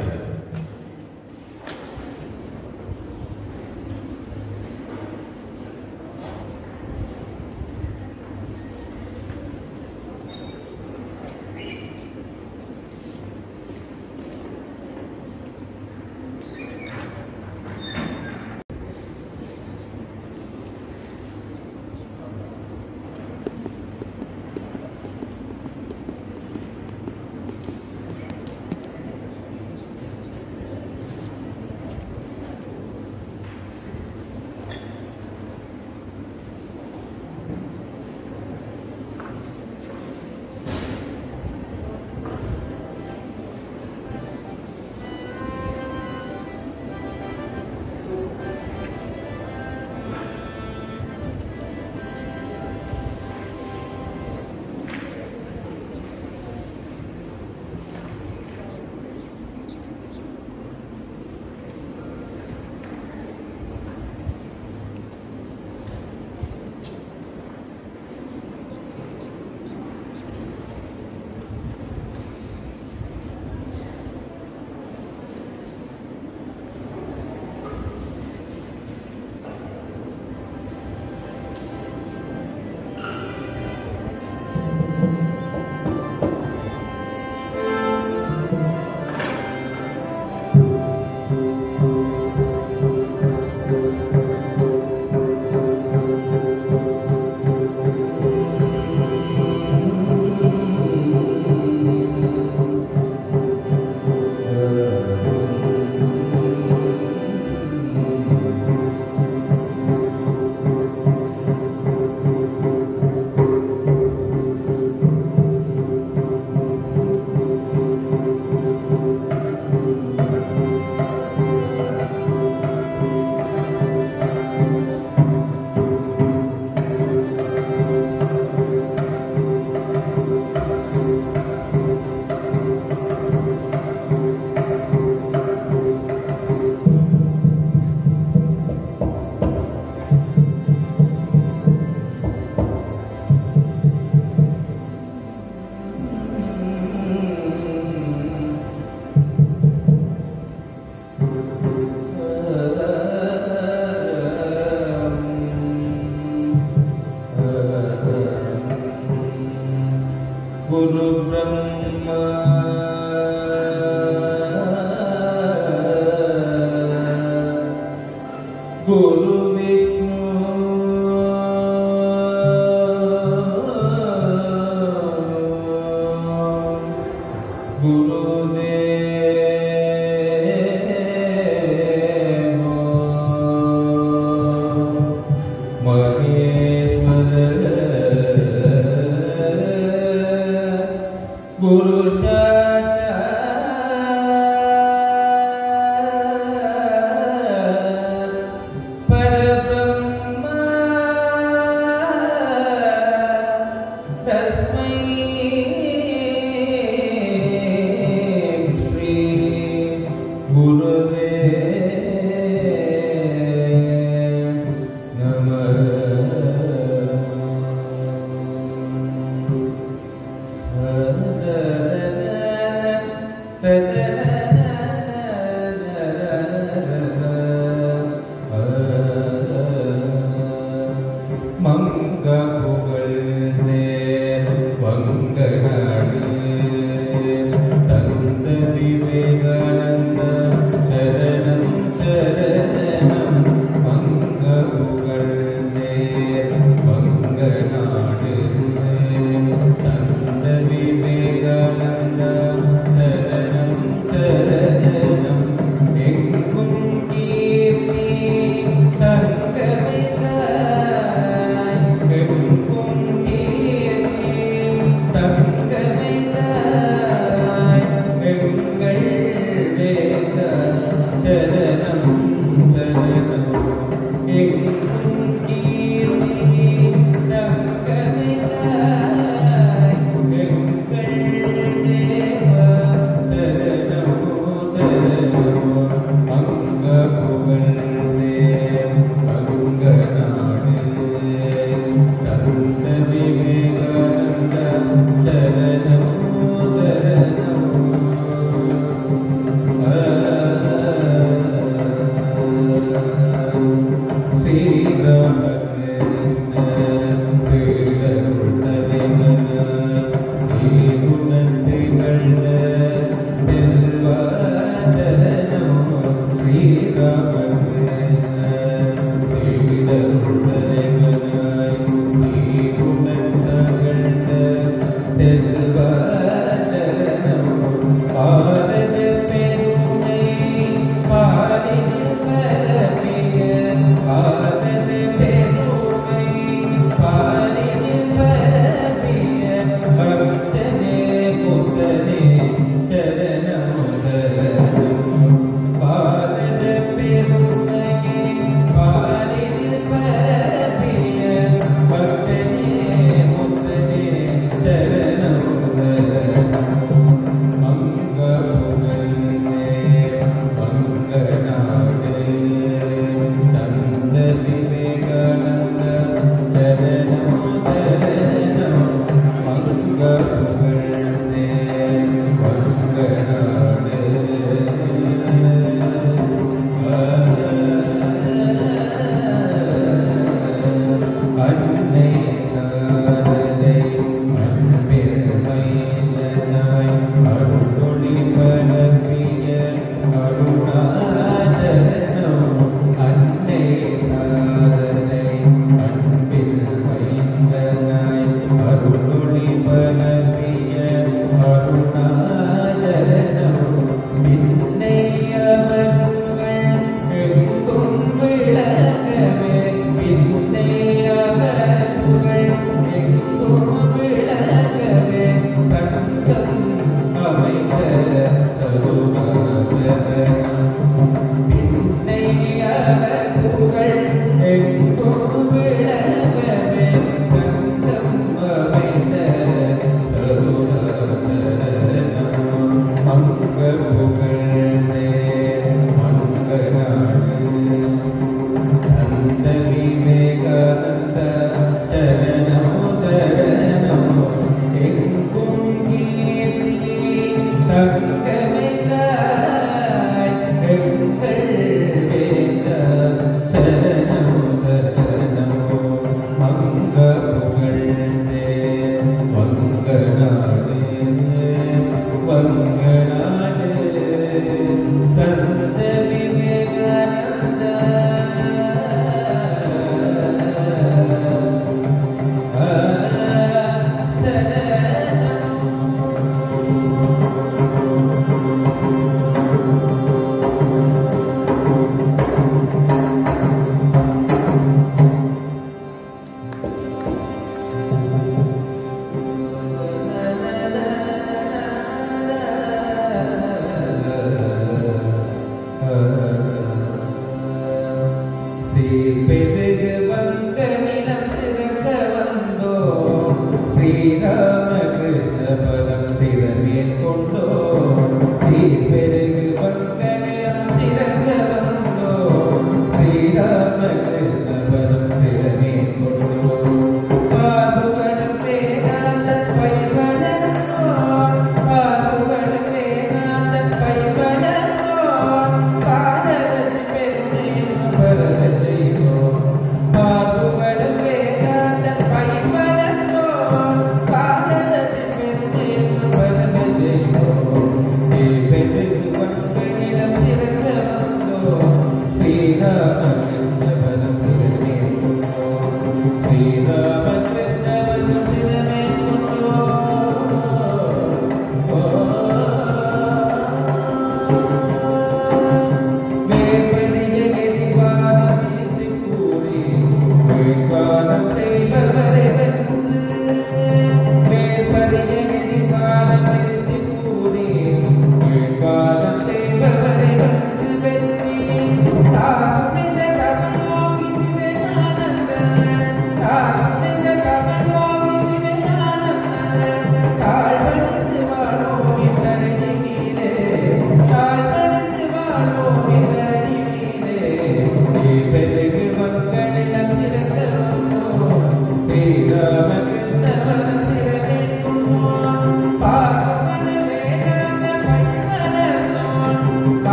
மங்க புகழ் வங்க நாடு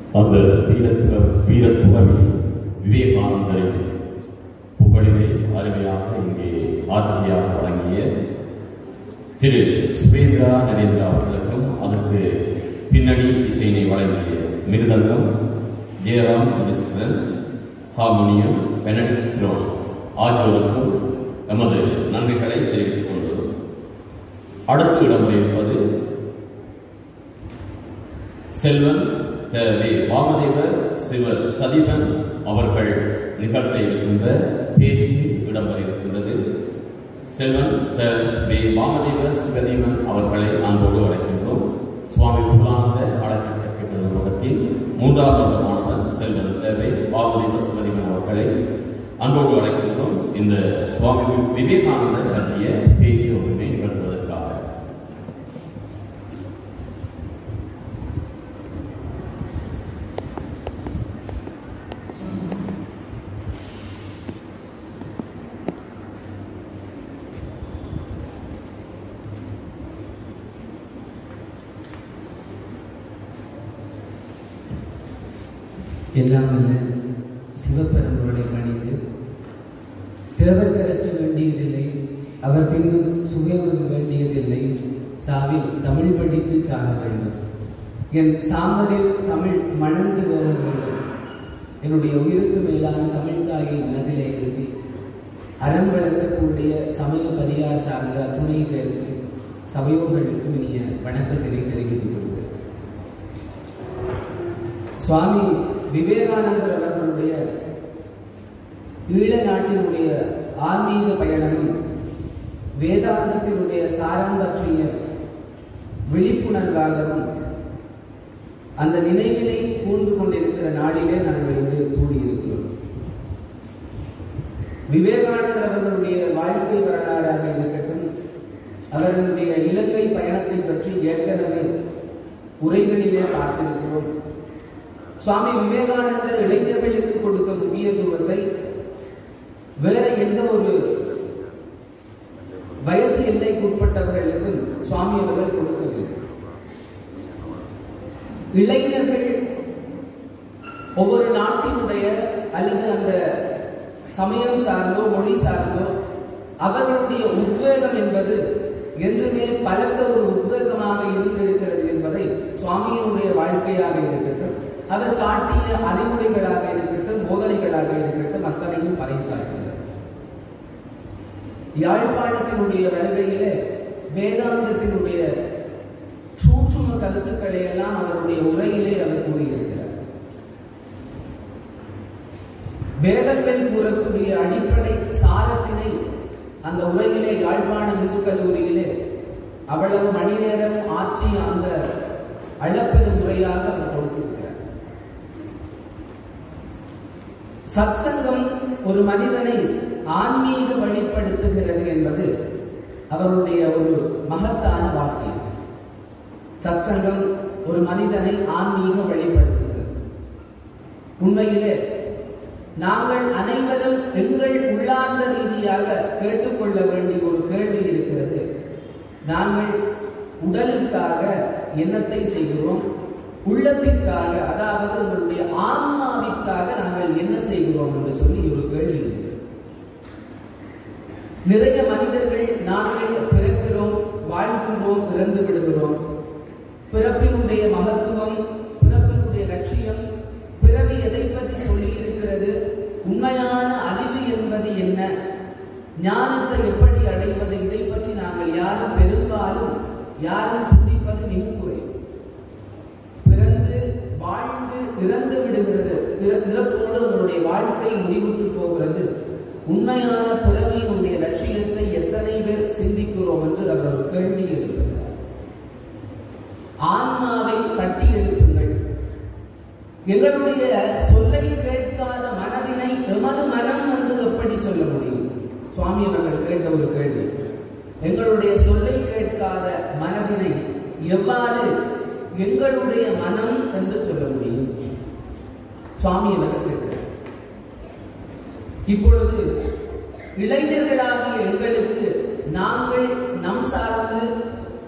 அந்த வீரத்துறவி விவேகானந்தரின் புகழினை அருமையாக இங்கே ஆற்றியாக வழங்கிய திரு சுவேந்திரா நரேந்திரா அவர்களுக்கும் அதற்கு பின்னணி இசையினை வழங்கிய மிருதங்கம் ஜெயராம் திருஷ்கரன், ஹார்மோனியம் பெனடிக்ட் சிரோன் ஆகியோருக்கும் நமது நன்றிகளை தெரிவித்துக் கொண்டோம். அடுத்து இடம்பெறுவது செல்வன் வாமதேவ சிவர் சதிபன் அவர்கள் நிகழ்த்த இருக்கின்ற பேச்சு இடம்பெற இருக்கின்றது. செல்வன் வாமதேவ சிவதீவன் அவர்களை அன்போடு அழைக்கின்றோம். சுவாமி விபுலானந்த அழகு கற்கை நிறுவனத்தின் 3ஆம் ஆண்டு மாணவன் செல்வன் வாமதேவ சிவதீவன் அவர்களை அன்போடு அழைக்கின்றோம். இந்த சுவாமி விவேகானந்தர் பற்றிய பேச்சு ஒன்றினை நிகழ்த்துவதற்காக. எல்லாம் அல்ல சிவபெருமானை பணிந்து தேவர் கரசு வேண்டியதில்லை, அவர் திங்கும் சுவைவது வேண்டியதில்லை, சாவில் தமிழ் படித்து சாக வேண்டும், என் சாம்பலில் தமிழ் மணந்து போக வேண்டும். என்னுடைய உயிருக்கு மேலான தமிழ் தாயை மனதிலே எழுதி அறம் வளர்க்கக்கூடிய சமய பரியார் சார்ந்த துணை பேருக்கு சபையோர்களுக்கும் இனிய வணக்கத்தினை தெரிவித்துக் கொள்கிறேன். சுவாமி விவேகானந்தர் அவர்களுடைய ஈழ நாட்டினுடைய ஆன்மீக பயணமும் வேதாந்தத்தினுடைய சாரம் பற்றிய விழிப்புணர்வாகவும் அந்த நினைவினை கூர்ந்து கொண்டிருக்கிற நாளிலே நாங்கள் இங்கு கூடியிருக்கிறோம். விவேகானந்தர் அவர்களுடைய வாழ்க்கை வரலாறாக இருக்கட்டும், அவர்களுடைய இலங்கை பயணத்தை பற்றி ஏற்கனவே உரைகளிலே பார்த்திருக்கிறோம். சுவாமி விவேகானந்தர் இளைஞர்களுக்கு கொடுத்த முக்கியத்துவத்தை வேற எந்த ஒரு வயது எல்லைக்குட்பட்டவர்களுக்கும் சுவாமி அவர்கள் கொடுக்கவில்லை. இளைஞர்கள் ஒவ்வொரு நாட்டினுடைய அல்லது அந்த சமயம் சார்ந்தோ மொழி சார்ந்தோ அவர்களுடைய உத்வேகம் என்பது என்றுமே பலத்த ஒரு உத்வேகமாக இருந்திருக்கிறது என்பதை சுவாமியினுடைய வாழ்க்கையாக இருக்கட்டும், அவர் காட்டிய அறிவுரைகளாக இருக்கட்டும், போதனைகளாக இருக்கட்டும், அத்தனையும் பறைசாற்றுகிறார். யாழ்ப்பாணத்தினுடைய வருகையிலே வேதாந்தத்தினுடைய சூட்சும கருத்துக்களை எல்லாம் அவருடைய உரையிலே அவர் கூறியிருக்கிறார். வேதங்கள் கூறக்கூடிய அடிப்படை சாரத்தினை அந்த உரையிலே யாழ்ப்பாண இந்து கல்லூரியிலே அவ்வளவு மணி நேரம் ஆற்றி அந்த அளப்பெரும் முறையாக அவர் கொடுத்திருக்கிறார். சத்சங்கம் ஒரு மனிதனை ஆன்மீக வழிப்படுத்துகிறது என்பது அவருடைய ஒரு மகத்தான வாக்கியம். சத்சங்கம் ஒரு மனிதனை ஆன்மீக வழிப்படுத்துகிறது. உண்மையிலே நாங்கள் அனைவரும் எங்கள் உள்ளார்ந்த ரீதியாக கேட்டுக்கொள்ள வேண்டிய ஒரு கேள்வி இருக்கிறது. நாங்கள் உடலுக்காக என்னத்தை செய்கிறோம், உள்ளத்திற்காக அதாவது உங்களுடைய ஆன்மாவிற்காக நாங்கள் என்ன செய்கிறோம் என்று சொல்லி ஒரு கேள்வி இருக்கிறது. நிறைய மனிதர்கள் நாங்கள் பிறக்கிறோம், வாழ்கின்றோம், இறந்து விடுகிறோம். பிறப்பினுடைய மகத்துவம், பிறப்பினுடைய லட்சியம், பிறவி எதை பற்றி சொல்லி இருக்கிறது, உண்மையான அறிவு என்பது என்ன, ஞானத்தை எப்படி அடைவது, இதை பற்றி நாங்கள் யாரும் பெரும்பாலும் யாரும் சிந்திப்பது மிக குறை. பிறந்து வாழ்ந்து இறந்து விடுகிறது, இறப்போடு உங்களுடைய வாழ்க்கை முடிவுற்று போகிறது. உண்மையான பிறவியினுடைய லட்சியத்தை எத்தனை பேர் சிந்திக்கிறோம் என்று அவர் ஒரு கேள்வி எழுப்புகிறார். ஆன்மாவை தட்டி எழுப்புங்கள். எங்களுடைய சொல்லை கேட்காத மனதினை எமது மனம் என்று எப்படி சொல்ல முடியும்? சுவாமி அவர்கள் கேட்ட ஒரு கேள்வி. எங்களுடைய சொல்லை கேட்காத மனதினை எவ்வாறு எங்களுடைய மனம் என்று சொல்ல முடியும்? சுவாமி அவர்கள் கேட்கிறார். இப்பொழுது இளைஞர்களாகிய எங்களுக்கு நாங்கள் நம் சார்ந்து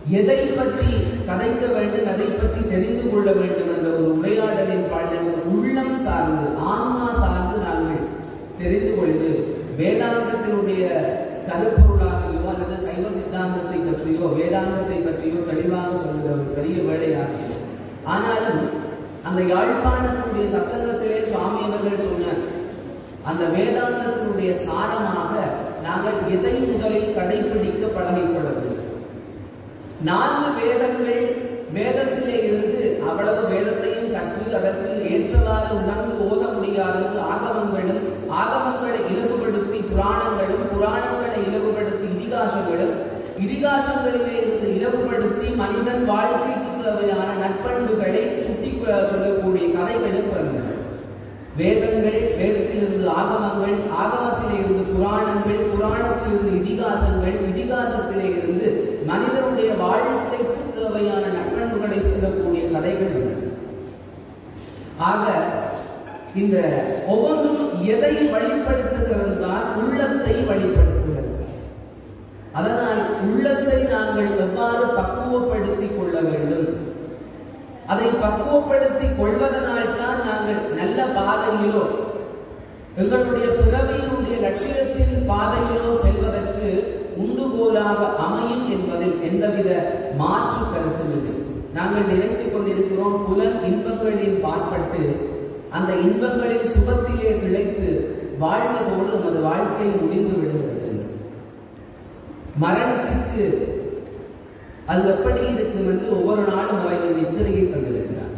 எதை பற்றி கதைக்க வேண்டும், அதை பற்றி தெரிந்து கொள்ள வேண்டும் என்ற ஒரு உரையாடலின் பாடல் உள்ளம் சார்ந்து, ஆன்மா சார்ந்து நாங்கள் தெரிந்து கொண்டு வேதாந்தத்தினுடைய கருப்பொருளாகவோ அல்லது சைவ சித்தாந்தத்தை பற்றியோ வேதாந்தத்தை பற்றியோ தெளிவாக சொல்கிற ஒரு பெரிய வேலையாக. ஆனாலும் அந்த யாழ்ப்பாணத்தினுடைய சத்சங்கத்திலே சுவாமி அவர்கள் சொன்ன அந்த வேதாந்தத்தினுடைய சாரமாக நாங்கள் எதை முதலில் கடைபிடிக்க பழகிக்கொள்ள வேண்டும். 4 வேதங்கள், வேதத்திலே இருந்து அவ்வளவு வேதத்தையும் கற்று அதற்கு ஏற்றவாறு உணர்ந்து ஓத முடியாதது ஆகமங்களும், ஆகமங்களை இலகுபடுத்தி புராணங்களும், புராணங்களை இலகுபடுத்தி இதிகாசங்களும், இதிகாசங்களிலே இருந்து இலகுபடுத்தி மனிதன் வாழ்க்கைக்கு தேவையான நற்பண்புகளை சுட்டி சொல்லக்கூடிய கதைகளும் பிறந்தன. வேதங்கள், வேதத்திலிருந்து ஆகமங்கள், ஆகமத்திலே இருந்து புராணங்கள், புராணத்திலிருந்து இதிகாசங்கள், இதிகாசத்திலே இருந்து மனிதனுடைய வாழ்க்கைக்கு தேவையான நற்பண்புகளை சொல்லக்கூடிய கதைகள் உள்ளன. ஆக இந்த ஒவ்வொன்றும் எதை வழிபடுத்துகிறது என்றால் உள்ளத்தை வழிபடுத்துகிறது. அதனால் உள்ளத்தை நாங்கள் எவ்வாறு பக்குவப்படுத்திக் கொள்ள வேண்டும், அதை பக்குவப்படுத்திக் கொள்வதனால் தான் நாங்கள் நல்ல பாதையிலோ எங்களுடைய பிறவியினுடைய லட்சியத்தின் பாதையிலோ செல்வதற்கு உந்துகோலாக அமையும் என்பதில் எந்தவித மாற்று கருத்தும் இல்லை. நாங்கள் நினைத்துக் கொண்டிருக்கிறோம் புலன் இன்பங்களின் பாற்பட்டு அந்த இன்பங்களின் சுகத்திலே திளைத்து வாழ்வதோடு நமது வாழ்க்கை முடிந்து விடுகிறது. மரணத்திற்கு அது எப்படி இருக்கும் என்று ஒவ்வொரு நாளும் அவர்கள் நித்திரையை தந்திருக்கிறார்.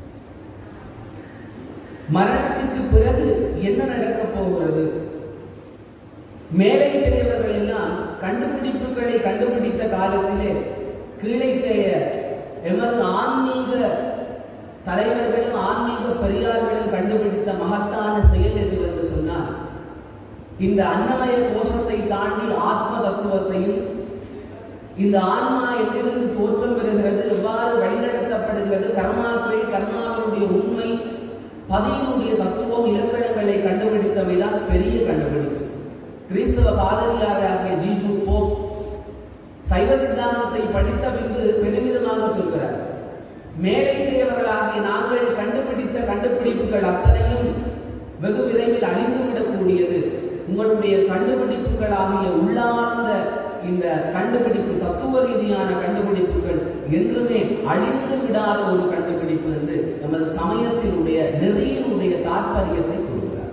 மரணத்திற்கு பிறகு என்ன நடக்கப் போகிறது? மேலை பெரியவர்கள் எல்லாம் கண்டுபிடிப்புகளை கண்டுபிடித்த காலத்திலே கீழைத்தைய எமது ஆன்மீக தலைவர்களும் ஆன்மீக பெரியார்களும் கண்டுபிடித்த மகத்தான செயல் எது என்று சொன்னால், இந்த அன்னமய கோஷத்தை தாண்டி ஆத்ம தத்துவத்தையும், இந்த ஆன்மா எங்கிருந்து தோற்றம் பெறுகிறது, எவ்வாறு வழிநடத்தப்படுகிறது, கர்மாக்கள், கர்மாவினுடைய உண்மை, பதியினுடைய தத்துவம், இலக்கணங்களை கண்டுபிடித்தவைதான் பெரிய கண்டுபிடிப்பு. கிறிஸ்தவ பாதிரியாராகிய ஜீஜு போப் சைவ சித்தாந்தத்தை படித்த பின்பு பெருமிதமாக சொல்கிறார், மேலை தேவர்களாகிய நாங்கள் கண்டுபிடித்த கண்டுபிடிப்புகள் அத்தனையும் வெகு விரைவில் அழிந்துவிடக்கூடியது. உங்களுடைய கண்டுபிடிப்புகளாகிய உள்ளார்ந்த இந்த கண்டுபிடிப்பு, தத்துவ ரீதியான கண்டுபிடிப்புகள் என்றுமே அழிந்து விடாத ஒரு கண்டுபிடிப்பு என்று நமது சமயத்தினுடைய நெறியினுடைய தாற்பயத்தை கூறுகிறார்.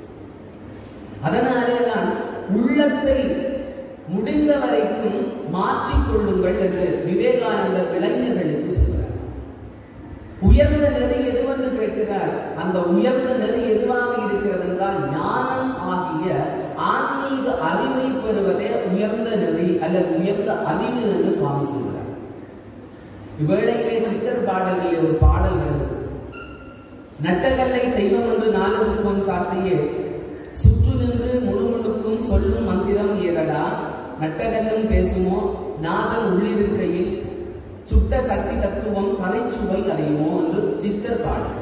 அதனாலேதான் உள்ளத்தை முடிந்த வரைக்கும் மாற்றிக்கொள்ளுங்கள் என்று விவேகானந்தர் இளைஞர்களுக்கு சொல்கிறார். உயர்ந்த நெறி எதுவென்று கேட்கிறார். அந்த உயர்ந்த நெறி எதுவாக இருக்கிறது என்றால் ஞானம் ஆகிய ஆன்மீக அறிவை பெறுவதே உயர்ந்த நெறி அல்லது உயர்ந்த அறிவு என்று சுவாமி சொல்கிறார். இவ்வேளையிலே சித்தர் பாடலிலே ஒரு பாடல் வருகிறது. நட்டகல்லை தெய்வம் என்று 4 சுகம் சாத்தியே சுற்று நின்று முழுமுழுக்கும் சொல்லும் மந்திரம் ஏதடா, நட்டகல்லும் பேசுமோ நாதன் உள்ளிருக்கையில் சுட்ட சக்தி தத்துவம் கரைச்சுவை அறியுமோ என்று சித்தர் பாடல்.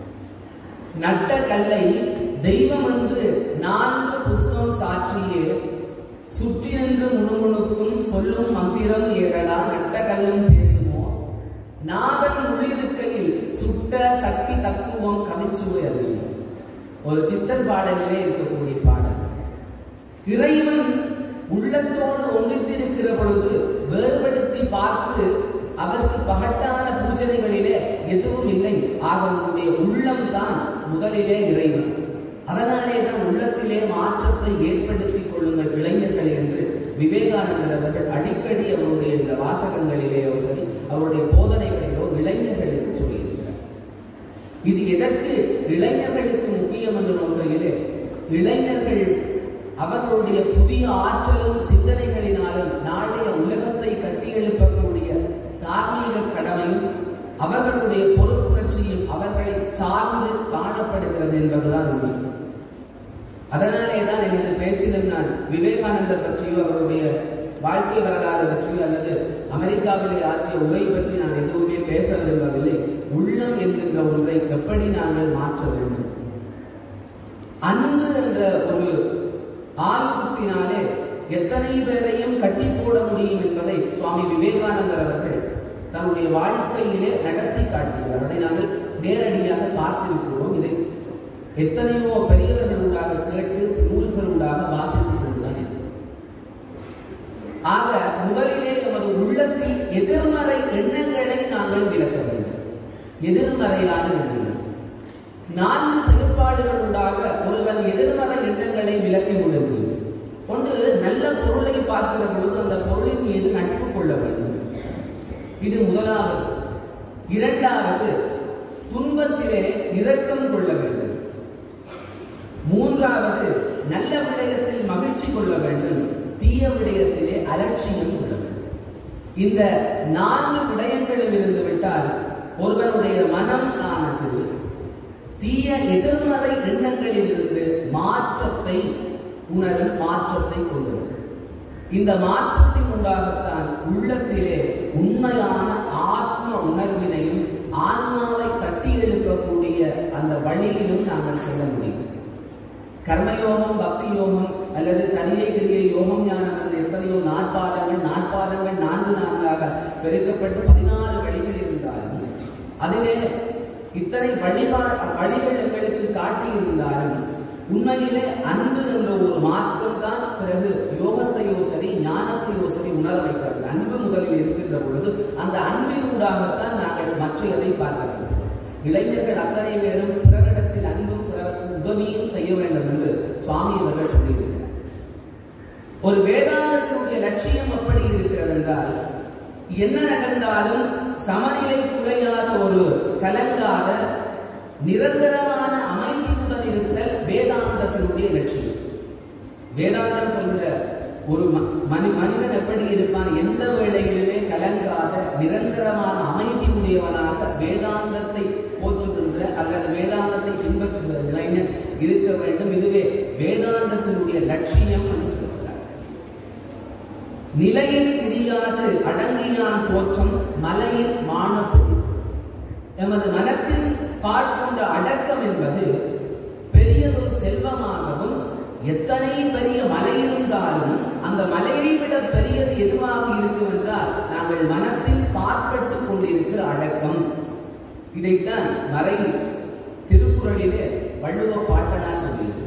நட்ட கல்லை தெய்வம் என்று 4 புஷ்பம் சாற்றியே சுற்றி நின்று முழுமுழுக்கும் சொல்லும் மந்திரம் ஏதடா, நட்ட கல்லும் பேசுமோ நாதன் உள்ளிருக்கையில் சுட்ட சக்தி தத்துவம் கரைச்சுவை அறியுமோ. ஒரு சித்தர் பாடலிலே இருக்கக்கூடிய பாடல். இறைவன் உள்ளத்தோடு ஒன்றித்திருக்கிற பொழுது வேறுபடுத்தி பார்த்து அவருக்கு பகட்டான பூஜனைகளிலே எதுவும் இல்லை. ஆக உங்களுடைய உள்ளம் தான் முதலிலே இறைவன். அதனாலே தான் உள்ளத்திலே மாற்றத்தை ஏற்படுத்திக் கொள்ளுங்கள் இளைஞர்கள் என்று விவேகானந்தர் அவர்கள் அடிக்கடி அவருடைய இந்த வாசகங்களிலேயோ சரி, அவருடைய போதனைகளிலோ இளைஞர்களுக்கு சொல்லியிருக்கிறார். இது எதற்கு இளைஞர்களுக்கு முக்கியம் என்று நோக்கையிலே, இளைஞர்கள் அவர்களுடைய புதிய ஆற்றலும் சிந்தனைகளினாலும் நாளைய உலகத்தை கட்டியெழுப்பக்கூடிய தார்மீக கடமையும் அவர்களுடைய பொறுப்புணர்ச்சியும் அவர்களை சார்ந்து காணப்படுகிறது என்பதுதான் உண்மை. அதனாலே தான் எனது பேச்சிலும் நான் விவேகானந்தர் பற்றியோ அவருடைய வாழ்க்கை வரலாறு பற்றியோ அல்லது அமெரிக்காவிலே ஆற்றிய உரை பற்றி நான் எதுவுமே பேச விரும்பவில்லை. உள்ளம் என்கின்ற ஒன்றை எப்படி நாங்கள் மாற்ற வேண்டும். அன்பு என்ற ஒரு ஆயுதத்தினாலே எத்தனை பேரையும் கட்டி போட முடியும் என்பதை சுவாமி விவேகானந்தர் அவர்கள் தன்னுடைய வாழ்க்கையிலே நடத்தி காட்டியவர். அதை நாங்கள் நேரடியாக பார்த்திருக்கிறோம். இதை எத்தனையோ பெரியவர்களூடாக கேட்டு நூல்களூடாக வாசித்துக் கொண்டுதான் இருக்கிறோம். ஆக முதலிலே நமது உள்ளத்தில் எதிர்மறை எண்ணங்களை நாங்கள் விலக்க வேண்டும். எதிர்மறையான எண்ணங்கள் 4 செயல்பாடுகளூடாக ஒருவன் எதிர்மறை எண்ணங்களை விலக்கி விட முடியும். ஒன்று, நல்ல பொருளை பார்க்கிற பொழுது அந்த பொருளின் மீது நட்பு கொள்ள வேண்டும். இது முதலாவது. இரண்டாவது, துன்பத்திலே இரக்கம் கொள்ள வேண்டும். மூன்றாவது, நல்ல விடயத்தில் மகிழ்ச்சி கொள்ள வேண்டும். தீய விடயத்திலே அலட்சியம் கொள்ள வேண்டும். இந்த 4 விடயங்களும் இருந்து விட்டால் ஒருவனுடைய மனம் ஆனது தீய எதிர்மறை எண்ணங்களில் இருந்து மாற்றத்தை உணரும், மாற்றத்தை கொண்டு வரும். இந்த மாற்றத்தின் உண்டாகத்தான் உள்ளத்திலே உண்மையான ஆத்ம உணர்வினையும் ஆன்மாவை தட்டி எழுப்பக்கூடிய அந்த வழியிலும் நாங்கள் செல்ல முடியும். கர்மயோகம், பக்தி யோகம் அல்லது சரியை கிரியை யோகம் ஞானம் என்ற எத்தனையோ நாற்பாதங்கள் 4 பெருக்கப்பட்டு 16 வழிகள் இருந்தாலும் அதிலே இத்தனை வழிகள் எங்களுக்கு காட்டியிருந்தாலும் உண்மையிலே அன்பு என்ற ஒரு மாற்றம் தான் பிறகு யோகத்தையோ சரி ஞானத்தையோ சரி உணர வைக்கிறது. அன்பு முதலில் இருக்கின்ற பொழுது அந்த அன்பினூடாகத்தான் நாங்கள் மற்றையதை பார்க்கிறோம். இளைஞர்கள் அத்தனை பேரும் பிறரிடத்தில் அன்பும் பிறருக்கு உதவியும் செய்ய வேண்டும் என்று சுவாமி அவர்கள் சொல்லியிருக்கிறார். ஒரு வேதாந்தத்தினுடைய லட்சியம் எப்படி இருக்கிறது என்றால், என்ன நடந்தாலும் சமநிலை குலையாத ஒரு கலங்காத நிரந்தரமான அமைதியுடன் இருத்தல் வேதாந்தத்தினுடைய லட்சியம். வேதாந்தம் சொல்கிற ஒரு மனிதன் எப்படி இருப்பான், எந்த வேளையிலுமே கலங்காத நிரந்தரமான அமைதி உடையவனாக வேதாந்தத்தை போற்றுகின்ற அல்லது வேதாந்தத்தை பின்பற்றுகிற இளைஞன் இருக்க வேண்டும். இதுவே வேதாந்தத்தினுடைய லட்சியம் என்று சொல்கிறார். நிலையில் தெரியாது அடங்கியான் தோற்றம் மலையில் மாணப்பொழி. எமது மனத்தில் பாட்கொண்ட அடக்கம் என்பது பெரியதொரு செல்வமாகவும், எத்தனை பெரிய மலை இருந்தாலும் அந்த மலையை விட பெரியது எதுவாக இருக்கும் என்றால் நாங்கள் மனத்தில் பாற்பட்டு கொண்டிருக்கிற அடக்கம். இதைத்தான் மறை திருக்குறளிலே வள்ளுவ பாட்டனார் சொல்லியிருக்கிறார்.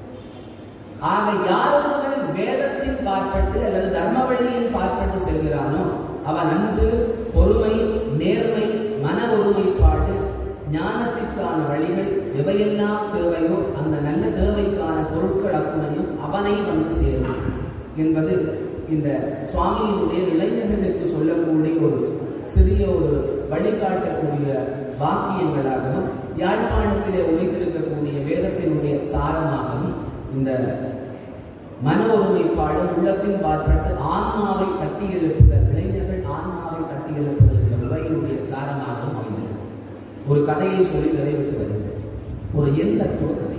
ஆக யாரொருவன் வேதத்தின் பார்ப்பட்டு அல்லது தர்ம வழியின் பார்ப்பட்டு செல்கிறானோ அவன் அன்பு, பொறுமை, நேர்மை, மன ஒருமைப்பாடு, ஞானத்திற்கான வழிகள் எவையெல்லாம் தேவையோ அந்த நல்ல தேவைக்கான பொருட்கள் அத்துணையும் அவனை வந்து சேரும் என்பது இந்த சுவாமியினுடைய இளைஞர்களுக்கு சொல்லக்கூடிய ஒரு சிறிய ஒரு வழிகாட்டக்கூடிய வாக்கியங்களாகவும் யாழ்ப்பாணத்திலே உழைத்திருக்கக்கூடிய வேதத்தினுடைய சாரமாகவும் இந்த மன ஒருமைப்பாடும் உள்ளத்தின் பார்ப்பட்டு ஆன்மாவை தட்டி எழுப்புதல், இளைஞர்கள் ஆன்மாவை தட்டி எழுப்புதல் என்ற உரையினுடைய சாரமாகவும் அமைந்தது. ஒரு கதையை சொல்லி நிறைவுக்கு வருகிறது. ஒரு எந்தத்துவ கதை.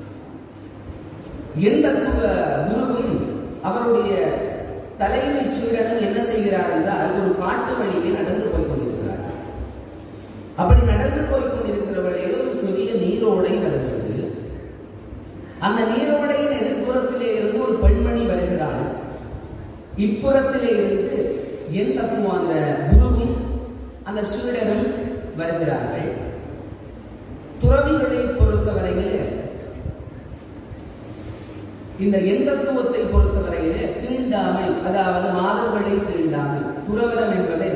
எந்தத்துவ குருவும் அவருடைய தலைமை சீடனும் என்ன செய்கிறார் என்றால் ஒரு காட்டு வழியை நடந்து போய் கொண்டிருக்கிறார். அப்படி நடந்து போய் கொண்டிருக்கிற வழியில் ஒரு சிறிய நீரோடை வருகிறது. அந்த நீரோடையின் எதிர்ப்புறத்திலே இருந்து ஒரு பெண்மணி வருகிறாள். இப்புறத்திலே இருந்து என் தத்துவம் அந்த குருவும் அந்த சீடனும் வருகிறார்கள். துறவிகளை பொறுத்தவரையிலே, இந்த எந்தத்துவத்தை பொறுத்தவரையிலே தீண்டாமை, அதாவது மாதர்களை தீண்டாமை, துறவரம் என்பதே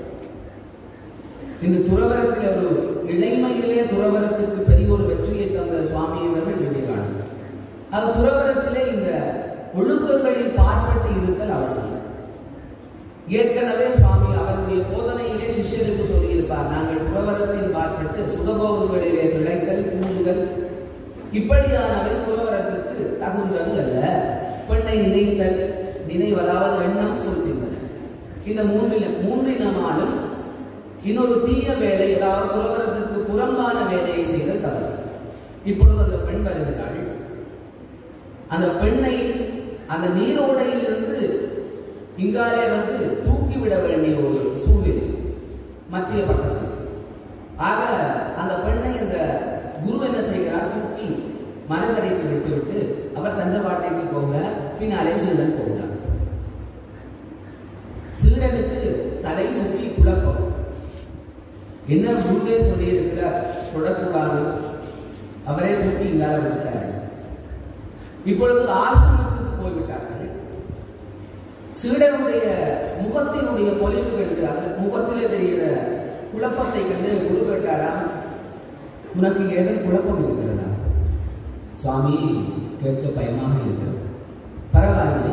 இந்த துறவரத்தில் ஒரு இளைமையிலே துறவரத்திற்கு பெரிய ஒரு வெற்றியை தந்த சுவாமி அவர்கள் விவேகானந்தர். அது துறவரத்திலே இந்த ஒழுக்கங்களில் பார்ப்பட்டு இருத்தல் அவசியம். ஏற்கனவே சுவாமி அவருடைய போதனையிலே சிஷ்யருக்கு சொல்லியிருப்பார், நாங்கள் துறவரத்தின் பார்ப்பட்டு சுகபோகங்களிலே திளைத்தல், கூடுதல் இப்படியானவை துறவரத்திற்கு தகுந்தது அல்ல. பெண்ணை நினைத்தல், நினைவதாவது எண்ணம், சொல் சிந்தனை, இந்த மூன்றினமாலும் இன்னொரு தீய வேலை, ஏதாவது துறவரத்திற்கு புறம்பான வேலையை செய்தல் தவறு. இப்பொழுது அந்த பெண் வருகிறாள். அந்த பெண்ணை அந்த நீரோடையிலிருந்து இங்காலே வந்து தூக்கிவிட வேண்டிய ஒரு சூழ்நிலை மற்ற பக்கத்தில். ஆக அந்த பெண்ணை அந்த குரு என்ன செய்கிறார், தூக்கி மரக்கரைக்கு விட்டுவிட்டு அவர் தஞ்சபாட்டைக்கு போகிறார். பின்னாலே சீடன் போகிறார். சீடனுக்கு தலை சுற்றி குழப்பம். என்ன முன்பே சொல்லியிருக்கிறார், தொடக்கூடாது, அவரே தூக்கி இல்லாத விட்டார். இப்பொழுது ஆசிரமத்துக்கு போய்விட்டார்கள். சீடனுடைய முகத்தினுடைய பொலிவு கண்டு, முகத்திலே தெரிகிற குழப்பத்தை கண்டு குரு கேட்டாரா, உனக்கு ஏதும் குழப்பம் இருக்கிறதா? சுவாமி, கேட்க பயமாக இருக்கிறது. பரவாயில்லை,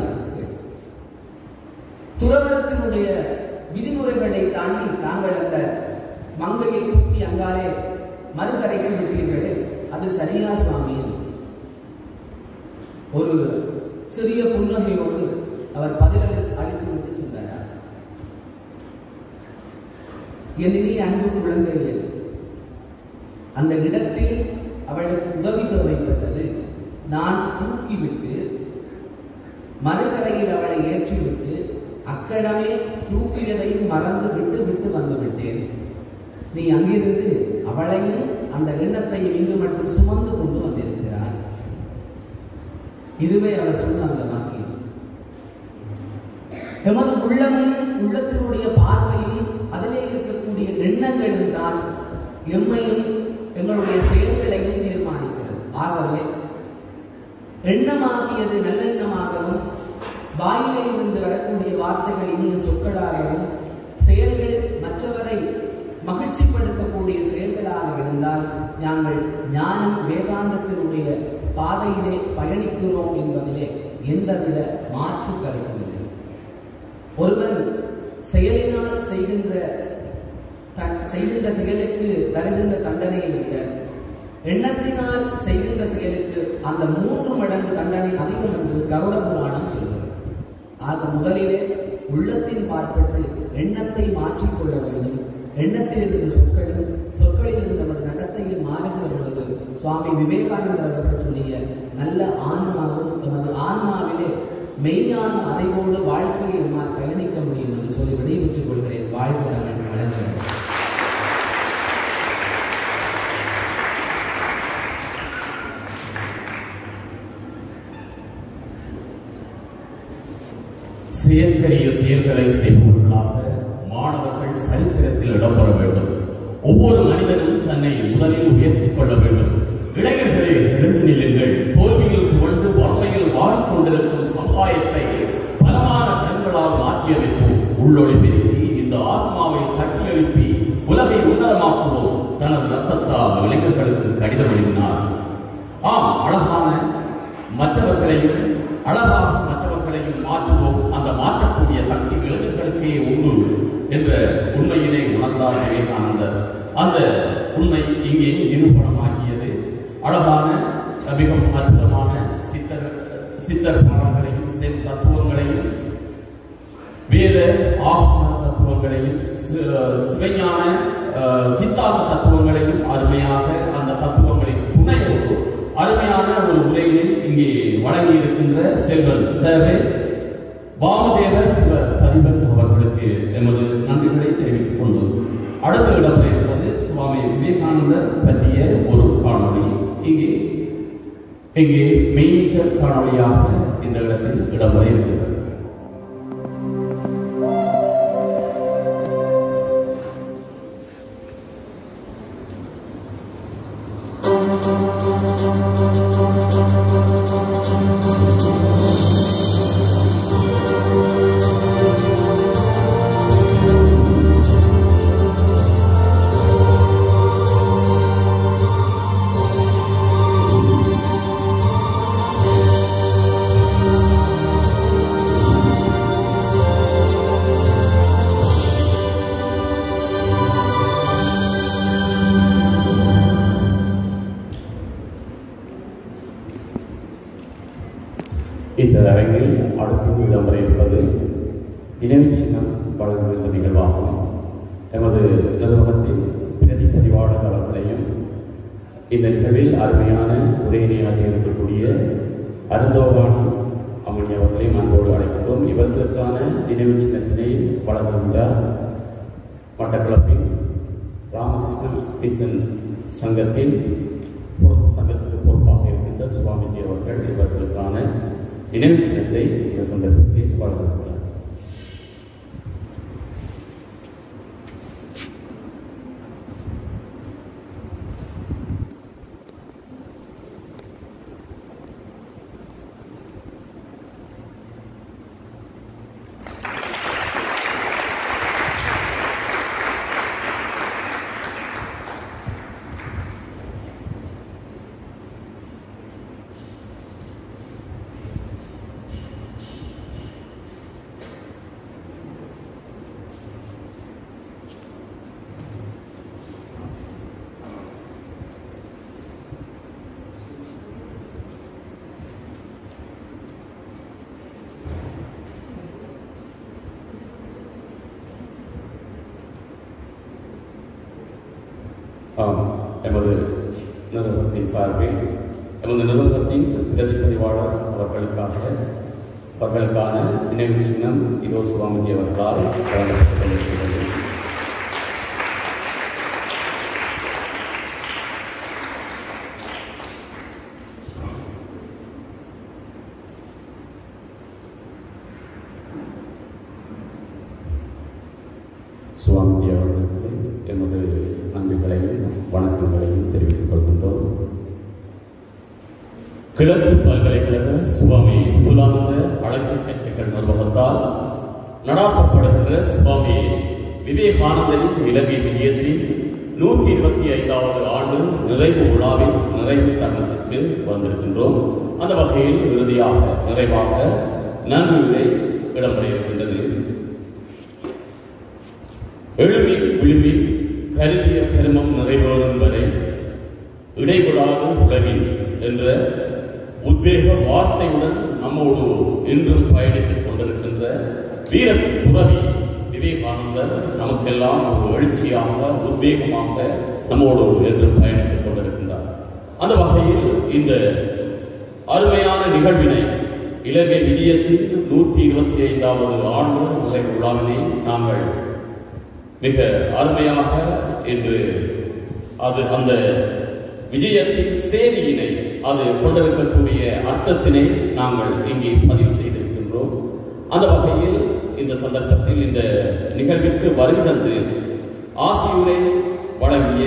துறவரத்தினுடைய விதிமுறைகளை தாண்டி தாங்கள் அந்த மங்கையை தூக்கி அங்காலே மறுகரைக்கு விட்டீர்களே, அது சரியா சுவாமி? ஒரு சிறிய புன்னகையோடு அவர் பதில் அளித்து விட்டு சென்றார். என்னினி அன்பு குழந்தைகள், அந்த இடத்தில் அவளுக்கு உதவி தேவைப்பட்டது. நான் தூக்கிவிட்டு மறுகரையில் அவளை ஏற்றிவிட்டு அக்கடமே தூக்கியதையும் மறந்து விட்டு வந்து விட்டேன். நீ அங்கிருந்து அவளையும் அந்த எண்ணத்தையும் இங்கு மட்டும் சுமந்து கொண்டு வந்திருக்கிறாய். இதுவே அவர் சொன்ன அந்த வாக்கியம். எமது உள்ளமும் உள்ளத்தினுடைய பார்வையும் அதிலே இருக்கக்கூடிய எண்ணங்களும் தான் எம்மையும் எங்களுடைய செயல்களையும் தீர்மானிக்கிறது. ஆகவே எண்ணமாகியது நல்லெண்ணமாகவும், வாயிலே இருந்து வரக்கூடிய வார்த்தைகள் இனிய சொற்களாகவும், செயல்கள் மற்றவரை மகிழ்ச்சிப்படுத்தக்கூடிய செயல்களாக இருந்தால் நாங்கள் ஞானம் வேதாந்தத்தினுடைய பாதையிலே பயணிக்கிறோம் என்பதிலே எந்தவித மாற்று கருத்துமில்லை. ஒருவன் செயலினால் செய்கின்ற செயலுக்கு தருகின்ற தண்டனையை விட எண்ணத்தினால் செய்கின்ற செயலுக்கு அந்த 3 மடங்கு தண்டனை அதிகம் என்று கருட புராணம் சொல்கிறது. ஆக முதலிலே உள்ளத்தின் பார்ப்பட்டு எண்ணத்தை மாற்றிக்கொள்ள வேண்டும். எண்ணத்தில் இருந்து சொற்களில், சொற்களில் இருந்து நமது நடத்தையில் மாறுகிற பொழுது சுவாமி விவேகானந்தர் அவர்கள் சொல்லிய நல்ல ஆன்மாவும் நமது ஆன்மாவிலே மெய்ஞான அறிவோடு வாழ்க்கையை பயணிக்க முடியும் என்று சொல்லி விடைபெற்றுக் கொள்கிறேன். வாழ்வு தமிழ் வளர்கிறது. செயற்கரிய செயல்களை செய்பவர்களாக மாணவர்கள் சரித்திரத்தில் இடம்பெற வேண்டும். ஒவ்வொரு மனிதனும் தன்னை முதலில் உயர்த்திக் கொள்ள வேண்டும். இளைஞர்களே, எழுந்து நில்லுங்கள். தோல்வியில் துவண்டு வறுமையில் வாடிக்கொண்டிருக்கும் சமுதாயத்தை பலமான கண்களால் மாற்றியமைப்போம். உள்ளொளி பெருக்கி இந்த ஆத்மாவை தட்டி எழுப்பி உலகை உன்னதமாக்குவோம். தனது ரத்தத்தால் இளைஞர்களுக்கு கடிதம் எழுதினார். ஆம், அழகாக மற்றவர்களையும் மாற்றுவோம். அந்த மாற்றக்கூடிய சக்தி இளைஞர்களுக்கே உண்டு என்ற உண்மையினை உணர்ந்தார் விவேகானந்தர். அந்த உண்மை இங்கே நிரூபணமாகியது. அழகான மிகவும் அற்புதமான சித்தர் பாடங்களையும் செம் தத்துவங்களையும் வேத ஆகம தத்துவங்களையும் சிவஞான சித்தாந்த தத்துவங்களையும் அருமையாக அந்த தத்துவங்களின் துணையோடு அருமையான ஒரு உரையினை இங்கே வழங்கி இருக்கின்ற செல்வன் தேவை வாமதேவ சிவ சதிவன் அவர்களுக்கு எமது நன்றிகளை தெரிவித்துக் கொண்டு அடுத்த இடம்பெற இருப்பது சுவாமி விவேகானந்தர் பற்றிய ஒரு காணொளி. இங்கே மெய்நீக்க காணொளியாக இந்த இடத்தில் இடம்பெற இருக்கிறது. இந்த அரங்கில் அடுத்து இடம்பெற இருப்பது நினைவு சின்னம் வழங்குகின்ற நிகழ்வாகும். எமது நிர்வாகத்தின் பிரதி பதிவாளர் அவர்களையும் இந்த நிகழ்வில் அருமையான உரையினை ஆற்றியிருக்கக்கூடிய அருந்தோவாணி அம்மணி அவர்களையும் அன்போடு அழைக்கின்றோம். இவர்களுக்கான நினைவு சின்னத்தினை வழங்குகின்றார் மட்டக்களப்பின் ராமகிருஷ்ண மிஷன் சங்கத்துக்கு பொறுப்பாக இருக்கின்ற சுவாமிஜி அவர்கள் இவர்களுக்கான நினைவு சின்னத்தை இந்த சந்தர்ப்பத்தில் வழங்குகிறார். எமது நிறுவனத்தின் சார்பில் எமது நிறுவனத்தின் பிரதிபதிவாளர் அவர்களுக்கான நினைவு சின்னம் இதோ சுவாமிஜி அவர்களால் வழங்கப்பட்டிருக்கிறது. சுவாமிஜி அவர்களுக்கு எமது நன்றிகளையும் வணக்கங்களையும் தெரிவித்துக் கொள்கின்றோம். கிழக்கு பல்கலைக்கழக சுவாமி விபுலானந்த அழகு கற்கைகள் நிர்வாகத்தால் நடாத்தப்படுகின்ற சுவாமி விவேகானந்தரின் இலங்கை விஜயத்தின் 125வது ஆண்டு நிறைவு விழாவின் நிறைவு தருணத்திற்கு வந்திருக்கின்றோம். அந்த வகையில் இறுதியாக நிறைவாக நன்றியுரை இடம்பெற இருக்கின்றது. எழுமின் விழுமின் கருதிய கருமம் நிறைவேறும் வரை இடைவிடாது உழவின் என்ற உத்வேக வார்த்தையுடன் நம்மோடு இன்றும் பயணித்துக் கொண்டிருக்கின்ற வீர துறவி விவேகானந்தர் நமக்கெல்லாம் ஒரு எழுச்சியாக உத்வேகமாக நம்மோடு என்றும் பயணித்துக் கொண்டிருக்கின்றார். அந்த வகையில் இந்த அருமையான நிகழ்வினை இலங்கை விஜயத்தின் 125வது ஆண்டு நிறைவு விழாவினை நாங்கள் மிக அருமையாக என்று அந்த விஜயத்தின் செய்தியினை அது கொண்டிருக்கக்கூடிய அர்த்தத்தினை நாங்கள் இங்கே பதிவு செய்திருக்கின்றோம். அந்த வகையில் இந்த சந்தர்ப்பத்தில் இந்த நிகழ்விற்கு வருகை தந்து ஆசியுரை வழங்கிய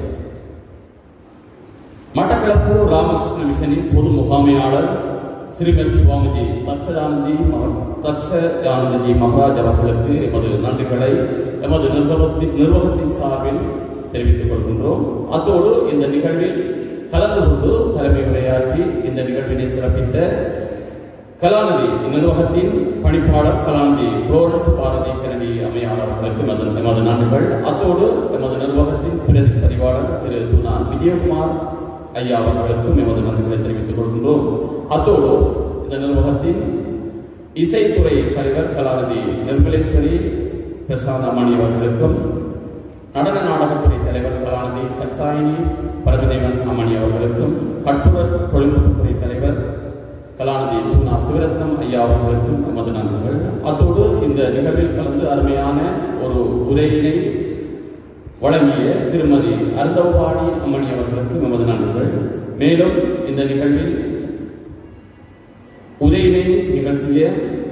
மட்டக்களப்பு ராமகிருஷ்ண மிஷனின் பொது முகாமையாளர் ஸ்ரீமத் சுவாமிஜி தக்ஷயானந்தஜி மகாராஜ் அவர்களுக்கு எமது நன்றிகளை எமது நிர்வாகத்தின் சார்பில் தெரிவித்துக் கொள்கின்றோம். அத்தோடு இந்த நிகழ்வில் கலந்து கொண்டு தலைமை உரையாற்றி இந்த நிகழ்வினை சிறப்பித்த கலாநிதி நிர்வாகத்தின் பணிப்பாளர் கலாநிதி புளோரன்ஸ் பாரதி கரடி அம்மையார் அவர்களுக்கு எமது நன்றிகள். அத்தோடு எமது நிர்வாகத்தின் பிரதிபதிவாளர் திரு துணா விஜயகுமார் ஐயா அவர்களுக்கும் எமது நன்றிகளை தெரிவித்துக் கொள்கின்றோம். அத்தோடு இந்த நிர்வாகத்தின் இசைத்துறை தலைவர் கலாநிதி நிர்மலேஸ்வரி பிரசாந்த் அம்மாணி அவர்களுக்கும் நடன நாடகத்துறை தலைவர் கலாநிதி தக்ஷாயினி பரமதேவன் அம்மணி அவர்களுக்கும் கட்டுர தொழில்நுட்பத்துறை தலைவர் கலாநிதி சுனா சிவரத்னம் ஐயா அவர்களுக்கும் எமது நன்றிகள். அத்தோடு இந்த நிகழ்வில் கலந்து அருமையான ஒரு உரையினை வழங்கிய திருமதி அருந்தவாணி அம்மணி அவர்களுக்கும் எமது நன்றிகள். மேலும் இந்த நிகழ்வில் உரையினை நிகழ்த்திய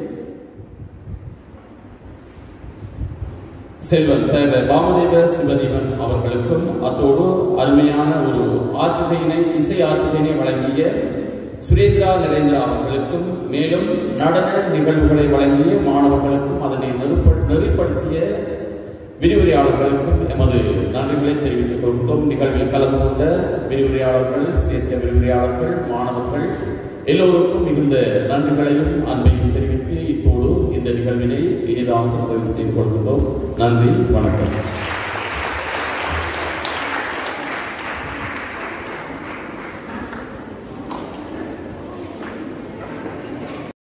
செல்வன் தலைவர் வாமதேவ சிவதேவன் அவர்களுக்கும் அத்தோடு அருமையான ஒரு ஆற்றுகையினை இசை ஆற்றுகையினை வழங்கிய சுரேந்திரா நரேந்திரா அவர்களுக்கும் மேலும் நடன நிகழ்வுகளை வழங்கிய மாணவர்களுக்கும் அதனை நெறிப்படுத்திய விரிவுரையாளர்களுக்கும் எமது நன்றிகளை தெரிவித்துக் கொள்கிறோம். நிகழ்வில் கலந்து கொண்ட விரிவுரையாளர்கள், சிரேஷ்ட விரிவுரையாளர்கள், மாணவர்கள் எல்லோருக்கும் மிகுந்த நன்றிகளையும் அன்பையும் தெரிவித்து இத்தோடு இந்த நிகழ்வினை இனிதாக நிறைவு செய்து கொள்கின்றோம். நன்றி, வணக்கம்.